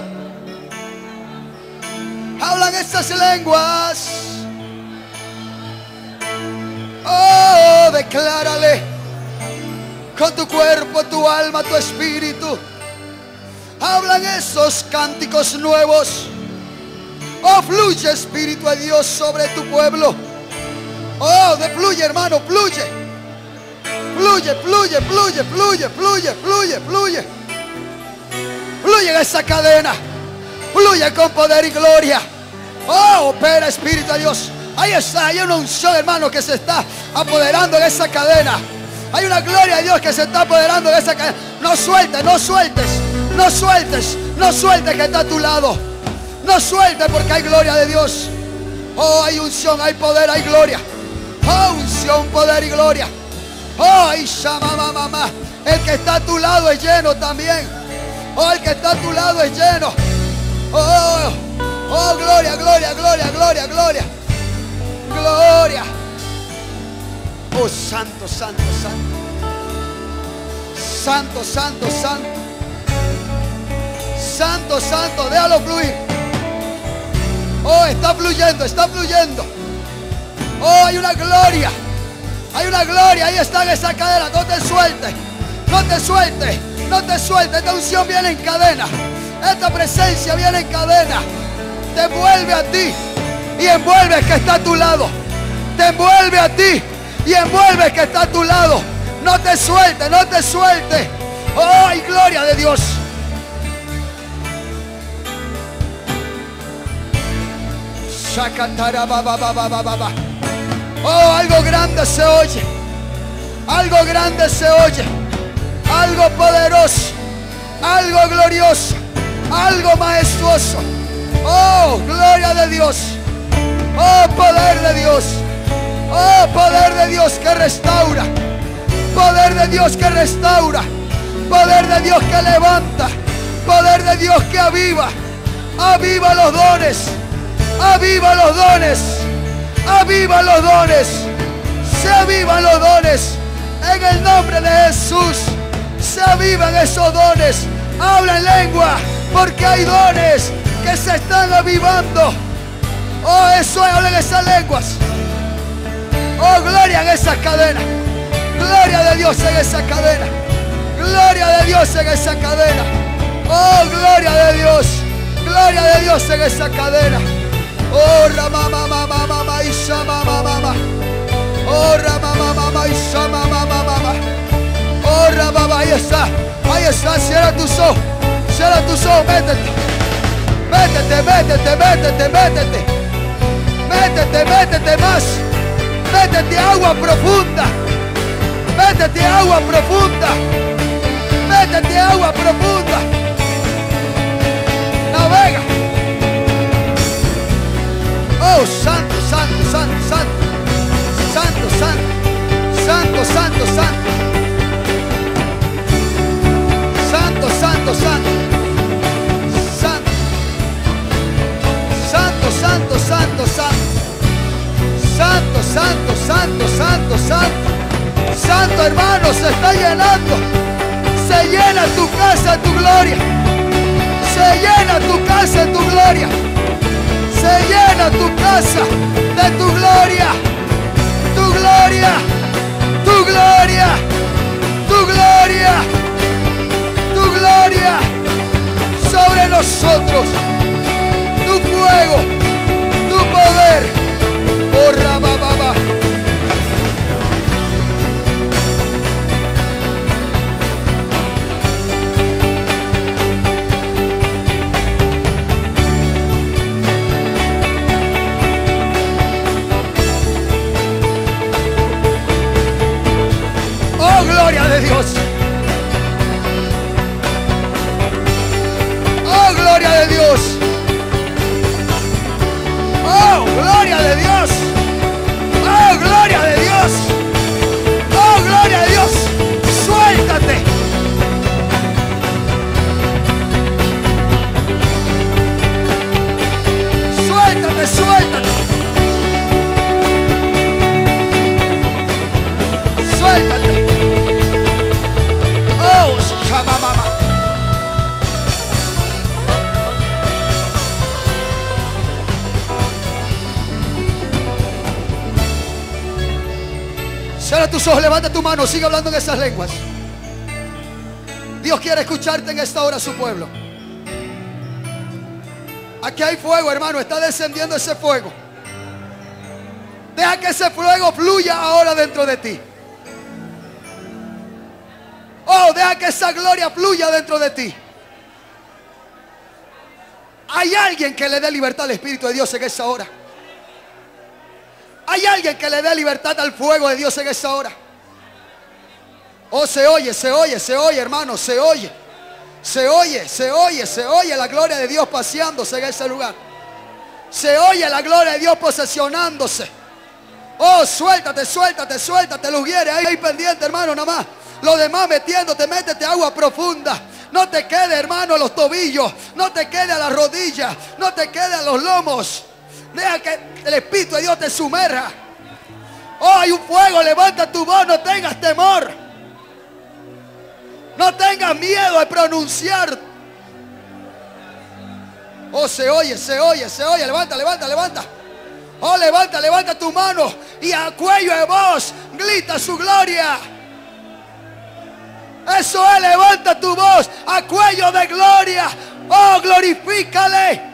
Hablan estas lenguas. Oh, declárale con tu cuerpo, tu alma, tu espíritu. Hablan esos cánticos nuevos. Oh, fluye Espíritu de Dios sobre tu pueblo. Oh, de fluye, hermano, fluye. Fluye, fluye, fluye, fluye, fluye, fluye, fluye. Fluye en esa cadena. Fluye con poder y gloria. Oh, opera Espíritu de Dios. Ahí está, hay una unción, hermano, que se está apoderando en esa cadena. Hay una gloria de Dios que se está apoderando en esa cadena. No sueltes, no sueltes. No sueltes, no sueltes que está a tu lado. No sueltes porque hay gloria de Dios. Oh, hay unción, hay poder, hay gloria. Oh, unción, poder y gloria. Oh, y shama, mamá. El que está a tu lado es lleno también. Oh, el que está a tu lado es lleno. Oh, oh, gloria, gloria, gloria, gloria, gloria. Gloria. Oh, santo, santo, santo. Santo, santo, santo. Santo, santo, déjalo fluir. Oh, está fluyendo, está fluyendo. Oh, hay una gloria. Hay una gloria, ahí está en esa cadena. No te sueltes, no te sueltes, no te sueltes. Esta unción viene en cadena. Esta presencia viene en cadena. Te envuelve a ti y envuelve al que está a tu lado. Te envuelve a ti y envuelve al que está a tu lado. No te sueltes, no te sueltes. Oh, hay gloria de Dios. Oh, algo grande se oye. Algo grande se oye. Algo poderoso. Algo glorioso. Algo majestuoso. Oh, gloria de Dios. Oh, poder de Dios. Oh, poder de Dios que restaura. Poder de Dios que restaura. Poder de Dios que levanta. Poder de Dios que aviva. Aviva los dones. Aviva los dones. Aviva los dones. Se avivan los dones. En el nombre de Jesús. Se avivan esos dones. Habla en lengua. Porque hay dones que se están avivando. Oh, eso es. Habla en esas lenguas. Oh, gloria en esas cadenas. Gloria de Dios en esa cadena. Gloria de Dios en esa cadena. Oh, gloria de Dios. Gloria de Dios en esa cadena. Oh, Rama, Mama, Mama, Isha, Ahí está, cierra tus ojos. Cierra tus ojos, métete. Métete, métete, métete, métete. Métete, métete más. Métete agua profunda. Métete agua profunda. Métete agua profunda. Navega. Oh, santo, santo, santo, santo. Santo, santo. Santo, santo, santo. Santo, santo, santo. Santo, santo, santo, santo. Santo, santo, santo, santo, santo. Santo, hermano, se está llenando. Se llena tu casa en tu gloria. Se llena tu casa en tu gloria. Se llena tu casa de tu gloria. Tu gloria. Tu gloria. Tu gloria. Tu gloria. Sobre nosotros. Tu fuego. Tu poder. Oh, rabababa. Oh, gloria de Dios. Oh, gloria de Dios. Oh, gloria de Dios. Oh, gloria de Dios. Oh, gloria de Dios. Suéltate. Suéltate, suéltate. Suéltate. Oh, shabababa. Cierra tus ojos, levanta tu mano, sigue hablando en esas lenguas. Dios quiere escucharte en esta hora, su pueblo. Aquí hay fuego, hermano, está descendiendo ese fuego. Deja que ese fuego fluya ahora dentro de ti. Oh, deja que esa gloria fluya dentro de ti. Hay alguien que le dé libertad al Espíritu de Dios en esa hora. Hay alguien que le dé libertad al fuego de Dios en esa hora. Oh, se oye, se oye, se oye, hermano, se oye. Se oye, se oye, se oye la gloria de Dios paseándose en ese lugar. Se oye la gloria de Dios posesionándose. Oh, suéltate, suéltate, suéltate, Lugiere, ahí, ahí pendiente, hermano, nada más. Lo demás metiéndote, métete agua profunda. No te quede, hermano, a los tobillos. No te quede a las rodillas. No te quede a los lomos. Deja que el Espíritu de Dios te sumerja. Oh, hay un fuego, levanta tu voz, no tengas temor. No tengas miedo de pronunciar. Oh, se oye, se oye, se oye. Levanta, levanta, levanta. Oh, levanta, levanta tu mano y a cuello de voz grita su gloria. Eso es, levanta tu voz a cuello de gloria. Oh, glorifícale.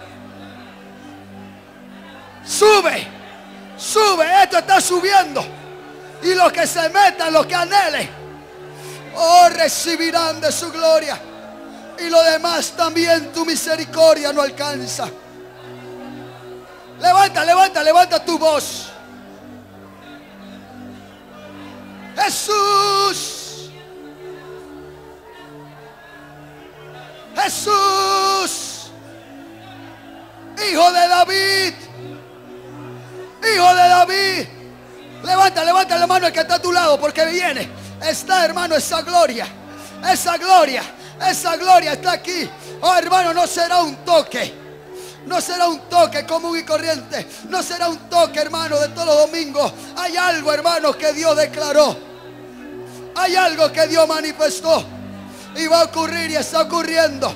Sube, sube, esto está subiendo. Y los que se metan, los que anhelen, oh, recibirán de su gloria. Y lo demás también tu misericordia no alcanza. Levanta, levanta, levanta tu voz. Jesús, Jesús, Hijo de David, Hijo de David. Levanta, levanta la mano el que está a tu lado, porque viene. Está, hermano, esa gloria. Esa gloria, esa gloria está aquí. Oh, hermano, no será un toque. No será un toque común y corriente. No será un toque, hermano, de todos los domingos. Hay algo, hermano, que Dios declaró. Hay algo que Dios manifestó. Y va a ocurrir y está ocurriendo.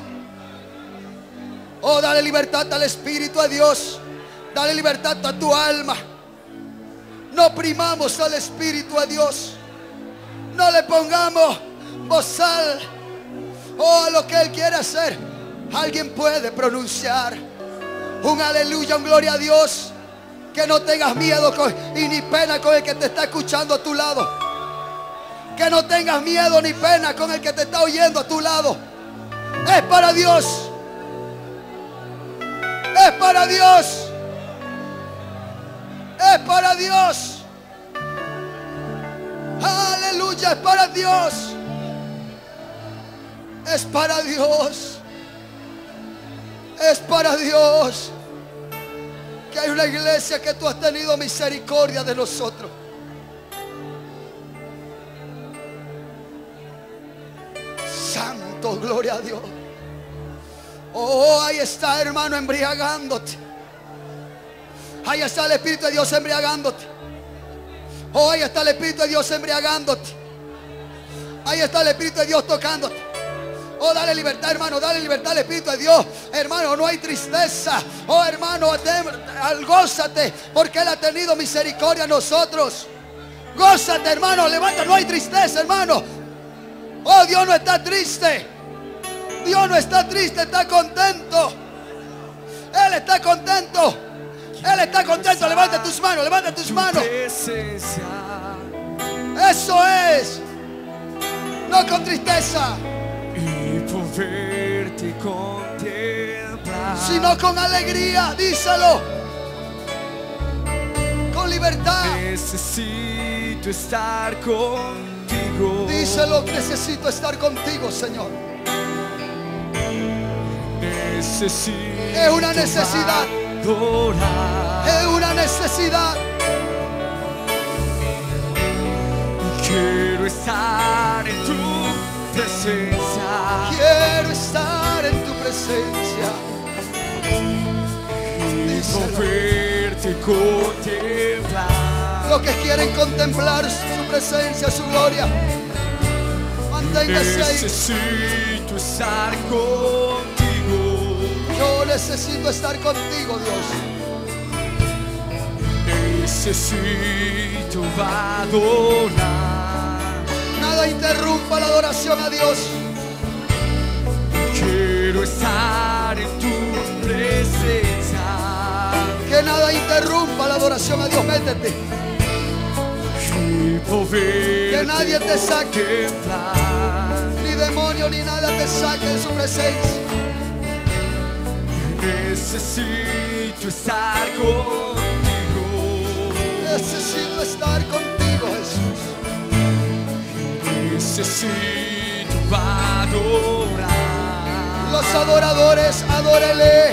Oh, dale libertad al Espíritu de Dios. Dale libertad a tu alma. No oprimamos al Espíritu de Dios. No le pongamos bozal. Oh, a lo que Él quiere hacer. Alguien puede pronunciar un aleluya, un gloria a Dios. Que no tengas miedo con, y ni pena con el que te está escuchando a tu lado. Que no tengas miedo ni pena con el que te está oyendo a tu lado. Es para Dios. Es para Dios. Es para Dios. Aleluya, es para Dios. Es para Dios. Es para Dios. Que hay una iglesia que tú has tenido misericordia de nosotros. Santo, gloria a Dios. Oh, ahí está, hermano, embriagándote. Ahí está el Espíritu de Dios embriagándote. Oh, ahí está el Espíritu de Dios embriagándote. Ahí está el Espíritu de Dios tocándote. Oh, dale libertad, hermano, dale libertad al Espíritu de Dios. Hermano, no hay tristeza. Oh, hermano, gózate, porque Él ha tenido misericordia a nosotros. Gózate, hermano, levanta, no hay tristeza, hermano. Oh, Dios no está triste. Dios no está triste, está contento. Él está contento. Él está contento. Levanta tus manos, levanta tus manos. Eso es. No con tristeza, y poderte contemplar, sino con alegría. Díselo. Con libertad. necesito estar contigo. Díselo, necesito estar contigo, Señor. Necesito Es una necesidad. adorar. Es una necesidad. Quiero estar en tu presencia. Quiero estar en tu presencia. Y Díselo. poderte contemplar. Los que quieren contemplar su presencia, su gloria, manténgase ahí. Necesito estar contigo. Yo necesito estar contigo, Dios. Necesito adorar. Nada interrumpa la adoración a Dios. Quiero estar en tu presencia. Que nada interrumpa la adoración a Dios. Métete. Y poderte Que nadie te saque. contemplar. Ni demonio ni nada te saque de su presencia. Necesito estar contigo. Necesito estar contigo, Jesús. Necesito adorar. Los adoradores, adórele.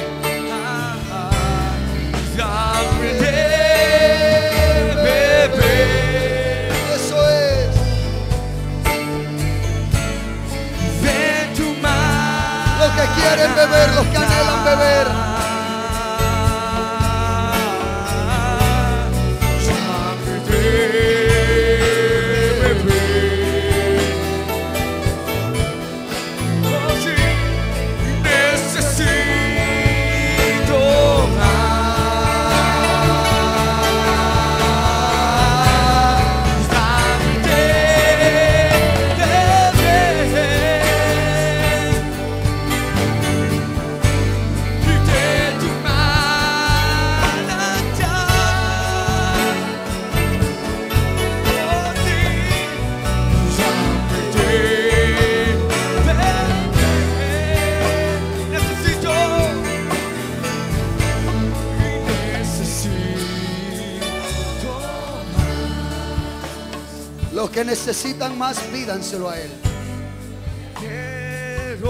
Dame de beber Eso es. de tu mano. Los que quieren beber, los que anhelan beber. Dame de beber. Oh, sí. Necesito más. Dame de beber. Y de tu manantial. Oh, sí. Dame de beber. Necesito. Necesito más. Los que necesitan más, pídanselo a Él. Quiero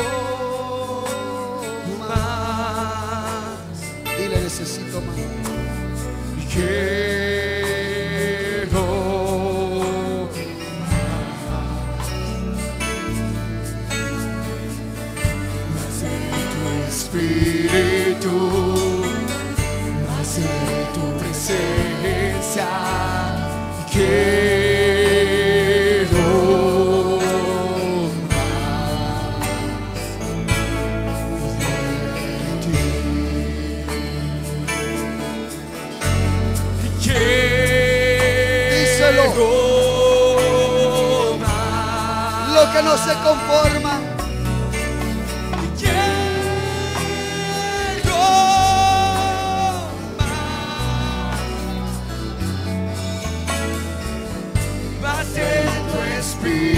más. Dile, necesito más. Quiero más de tu espíritu, más de tu presencia. Quiero Díselo. más. Los que no se conforman, Quiero más. Más de tu espíritu.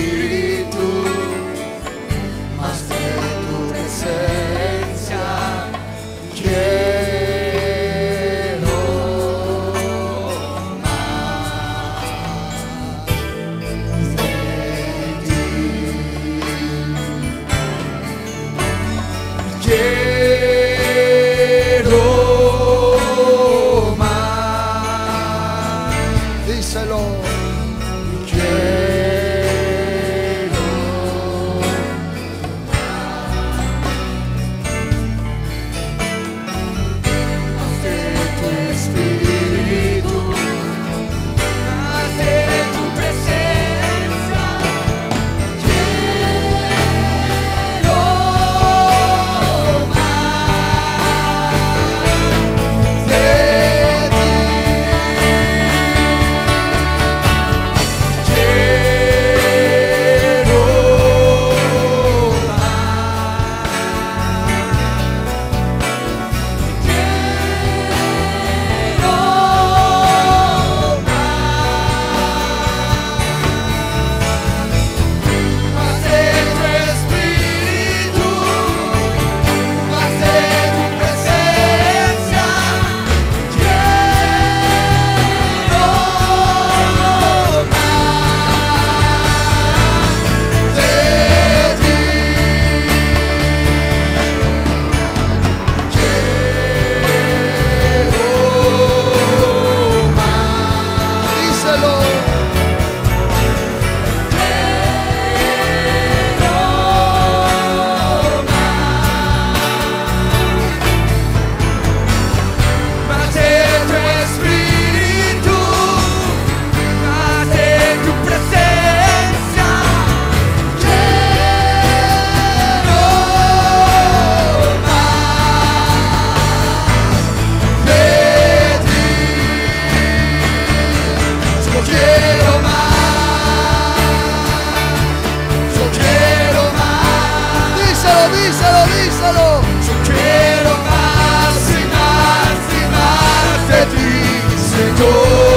Yo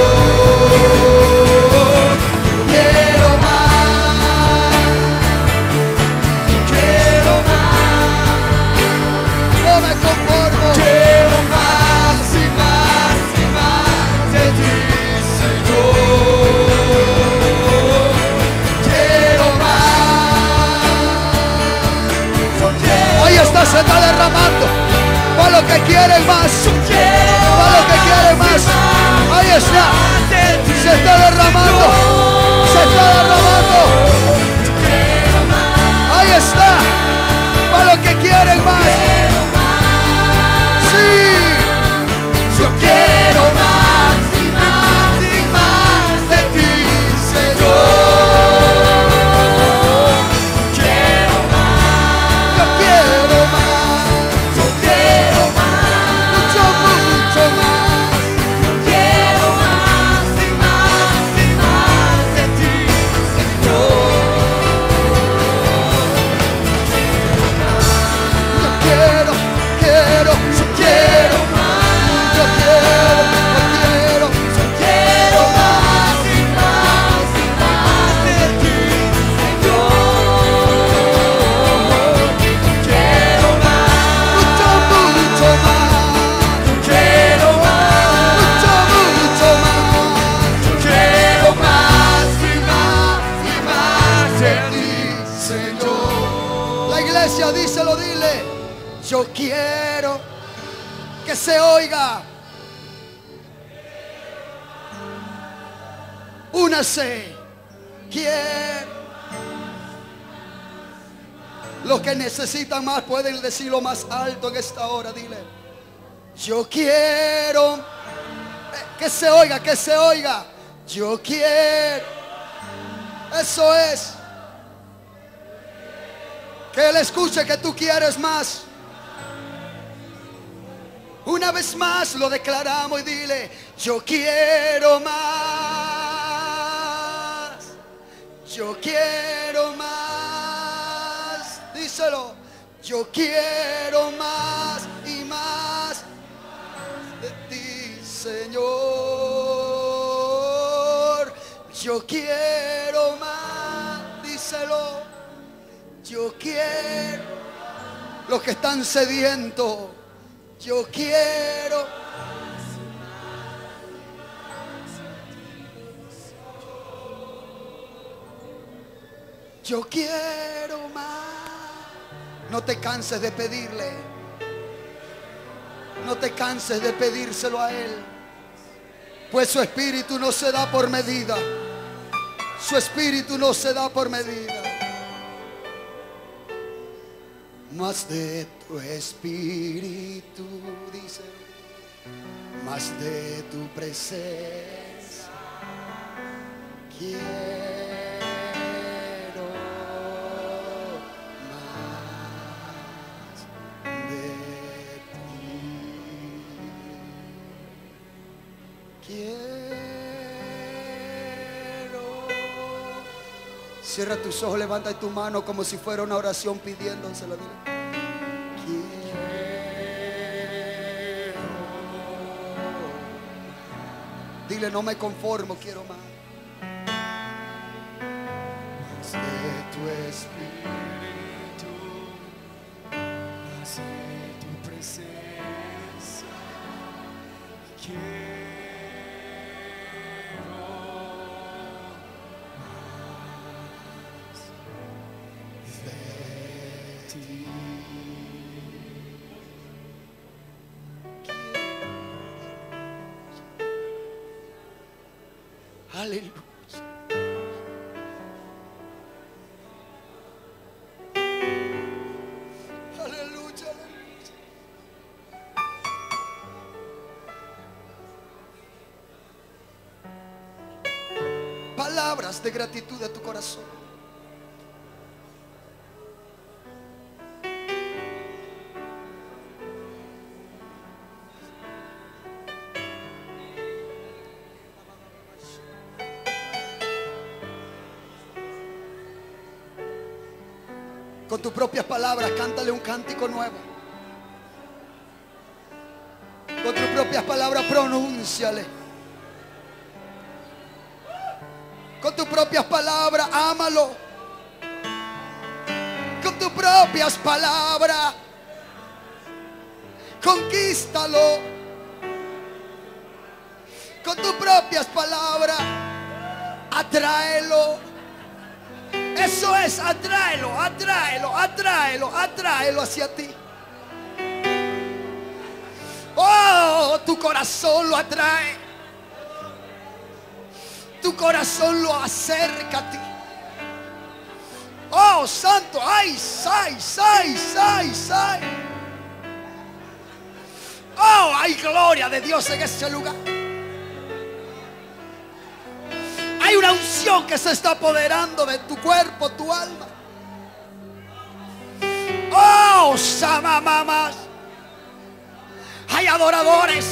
quiero más, quiero más, no me conformo. Quiero más y más y más de ti, Señor. Quiero más. Ahí está, se está derramando. Para los que quieren más, para los que quieren más, ahí está, se está derramando, se está derramando, ahí está, para los que quieren más, sí, yo quiero más y más y más de ti, Señor, quiero más, yo quiero más. Díselo, dile, yo quiero que se oiga. Únase, quiero. Los que necesitan más pueden decirlo más alto en esta hora, dile, yo quiero que se oiga, que se oiga. Yo quiero, eso es. Que Él escuche que tú quieres más. Una vez más lo declaramos y dile, yo quiero más. Yo quiero más. Díselo. Yo quiero más y más de ti, Señor. Yo quiero más. Díselo. Yo quiero, los que están sedientos, yo quiero. Yo quiero más. No te canses de pedirle. No te canses de pedírselo a Él. Pues su espíritu no se da por medida. Su espíritu no se da por medida. Más de tu espíritu, dice, más de tu presencia, quiero más de ti. Quiero. Cierra tus ojos, levanta tu mano como si fuera una oración pidiéndoselo. Dile, no me conformo, quiero más. Más de tu espíritu, más de tu presencia, quiero más de ti. Aleluya. Aleluya, aleluya. Palabras de gratitud de tu corazón. Con tus propias palabras, cántale un cántico nuevo. Con tus propias palabras, pronúnciale. Con tus propias palabras, ámalo. Con tus propias palabras, conquístalo. Con tus propias palabras, atráelo. Eso es, atráelo, atráelo, atráelo, atráelo hacia ti. Oh, tu corazón lo atrae. Tu corazón lo acerca a ti. Oh, santo, ay, ay, ay, ay, ay. Oh, hay gloria de Dios en ese lugar. Hay una unción que se está apoderando de tu cuerpo, tu alma. Oh, samamamas. Hay adoradores.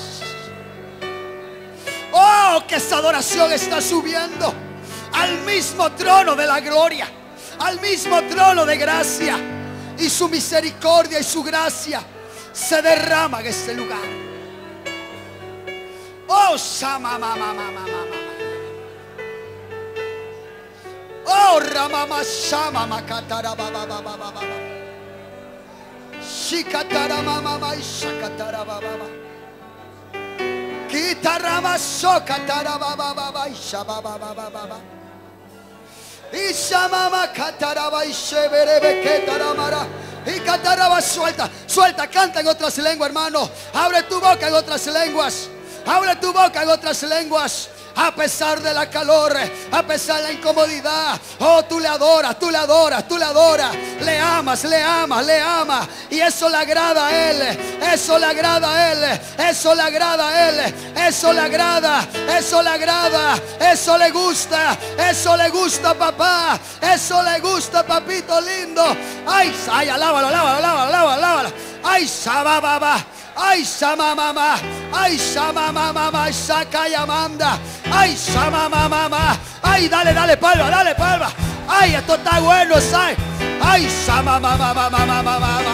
Oh, que esa adoración está subiendo al mismo trono de la gloria, al mismo trono de gracia. Y su misericordia y su gracia se derrama en este lugar. Oh, samamamamamamama. Oh, ramama shamama katara baba baba baba. Shikatara mama mai shakatara baba baba. Kitarama sokatara baba baba shababa baba baba. Ishamama katara baba sheberebe ketaramara. Y cataraba, suelta, suelta, canta en otras lenguas, hermano. Abre tu boca en otras lenguas. Abre tu boca en otras lenguas. A pesar de la calor, a pesar de la incomodidad, oh, tú le adoras, tú le adoras, tú le adoras, le amas, le amas, le amas, y eso le agrada a Él, eso le agrada a Él, eso le agrada a Él, eso le agrada, eso le agrada, eso le gusta, eso le gusta, papá, eso le gusta, papito lindo. Ay, ay, alábalo, alábalo, alábalo, alábalo, alábalo. Ay, sabababa. Ay, sama mamá, ay, sama mamá, saca y amanda, ay, sama mamá, ay, dale, dale palma, dale palma, ay, esto está bueno, ¿sabes? Ay, sama mamá, mamá, mamá, mamá.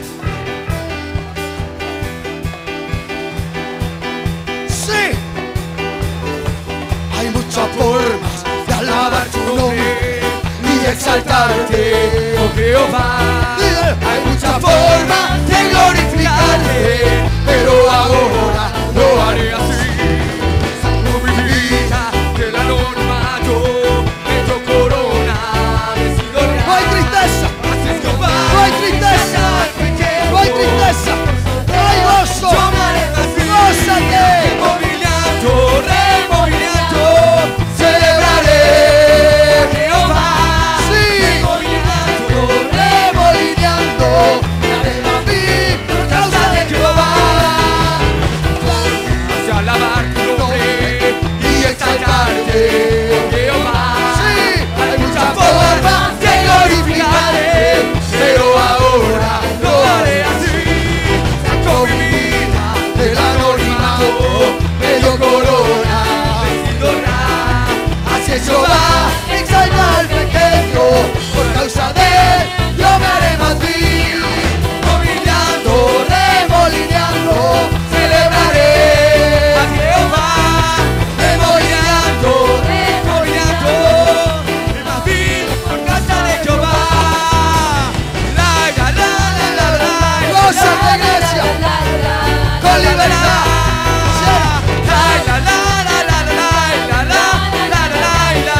Sí, hay muchas formas de alabar tu nombre y exaltarte, oh Jehová. Hay muchas formas de glorificarte, pero ahora lo haré así. Saco mi vida del anonimato, meto corona, decido real. No hay tristeza, no hay tristeza, no hay tristeza, no hay gozo. Gózate. Removilando, removilando, celebraré a Jehová. Sí, removilando, remolineando, daré a mí por causa de Jehová. Hacia alabar tu nombre y exaltarte, Jehová. Sí, hay muchas formas de glorificarte, pero ahora lo haré así. Saco mi vida del anonimato, me dio corona, vestido honrar. Así es Jehová, exalta al pequeño, por causa de él yo me haré más vil. Movilando, remolineando, celebraré a Jehová. Remolineando, remolineando, más vil por causa de Jehová. La la la la la la. Goza la iglesia con libertad. La la la la la la la la la la la.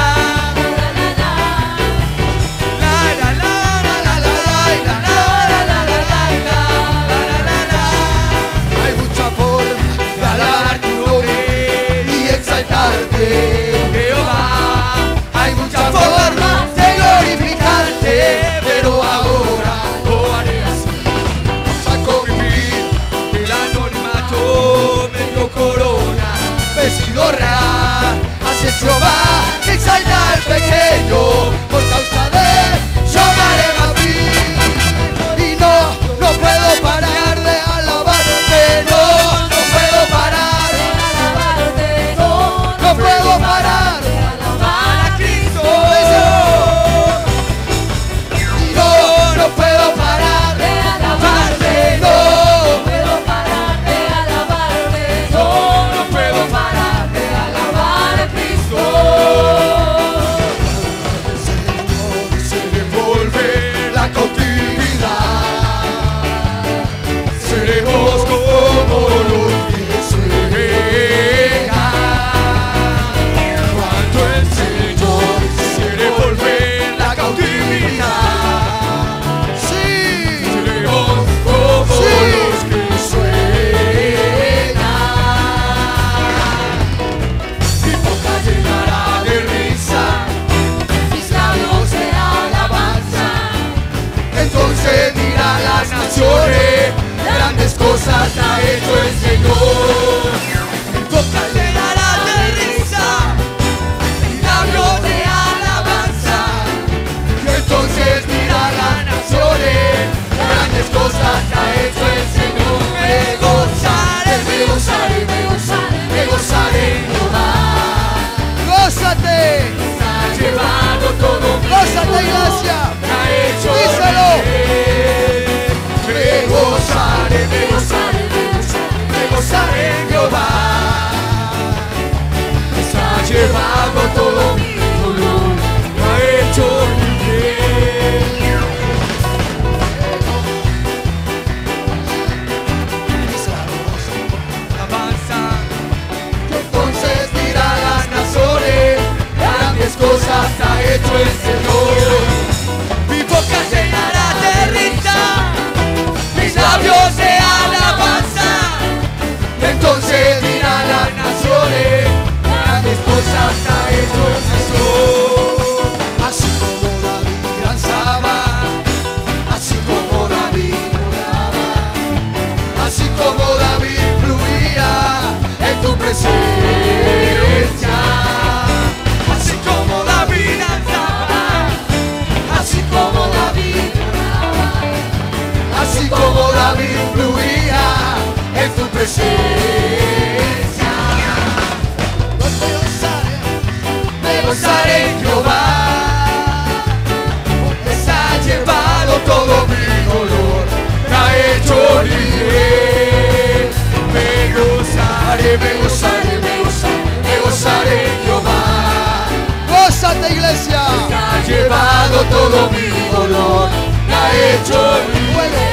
Hay mucha forma de alabar tu nombre y exaltarte, Jehová. Hay muchas formas de glorificarte, pero ahora lo haré así. Saco mi vida del anonimato, me dio corona, vestido real. Así es Jehová, que exalta al pequeño, por causa de él yo me haré más vil. Y no, no puedo parar de alabarte, no, no puedo parar de alabarte, no, no puedo parar de alabar a Cristo. Y no, no puedo parar de alabarte, no, no puedo parar de alabarte, no, no puedo parar de alabarte. la iglesia. me ha hecho Díselo. libre. Me gozaré, me gozaré, me gozaré, me gozaré en Jehová. Me está llevando todo mi dolor, me ha hecho libre. Avanza. Entonces dirá las naciones, grandes cosas ha hecho el Señor. Mi boca llenará de risa, mis labios de alabanza. Entonces dirán las naciones, grandes cosas ha hecho el Señor. Así como David danzaba, Así como David oraba, así como David fluía en tu presencia. Así como David danzaba, así como David oraba, así como David fluía en tu presencia. me gozaré. Me gozaré en Jehová, pues ha llevado todo mi dolor, me ha hecho libre. Me gozaré, me gozaré, me gozaré, me gozaré en Jehová. Gózate, iglesia. Ha llevado todo mi dolor, me ha hecho libre.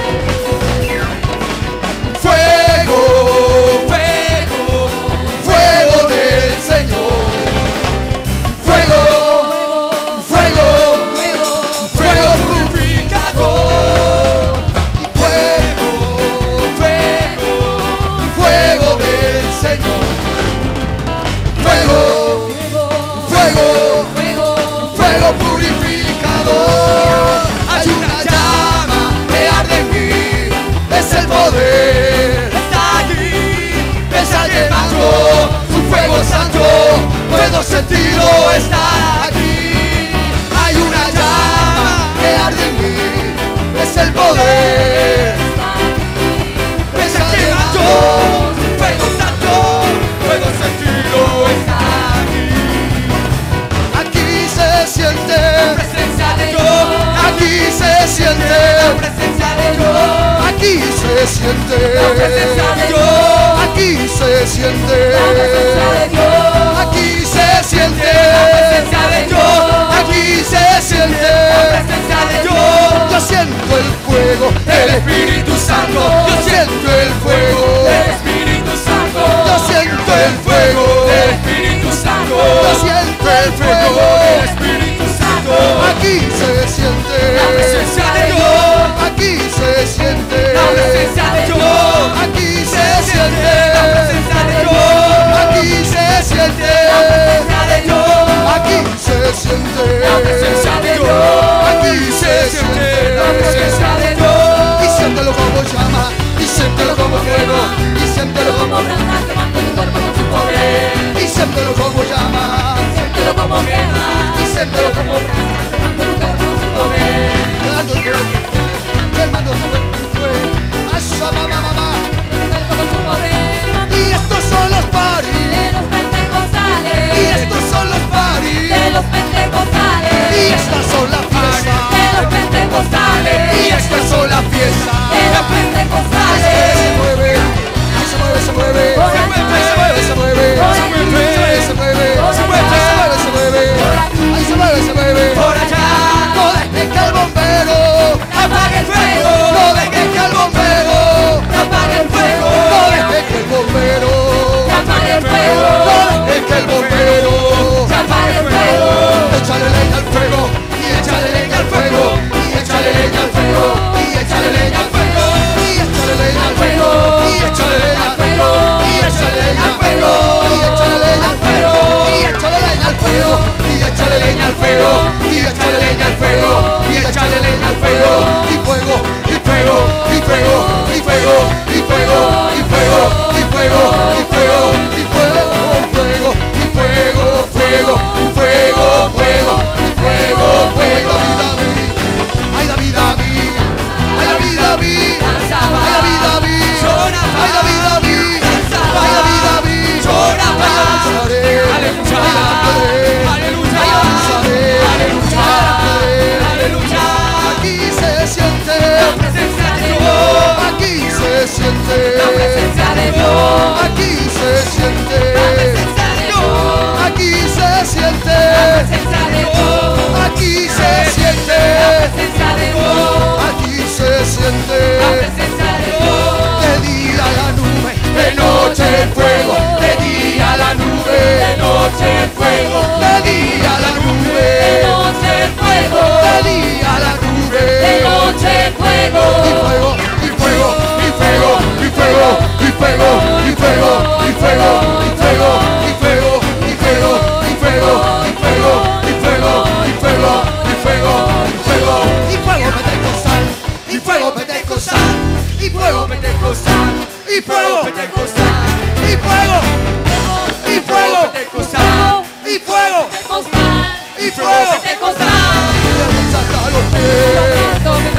Fuego, fuego, fuego del Señor. Fuego, fuego, fuego purificador. Fuego, fuego, fuego del Señor. Fuego, fuego, fuego purificador. Hay una llama que arde en mí, es el poder. Está aquí, me está llevando su fuego santo. Puedo sentirlo, está aquí. Hay una llama que arde en mí, es el poder. Me está llevando su fuego santo. Puedo sentirlo, está aquí. Aquí se siente, La presencia de Dios, aquí se siente. La presencia de Dios, aquí se siente, la presencia de Dios, aquí se siente, la presencia de Dios, aquí se siente, la presencia de Dios, aquí se siente. la presencia de Dios. Yo siento el fuego El Espíritu Santo, yo siento el fuego, el Espíritu Santo, yo siento el fuego, el Espíritu Santo, yo siento el el fuego. Espíritu Santo. Aquí se siente, La presencia de Dios, aquí se siente, la presencia de Dios, aquí se siente, la presencia de Dios, aquí se siente, la presencia de Dios, Aquí se siente, la presencia de Dios, aquí se siente, la presencia de Dios, aquí se siente, la presencia de Dios, aquí se siente. la presencia de Dios. De día la nube, de noche el fuego, de día la nube, De noche el fuego, de día la de nube, noche el fuego, de día la nube, de noche el fuego, y fuego, y fuego, y fuego, y fuego, y fuego, y fuego, y fuego, y fuego, y fuego, y fuego, y fuego, y fuego, y fuego, y fuego, y fuego, y fuego, y fuego pentecostal, y fuego pentecostal, y fuego pentecostal, y fuego pentecostal, y fuego, y fuego pentecostal, y fuego, y fuego, hasta los pies,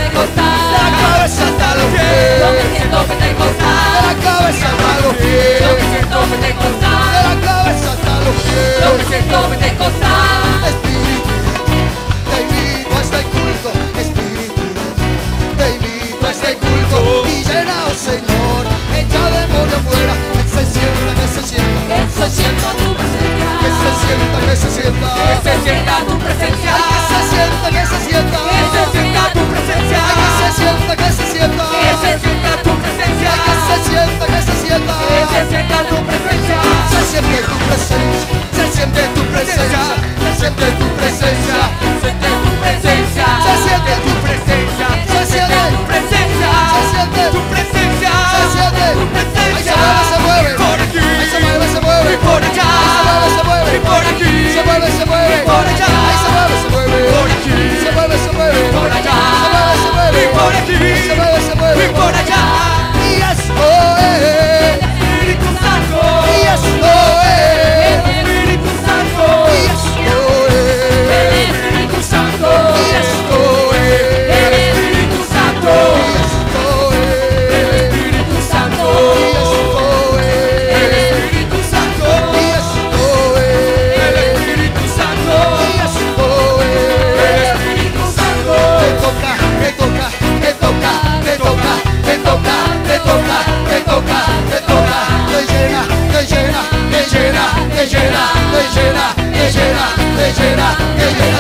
de la cabeza hasta los pies, Yo me siento pentecostal, de la cabeza hasta los pies, yo me siento pentecostal, de la cabeza hasta los yo me pies. siento pentecostal. Espíritu, te invito a este culto, Espíritu, te invito a este culto y llena, oh Señor, echa demonio fuera, que se sienta, que se sienta, Que se sienta tu presencia, que se sienta, que se sienta, que se sienta tu presencia, ay, que se sienta, que se sienta, que se sienta tu presencia, ay, que se sienta, que se sienta, que se sienta tu presencia, ay, que se sienta, que se sienta, que se sienta tu presencia, se siente tu presencia, se siente tu presencia, se siente tu presencia, se siente tu presencia, se siente tu presencia, se siente tu presencia, se siente tu presencia, se siente, tu ahí se presencia, mueve, se mueve, por aquí, ahí se mueve, se mueve, y por allá, ahí se mueve, se mueve, y por aquí, se mueve, se mueve, y por allá, ahí se mueve, se mueve, por aquí, se mueve, se mueve, y por allá, se mueve, se mueve, y por aquí, se mueve, se mueve, y por allá, y esto es, Espíritu Santo, y esto es, Espíritu Santo, y esto es, Espíritu Santo, y esto es, Espíritu Santo, y esto es, Espíritu Santo, y esto es, Espíritu Santo, y esto es, Espíritu Santo, y esto es. Espíritu Santo, Te toca, te toca, te toca, te toca, te toca, te toca, te toca, te toca, te llena, te llena, te llena, te llena, te llena, te llena, te llena, te llena.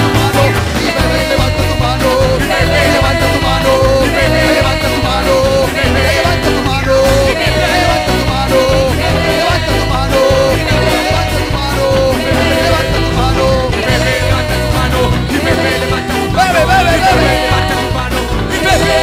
Levanta tu mano y bebé, levanta tu mano, levanta tu mano, levanta tu mano, levanta tu mano, levanta tu mano, levanta tu mano, levanta tu mano, levanta tu mano, y bebé, levanta tu mano, bebe, bebe, bebe. levanta tu mano, y bebé,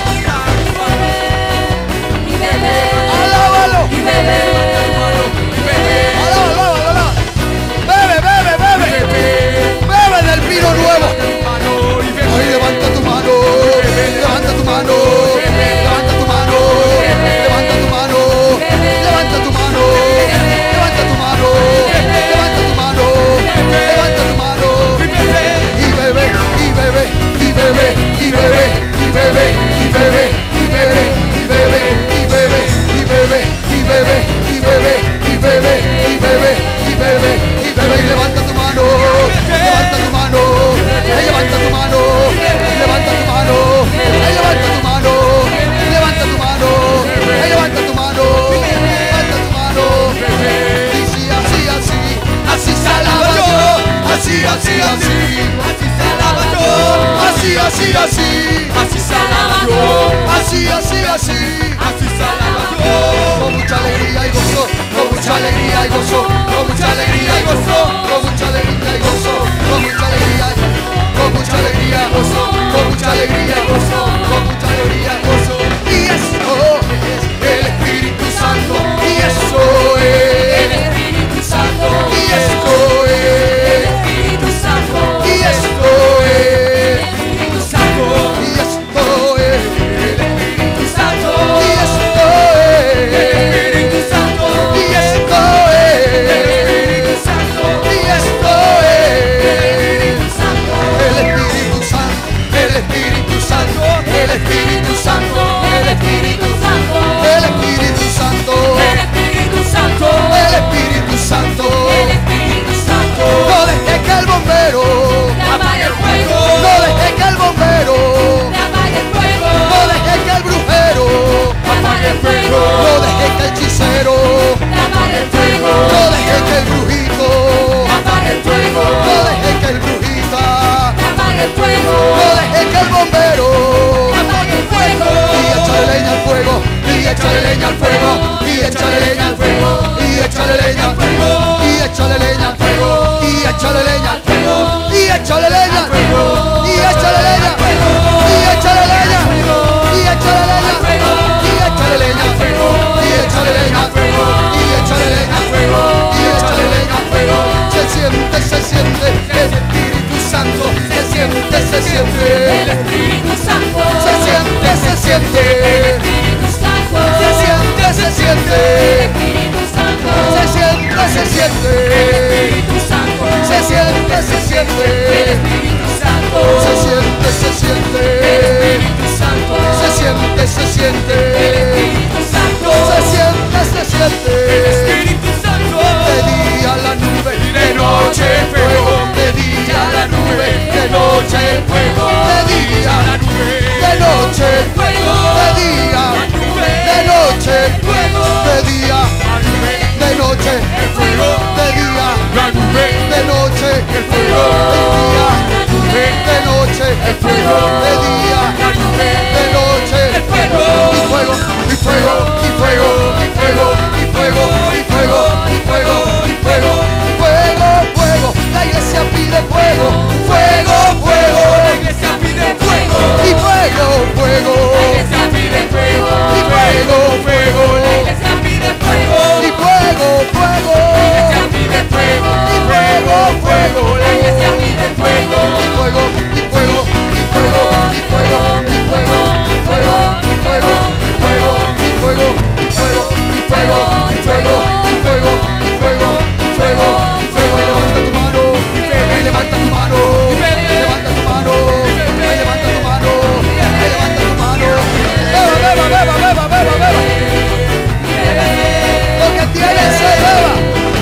y bebé, Alábalo. y bebé, levanta tu mano, y bebé, Alábalo, alábalo, alábalo. Bebe, bebe, bebe. Bebe del vino nuevo. mano, y bebé, Hoy levanta tu mano. Levanta tu mano. Levanta tu mano. Levanta tu mano. Levanta tu mano. Levanta tu mano. Levanta tu mano. Levanta tu mano. Y bebe, y bebe, y bebe, y bebe, y bebe, y bebe, y bebe, y bebe, y bebe, y bebe, y bebe, y bebe, y bebe, y bebe, y bebe, y bebe, y levanta tu mano, levanta tu mano, ahí levanta tu mano, levanta tu mano, ahí levanta tu mano, levanta tu mano, ahí levanta tu mano, levanta tu mano, y sí, así, así, así se alaba yo, así, así, así, así se alaba yo, así, así, así, así se alaba yo, así, así, así, así se alaba yo, con mucha alegría y gozo, con mucha alegría y gozo, con mucha alegría y gozo, con mucha alegría y gozo, con mucha alegría, con mucha alegría y gozo, con mucha alegría y gozo, con mucha alegría y gozo. Y esto es el Espíritu Santo, y esto el es, Espíritu Santo, y esto el es, Espíritu Santo, y esto el es, Espíritu Santo, siente, Espíritu Santo, se siente, se siente, Espíritu Santo, se siente, se siente, Espíritu Santo, se siente, se siente, Espíritu Santo, se siente, se siente. Espíritu Santo, De día la nube, de noche el fuego, de día la nube, de noche el fuego, de día la nube, de noche el fuego, de día, de noche el fuego, de día, de noche el fuego, de día, la nube, de noche el fuego, de día, de noche el fuego, de día, la nube, de noche el fuego, y fuego, y fuego, y fuego, y fuego, y fuego, y fuego, y fuego, y fuego, fuego, fuego, la iglesia pide fuego, fuego, fuego, la iglesia pide fuego, y fuego, fuego, la iglesia pide fuego, y fuego, fuego, la iglesia pide fuego, y fuego, fuego, la iglesia pide fuego, y fuego, fuego, la iglesia pide fuego, y fuego, y fuego, y fuego, y fuego, y fuego, y fuego, y fuego, y fuego, y fuego, y fuego, y fuego, y fuego, y fuego, y fuego, y fuego, y levanta tu mano, y levanta tu mano, y levanta tu mano, y levanta tu mano, beba, beba, beba, beba, beba, beba, lo que tiene se beba,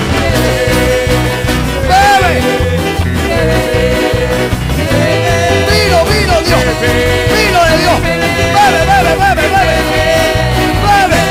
bebe, vino, vino Dios, vino de Dios, bebe, bebe, bebe, bebe, bebe,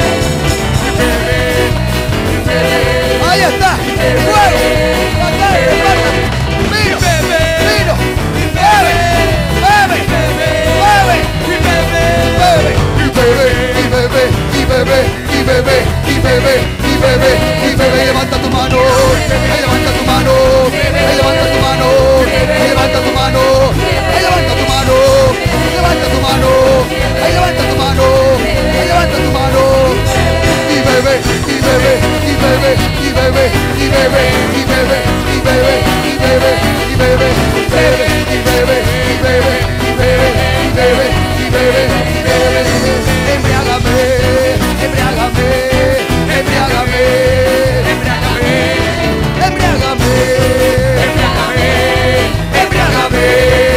ahí está, fuego, batalla, batalla, vino, vino, bebe, bebe, bebe, bebe, y bebe, y bebe, y bebe, y bebe, y bebe, y bebe, y levanta tu mano, y levanta tu mano, y levanta tu mano, y levanta tu mano, y levanta tu mano, y levanta tu mano, y levanta tu mano, y levanta tu mano, y bebe, y bebe, y bebe, y bebe, y bebe, y bebe, y bebe, y bebe, y bebe, y bebe, y bebe, y bebe, y bebe, y bebe, y bebe, y bebe, embriágame, embriágame, embriágame, embriágame, embriágame, embriágame, embriágame,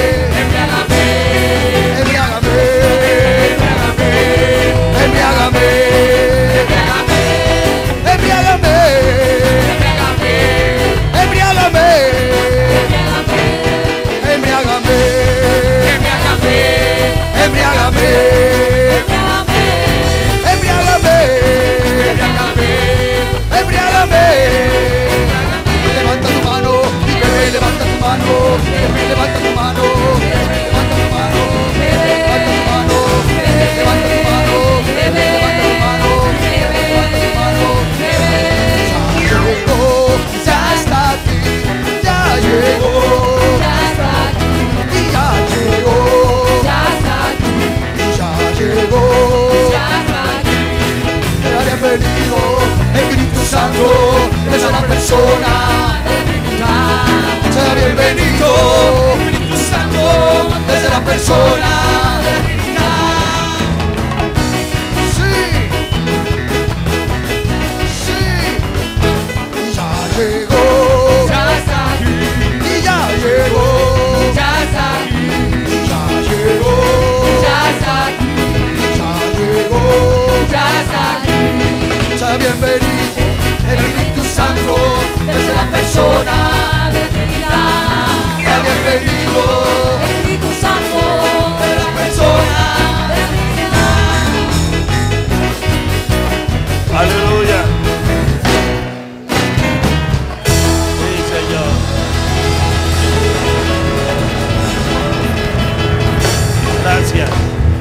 embriágame, embriágame, embriágame, embriágame, embriágame, embriágame, embriágame, embriágame, levanta tu mano, y bebe, levanta tu mano, levanta tu mano, levanta tu mano, levanta tu mano, levanta tu mano, levanta tu mano, levanta tu mano, ya llegó, ya está aquí, ya llegó, y ya llegó, ya llegó, era bienvenido, Espíritu Santo, es una persona, sea bienvenido, Espíritu Santo, es la persona, sí, sí, ya llegó, y ya llegó, ya llegó, ya llegó, sea bienvenido, Espíritu Santo, es la persona, sea bienvenido, Espíritu Santo, es la persona, Aleluya. Sí, Señor. Gracias.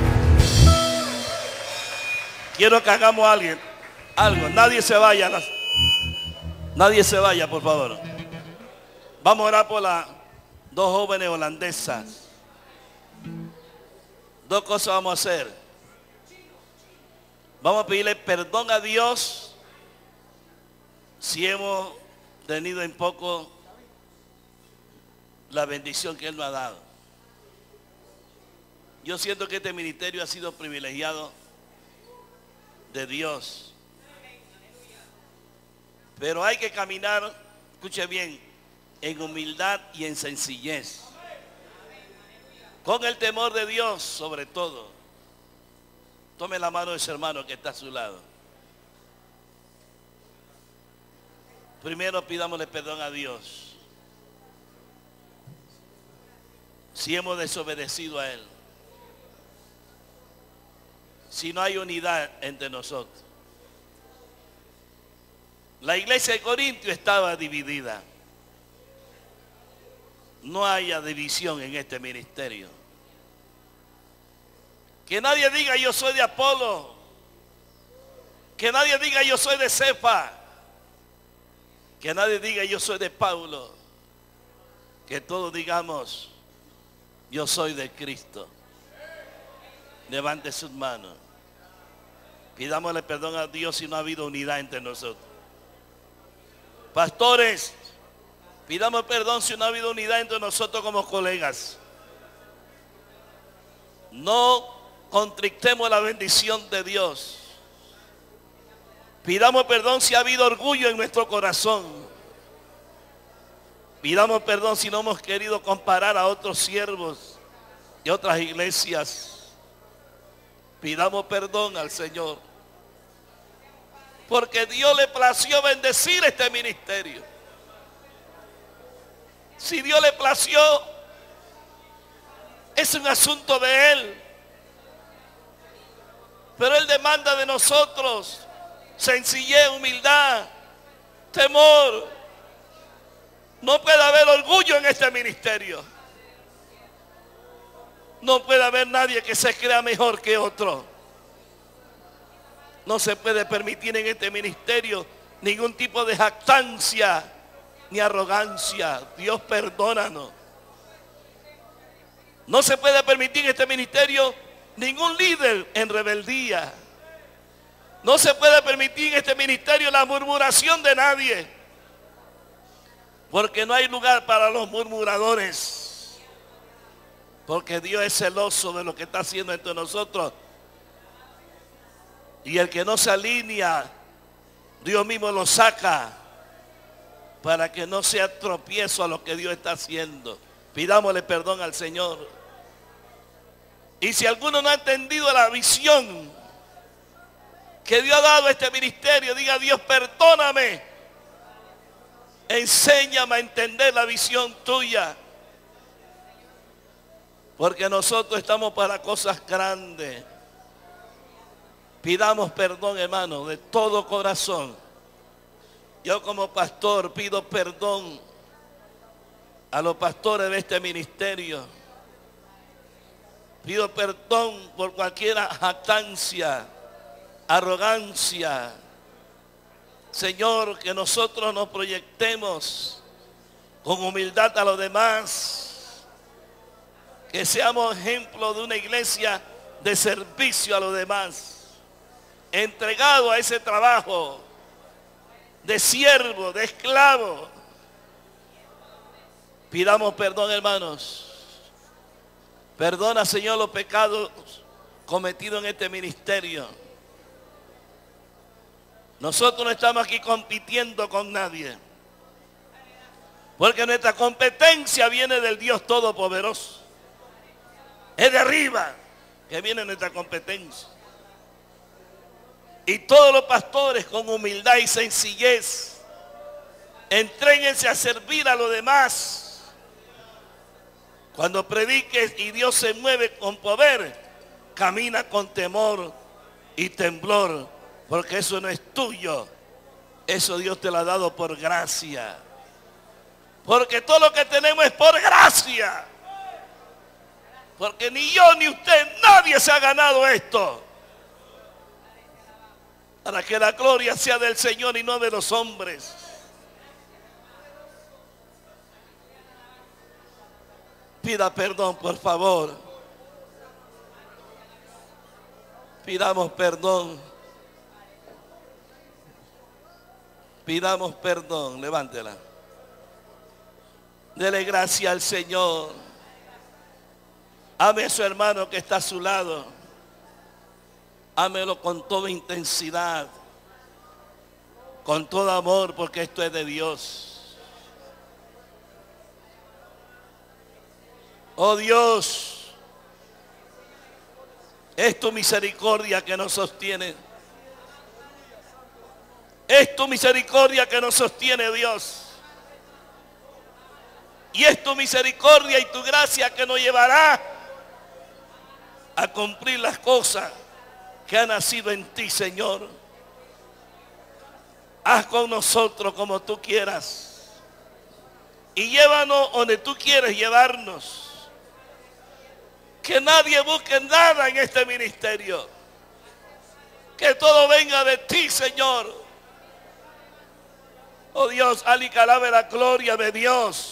Quiero que hagamos a alguien, algo. Nadie se vaya. las- Nadie se vaya, por favor. Vamos a orar por las dos jóvenes holandesas. Dos cosas vamos a hacer. Vamos a pedirle perdón a Dios si hemos tenido en poco la bendición que Él nos ha dado. Yo siento que este ministerio ha sido privilegiado de Dios. Pero hay que caminar, escuche bien, en humildad y en sencillez. Con el temor de Dios sobre todo. Tome la mano de ese hermano que está a su lado. Primero pidámosle perdón a Dios si hemos desobedecido a Él. Si no hay unidad entre nosotros. La iglesia de Corintio estaba dividida. No haya división en este ministerio. Que nadie diga yo soy de Apolo. Que nadie diga yo soy de Cefa. Que nadie diga yo soy de Pablo. Que todos digamos yo soy de Cristo. Levante sus manos. Pidámosle perdón a Dios si no ha habido unidad entre nosotros. Pastores, pidamos perdón si no ha habido unidad entre nosotros como colegas. No contrictemos la bendición de Dios. Pidamos perdón si ha habido orgullo en nuestro corazón. Pidamos perdón si no hemos querido comparar a otros siervos y otras iglesias. Pidamos perdón al Señor. Porque Dios le plació bendecir este ministerio. Si Dios le plació, es un asunto de Él. Pero Él demanda de nosotros sencillez, humildad, temor. No puede haber orgullo en este ministerio. No puede haber nadie que se crea mejor que otro. No se puede permitir en este ministerio ningún tipo de jactancia ni arrogancia. Dios perdónanos. No se puede permitir en este ministerio ningún líder en rebeldía. No se puede permitir en este ministerio la murmuración de nadie. Porque no hay lugar para los murmuradores. Porque Dios es celoso de lo que está haciendo entre nosotros. Y el que no se alinea, Dios mismo lo saca para que no sea tropiezo a lo que Dios está haciendo. Pidámosle perdón al Señor. Y si alguno no ha entendido la visión que Dios ha dado a este ministerio, diga: Dios, perdóname. Enséñame a entender la visión tuya. Porque nosotros estamos para cosas grandes. Pidamos perdón, hermano, de todo corazón. Yo como pastor pido perdón a los pastores de este ministerio. Pido perdón por cualquier jactancia, arrogancia. Señor, que nosotros nos proyectemos con humildad a los demás. Que seamos ejemplo de una iglesia de servicio a los demás. Entregado a ese trabajo de siervo, de esclavo. Pidamos perdón, hermanos. Perdona, Señor, los pecados cometidos en este ministerio. Nosotros no estamos aquí compitiendo con nadie. Porque nuestra competencia viene del Dios Todopoderoso. Es de arriba que viene nuestra competencia. Y todos los pastores con humildad y sencillez, entréguense a servir a los demás. Cuando prediques y Dios se mueve con poder, camina con temor y temblor, porque eso no es tuyo. Eso Dios te lo ha dado por gracia. Porque todo lo que tenemos es por gracia. Porque ni yo ni usted, nadie se ha ganado esto. Para que la gloria sea del Señor y no de los hombres. Pida perdón, por favor. Pidamos perdón. Pidamos perdón. Levántela. Dele gracias al Señor. Ame a su hermano que está a su lado. Ámelo con toda intensidad, con todo amor, porque esto es de Dios. Oh Dios, es tu misericordia que nos sostiene. Es tu misericordia que nos sostiene, Dios. Y es tu misericordia y tu gracia que nos llevará a cumplir las cosas que han nacido en ti, Señor. Haz con nosotros como tú quieras. Y llévanos donde tú quieres llevarnos. Que nadie busque nada en este ministerio. Que todo venga de ti, Señor. Oh Dios, ali que alabe la gloria de Dios.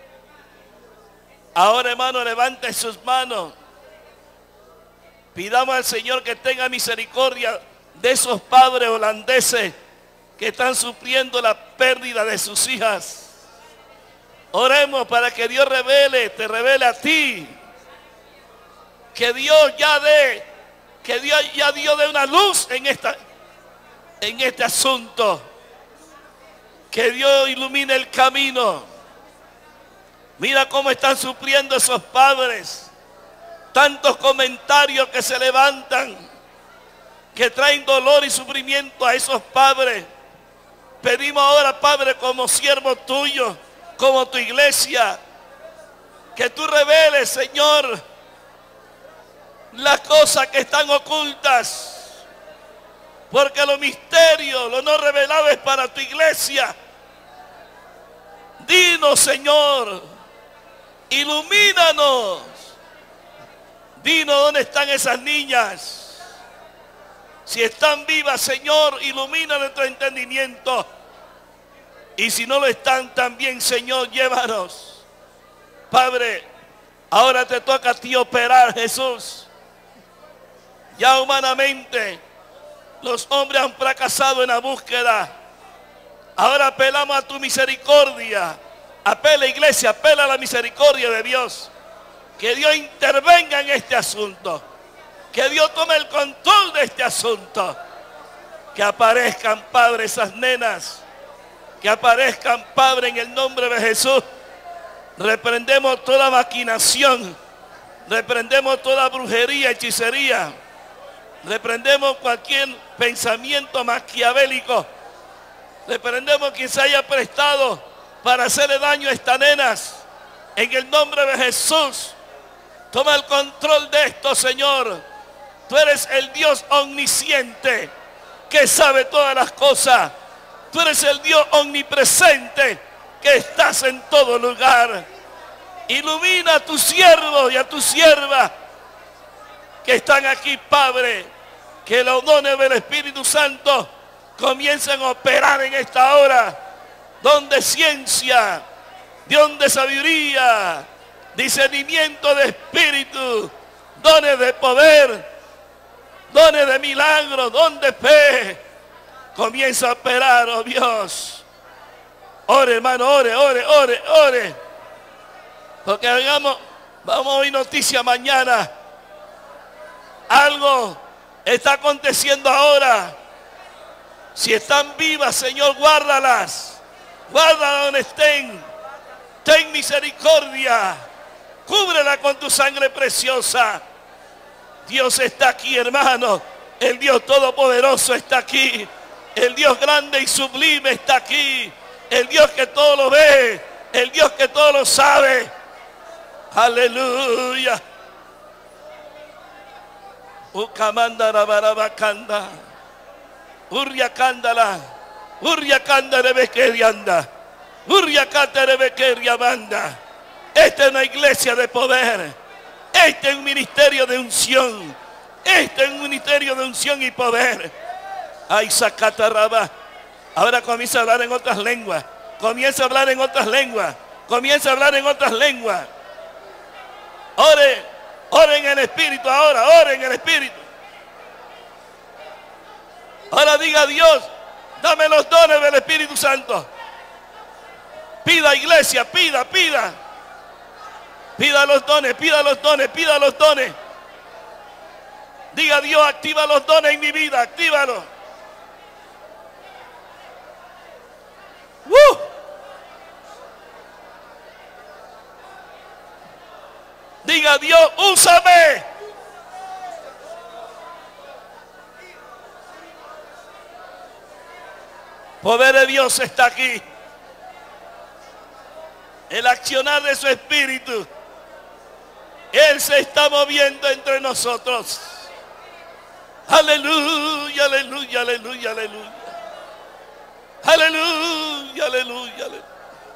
Ahora, hermano, levante sus manos. Pidamos al Señor que tenga misericordia de esos padres holandeses que están sufriendo la pérdida de sus hijas. Oremos para que Dios revele, te revele a ti. Que Dios ya dé, que Dios ya dio de una luz en, esta, en este asunto. Que Dios ilumine el camino. Mira cómo están sufriendo esos padres. Tantos comentarios que se levantan, que traen dolor y sufrimiento a esos padres. Pedimos ahora, Padre, como siervo tuyo, como tu iglesia, que tú reveles, Señor, las cosas que están ocultas. Porque los misterios, lo no revelado es para tu iglesia. Dinos, Señor, ilumínanos. Dinos dónde están esas niñas. Si están vivas, Señor, ilumina nuestro entendimiento. Y si no lo están también, Señor, llévanos. Padre, ahora te toca a ti operar, Jesús. Ya humanamente los hombres han fracasado en la búsqueda. Ahora apelamos a tu misericordia. Apela, iglesia, apela a la misericordia de Dios. Que Dios intervenga en este asunto. Que Dios tome el control de este asunto. Que aparezcan, Padre, esas nenas. Que aparezcan, Padre, en el nombre de Jesús. Reprendemos toda maquinación. Reprendemos toda brujería, hechicería. Reprendemos cualquier pensamiento maquiavélico. Reprendemos quien se haya prestado para hacerle daño a estas nenas. En el nombre de Jesús. Toma el control de esto, Señor. Tú eres el Dios omnisciente que sabe todas las cosas. Tú eres el Dios omnipresente que estás en todo lugar. Ilumina a tu siervo y a tu sierva que están aquí, Padre. Que los dones del Espíritu Santo comiencen a operar en esta hora. Don de ciencia, don de sabiduría, discernimiento de espíritu, dones de poder, dones de milagro, don de fe. Comienza a operar, oh Dios. Ore, hermano, ore, ore, ore, ore. Porque hagamos, vamos a oír noticia mañana. Algo está aconteciendo ahora. Si están vivas, Señor, guárdalas. Guárdalas donde estén. Ten misericordia. Cúbrela con tu sangre preciosa. Dios está aquí, hermano. El Dios todopoderoso está aquí. El Dios grande y sublime está aquí. El Dios que todo lo ve. El Dios que todo lo sabe. Aleluya. Ukamanda rabarabakanda. Urria cándala. Urria cándala bequerianda. Urria cándala bequeria banda. Esta es una iglesia de poder. Este es un ministerio de unción. Este es un ministerio de unción y poder. Ay, sacatarraba. Ahora comienza a hablar en otras lenguas. Comienza a hablar en otras lenguas. Comienza a hablar en otras lenguas. Ore, ore en el Espíritu ahora, ore en el Espíritu. Ahora diga a Dios, dame los dones del Espíritu Santo. Pida, iglesia, pida, pida. Pida los dones, pida los dones, pida los dones. Diga a Dios, activa los dones en mi vida, actívalos. ¡Uh! Diga: Dios, úsame. Poder de Dios está aquí. El accionar de su espíritu. Él se está moviendo entre nosotros. Aleluya, aleluya, aleluya, aleluya. Aleluya, aleluya, aleluya.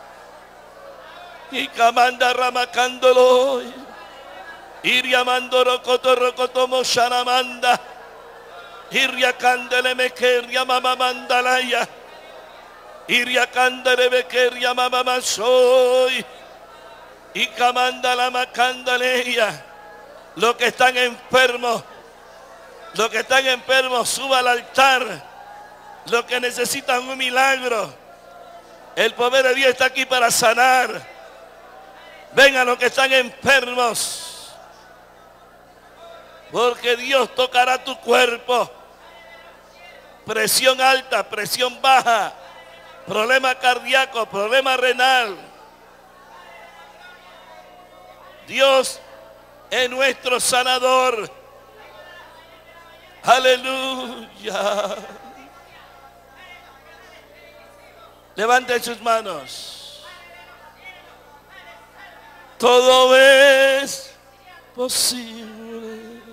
Y camanda ramacándolo. Iria mandoro cotorro cotomo shanamanda. Iria candele mequeria mama mandalaya. Iria candele mequeria mama masoy. Y camanda la macandaleya. Los que están enfermos, los que están enfermos, suba al altar. Los que necesitan un milagro, el poder de Dios está aquí para sanar. Vengan los que están enfermos, porque Dios tocará tu cuerpo. Presión alta, presión baja, problema cardíaco, problema renal. Dios es nuestro sanador. Aleluya. Levanten sus manos. Todo es posible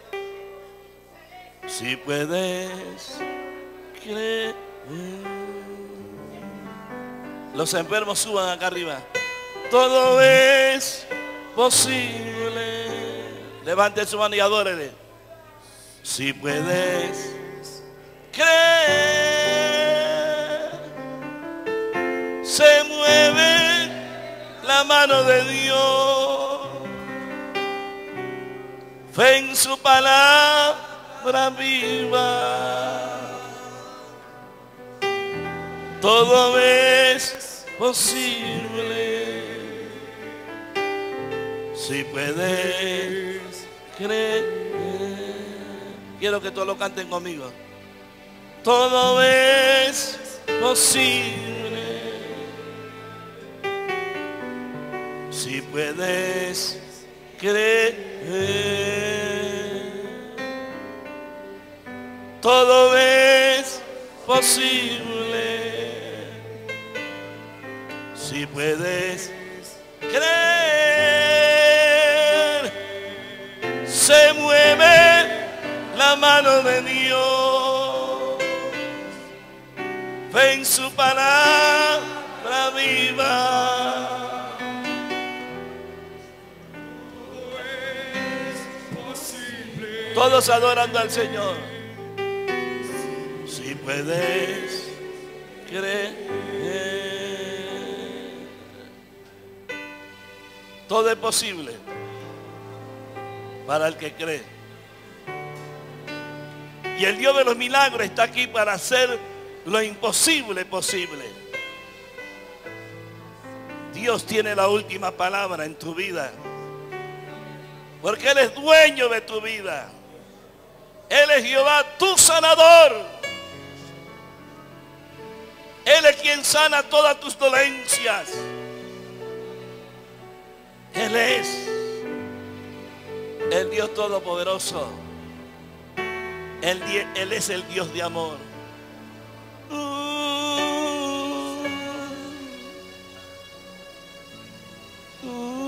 si puedes creer. Los enfermos suban acá arriba. Todo es posible. Levanten su mano y adórele. Si puedes creer, se mueve la mano de Dios. Fe en su palabra viva. Todo es posible si puedes creer. Quiero que todos lo canten conmigo. Todo es posible si puedes creer. Todo es posible si puedes creer. Se mueve la mano de Dios. Fe en su palabra viva. Todos adorando al Señor. Si puedes creer, todo es posible para el que cree. Y el Dios de los milagros está aquí para hacer lo imposible posible. Dios tiene la última palabra en tu vida, porque Él es dueño de tu vida. Él es Jehová, tu sanador. Él es quien sana todas tus dolencias. Él es el Dios todopoderoso. Él, Él es el Dios de amor. Uh, uh,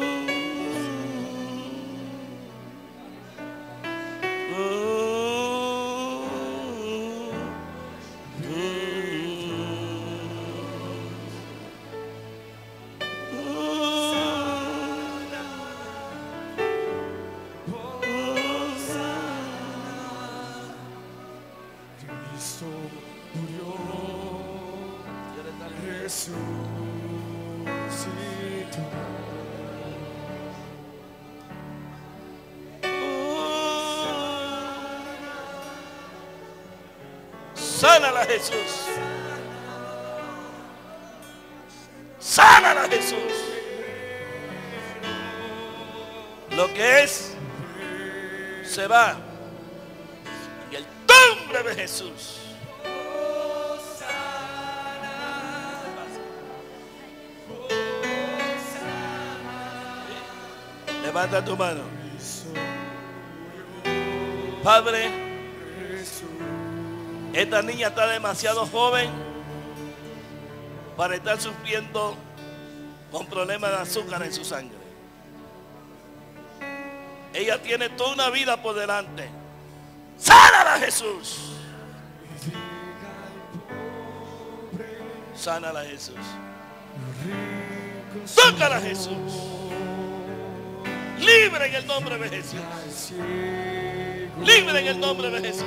Sánala, Jesús. Sánala, Jesús. Lo que es se va. En el nombre de Jesús. Levanta tu mano. Padre, esta niña está demasiado joven para estar sufriendo con problemas de azúcar en su sangre. Ella tiene toda una vida por delante. ¡Sánala, Jesús! Sánala, Jesús. Tócala, Jesús. Libre en el nombre de Jesús. Libre en el nombre de Jesús.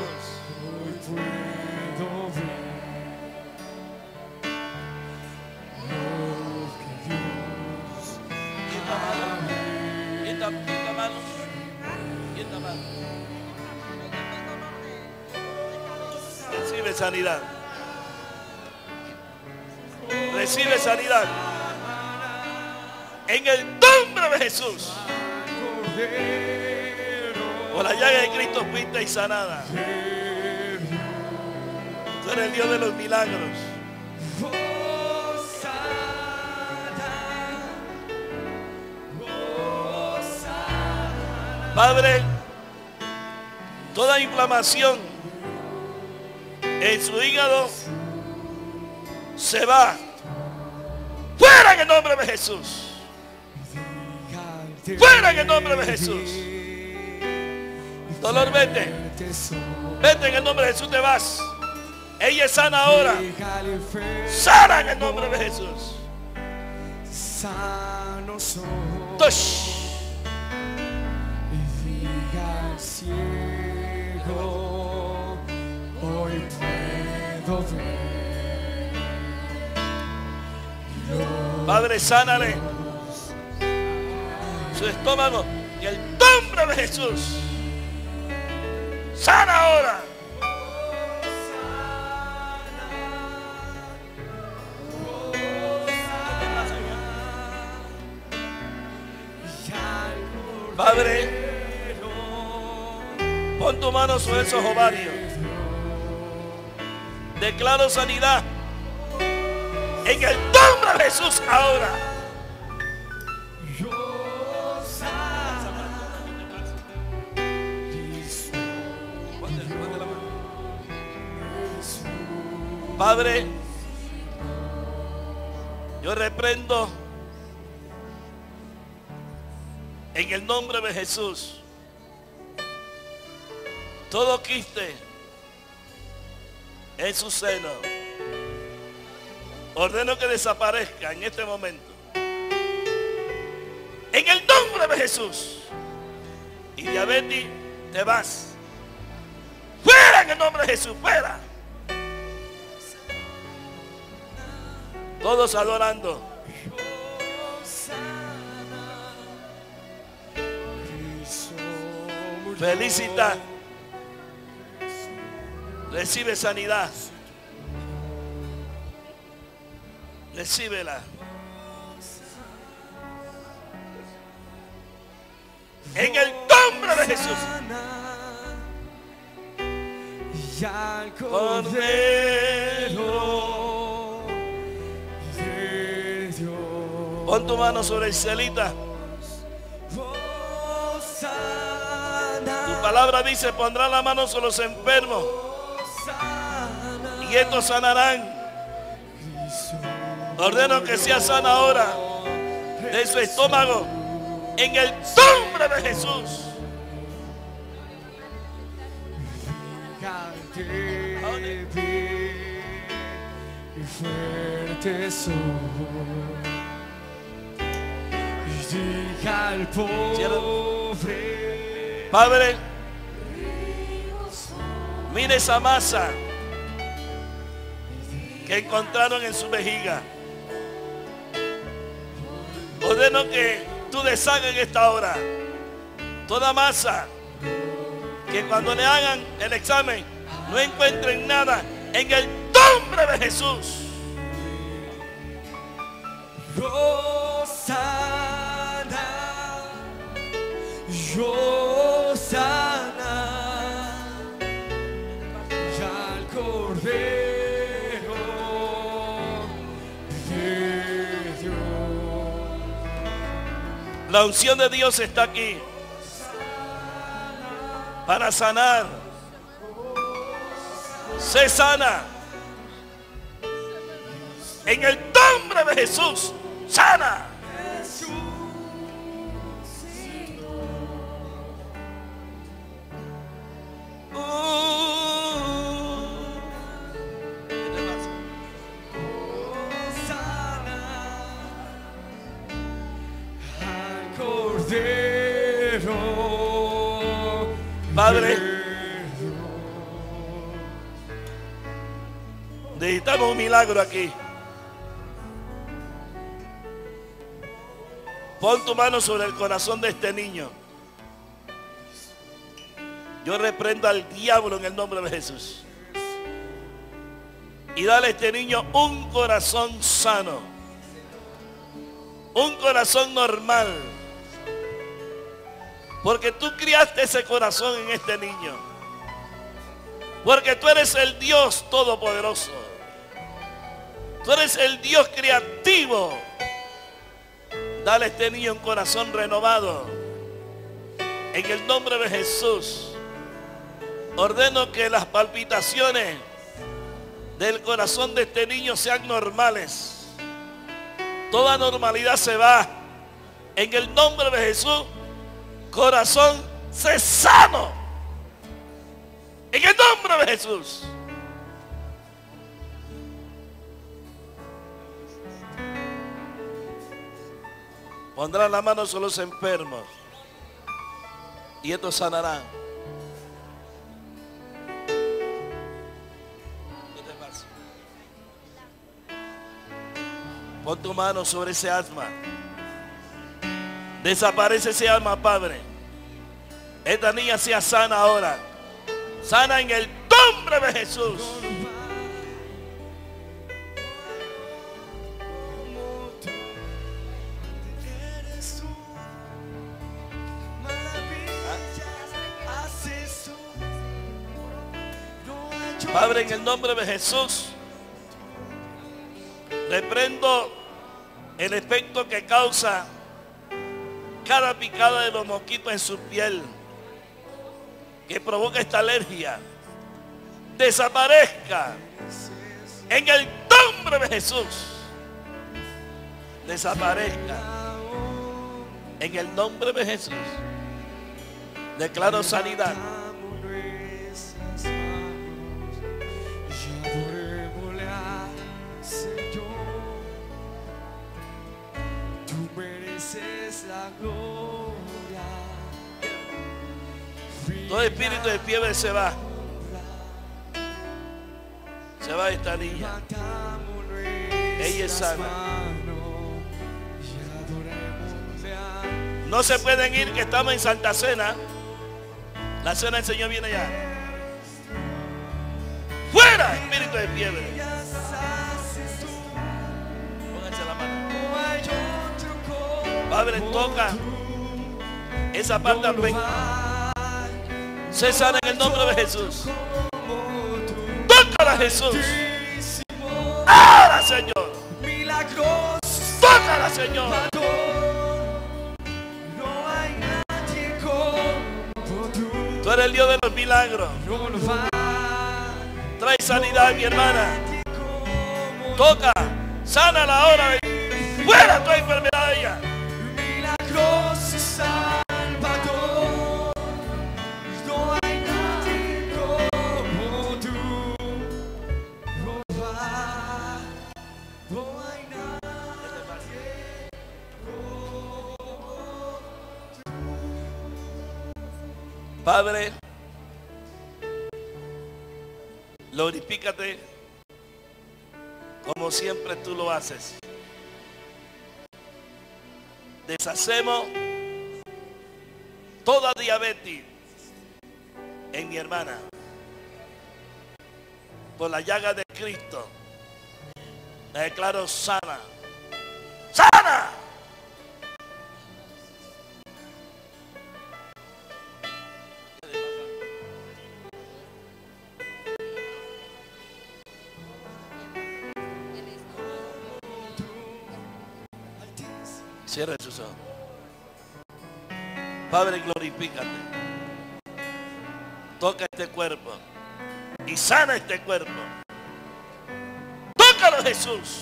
Quita mano. Quita mano. Recibe sanidad. Recibe sanidad. En el nombre de Jesús. Por la llaga de Cristo fuiste y sanada. Tú eres el Dios de los milagros. Padre, toda inflamación en su hígado se va. Fuera en el nombre de Jesús. Fuera en el nombre de Jesús. Dolor, vete. Vete en el nombre de Jesús, te vas. Ella es sana ahora. Sana en el nombre de Jesús. Tosh. Hoy puedo ver. Padre, sánale su estómago en el nombre de Jesús. Sana ahora. Padre, pon tu mano sobre esos ovarios. Declaro sanidad en el nombre de Jesús ahora. Padre, yo reprendo en el nombre de Jesús todo quiste en su seno. Ordeno que desaparezca en este momento. En el nombre de Jesús. Y diabetes, te vas. Fuera en el nombre de Jesús, fuera. Todos adorando. Felicita. Recibe sanidad. Recíbela. En el nombre de Jesús. Cordero de Dios. Pon tu mano sobre el celita. Tu palabra dice, pondrá la mano sobre los enfermos y estos sanarán. Ordeno que sea sana ahora de su estómago en el nombre de Jesús. Fuerte soy. Diga al pobre. Padre, mire esa masa que encontraron en su vejiga. Ordeno que tú deshagas en esta hora toda masa, que cuando le hagan el examen no encuentren nada, en el nombre de Jesús. Yo sana, yo sana, ya al Cordero de Dios. La unción de Dios está aquí para sanar. Se sana. En el nombre de Jesús, sana. Padre, necesitamos un milagro aquí. Pon tu mano sobre el corazón de este niño. Yo reprendo al diablo en el nombre de Jesús. Y dale a este niño un corazón sano. Un corazón normal. Porque tú criaste ese corazón en este niño. Porque tú eres el Dios todopoderoso. Tú eres el Dios creativo. Dale a este niño un corazón renovado. En el nombre de Jesús. Ordeno que las palpitaciones del corazón de este niño sean normales. Toda normalidad se va. En el nombre de Jesús. Corazón, sé sano. En el nombre de Jesús. Pondrán la mano sobre los enfermos. Y estos sanarán. ¿Qué te pasa? Pon tu mano sobre ese asma. Desaparece ese alma, Padre. Esta niña sea sana ahora. Sana en el nombre de Jesús. Padre, en el nombre de Jesús, reprendo el efecto que causa cada picada de los mosquitos en su piel, que provoca esta alergia, desaparezca en el nombre de Jesús. Desaparezca en el nombre de Jesús. Declaro sanidad. Todo espíritu de fiebre se va. Se va esta niña. Ella es sana. No se pueden ir, que estamos en Santa Cena. La cena del Señor viene ya. ¡Fuera, espíritu de fiebre! Pónganse la mano. Padre, toca esa parte afectada. Se sana en el nombre de Jesús. Tócala, Jesús. Ahora, Señor. Tócala, Señor. Tú eres el Dios de los milagros. Trae sanidad, mi hermana. Toca. Sana la hora. Fuera tu enfermedad de ella. Padre, glorifícate como siempre tú lo haces. Deshacemos toda diabetes en mi hermana. Por la llaga de Cristo, la declaro sana. ¡Sana! Cierre sus ojos. Padre, glorifícate. Toca este cuerpo y sana este cuerpo. Tócalo, Jesús.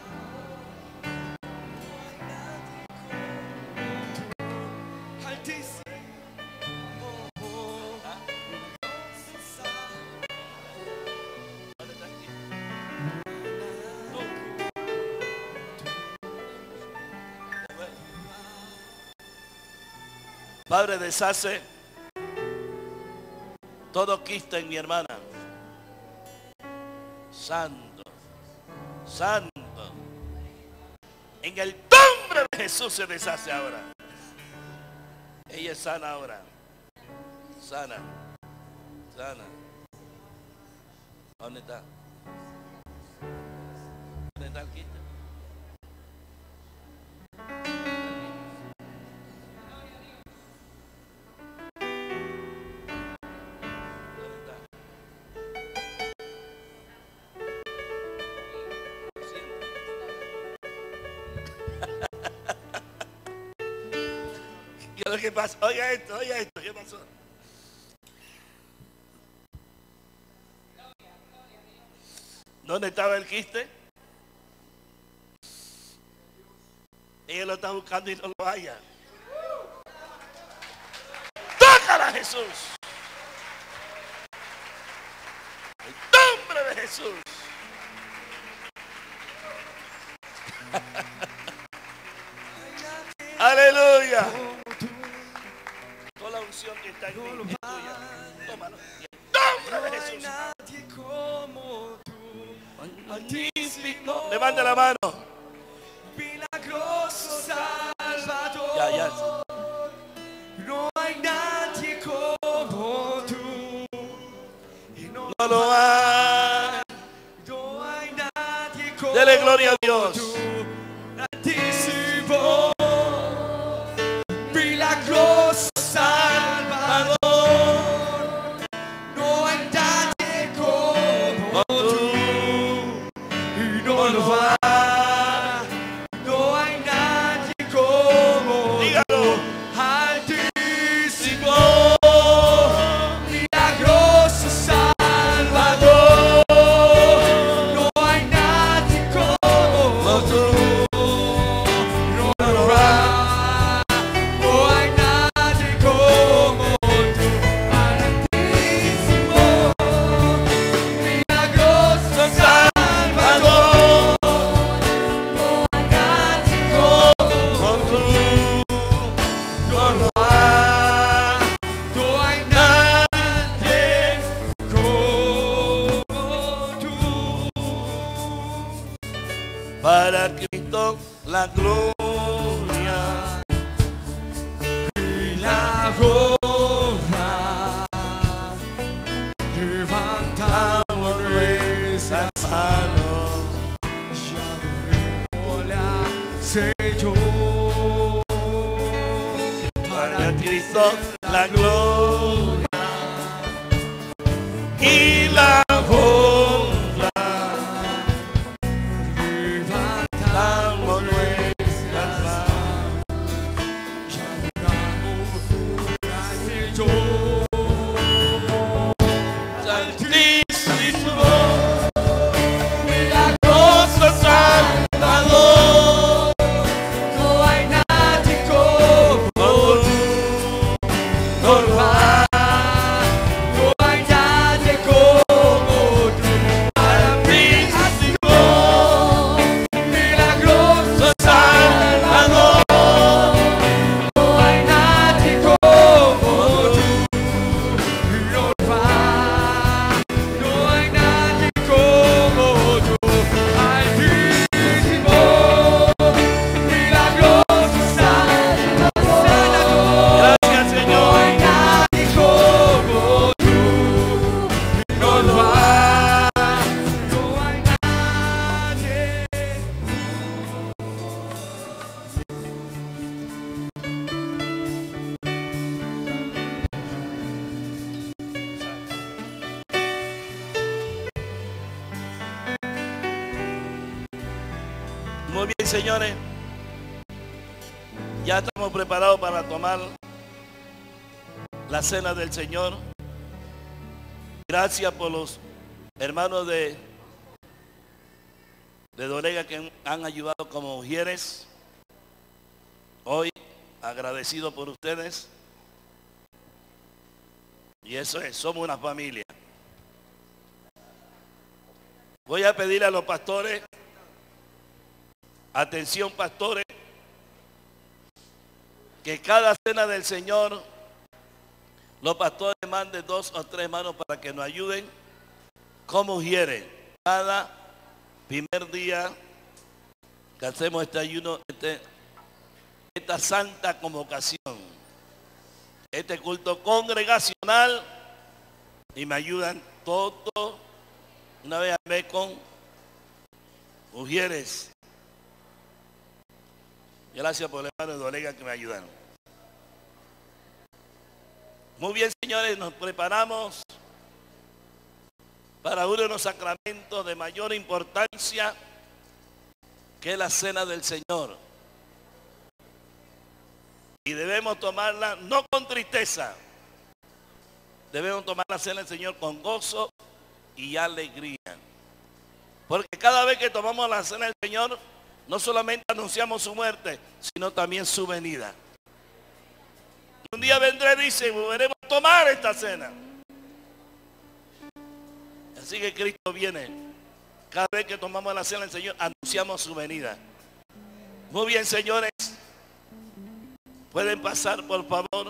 Padre, deshace todo quiste en mi hermana. Santo, santo. En el nombre de Jesús se deshace ahora. Ella es sana ahora. Sana, sana. ¿Dónde está? ¿Dónde está el quiste? ¿Qué es lo que pasó? Oiga esto, oiga esto, ¿qué pasó? ¿Dónde estaba el quiste? Ella lo está buscando y no lo halla. ¡Tócala, Jesús! En el nombre de Jesús. Aleluya. Toda la unción que está en mí es tuya. Tómalo. En el nombre de Jesús. Magnífico. Levanta la mano. Milagroso Salvador. Ya, ya. No hay nadie como tú. Y no, No lo hay. no hay nadie como Dele gloria a Dios. tú. Altísimo. Milagroso Salvador. No hay nadie como tú. Y no lo hay. No hay nadie como Dígalo. Altísimo, milagroso Salvador, no hay nadie como tú, no lo hay, no hay nadie como tú, Altísimo, milagroso Salvador, no hay nadie como tú. No lo hay, no hay nadie como tú. Para Cristo la gloria. Y la gloria, levantamos nuestras manos, ya la selló. Para Cristo la gloria y la honra. Damos nuestras manos. Santísimo, milagroso Salvador, No hay nadie como tú. no lo hay. No hay nadie como tú. Altísimo, Milagroso Salvador, no hay nadie como tú. No hay, no hay nadie como tú. Altísimo, milagroso Salvador. gracias No Señor. hay nadie como tú. No lo hay, no hay nadie. Muy bien, señores. Ya estamos preparados para tomar la cena del Señor. Gracias por los hermanos de, de Dorega que han ayudado como ujieres. Hoy agradecido por ustedes. Y eso es, somos una familia. Voy a pedir a los pastores, atención pastores, que cada cena del Señor, los pastores manden dos o tres manos para que nos ayuden como ujieres. Cada primer día que hacemos este ayuno, este, esta santa convocación, este culto congregacional, y me ayudan todos una vez al mes con ujieres. Gracias por el hermano de Dorega que me ayudaron. Muy bien, señores, nos preparamos para uno de los sacramentos de mayor importancia, que es la cena del Señor. Y debemos tomarla no con tristeza, debemos tomar la cena del Señor con gozo y alegría. Porque cada vez que tomamos la cena del Señor, no solamente anunciamos su muerte, sino también su venida. Un día vendré, dice, y volveremos a tomar esta cena. Así que Cristo viene. Cada vez que tomamos la cena del Señor, anunciamos su venida. Muy bien, señores. Pueden pasar, por favor,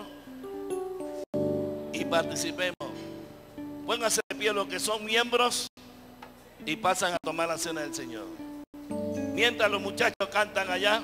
y participemos. Pónganse de pie los que son miembros y pasan a tomar la cena del Señor. Mientras los muchachos cantan allá.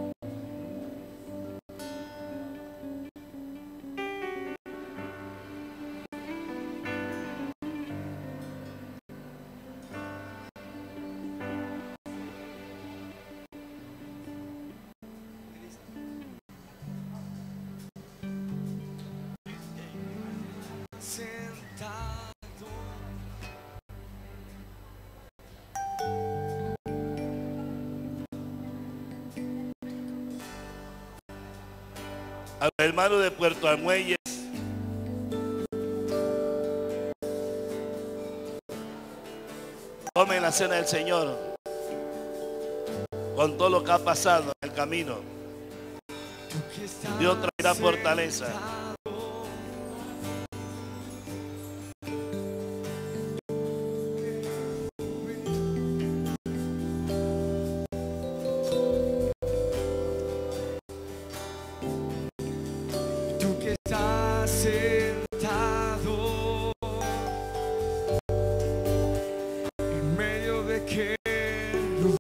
A los hermanos de Puerto Armuelles, tomen la cena del Señor con todo lo que ha pasado en el camino. Dios traerá fortaleza.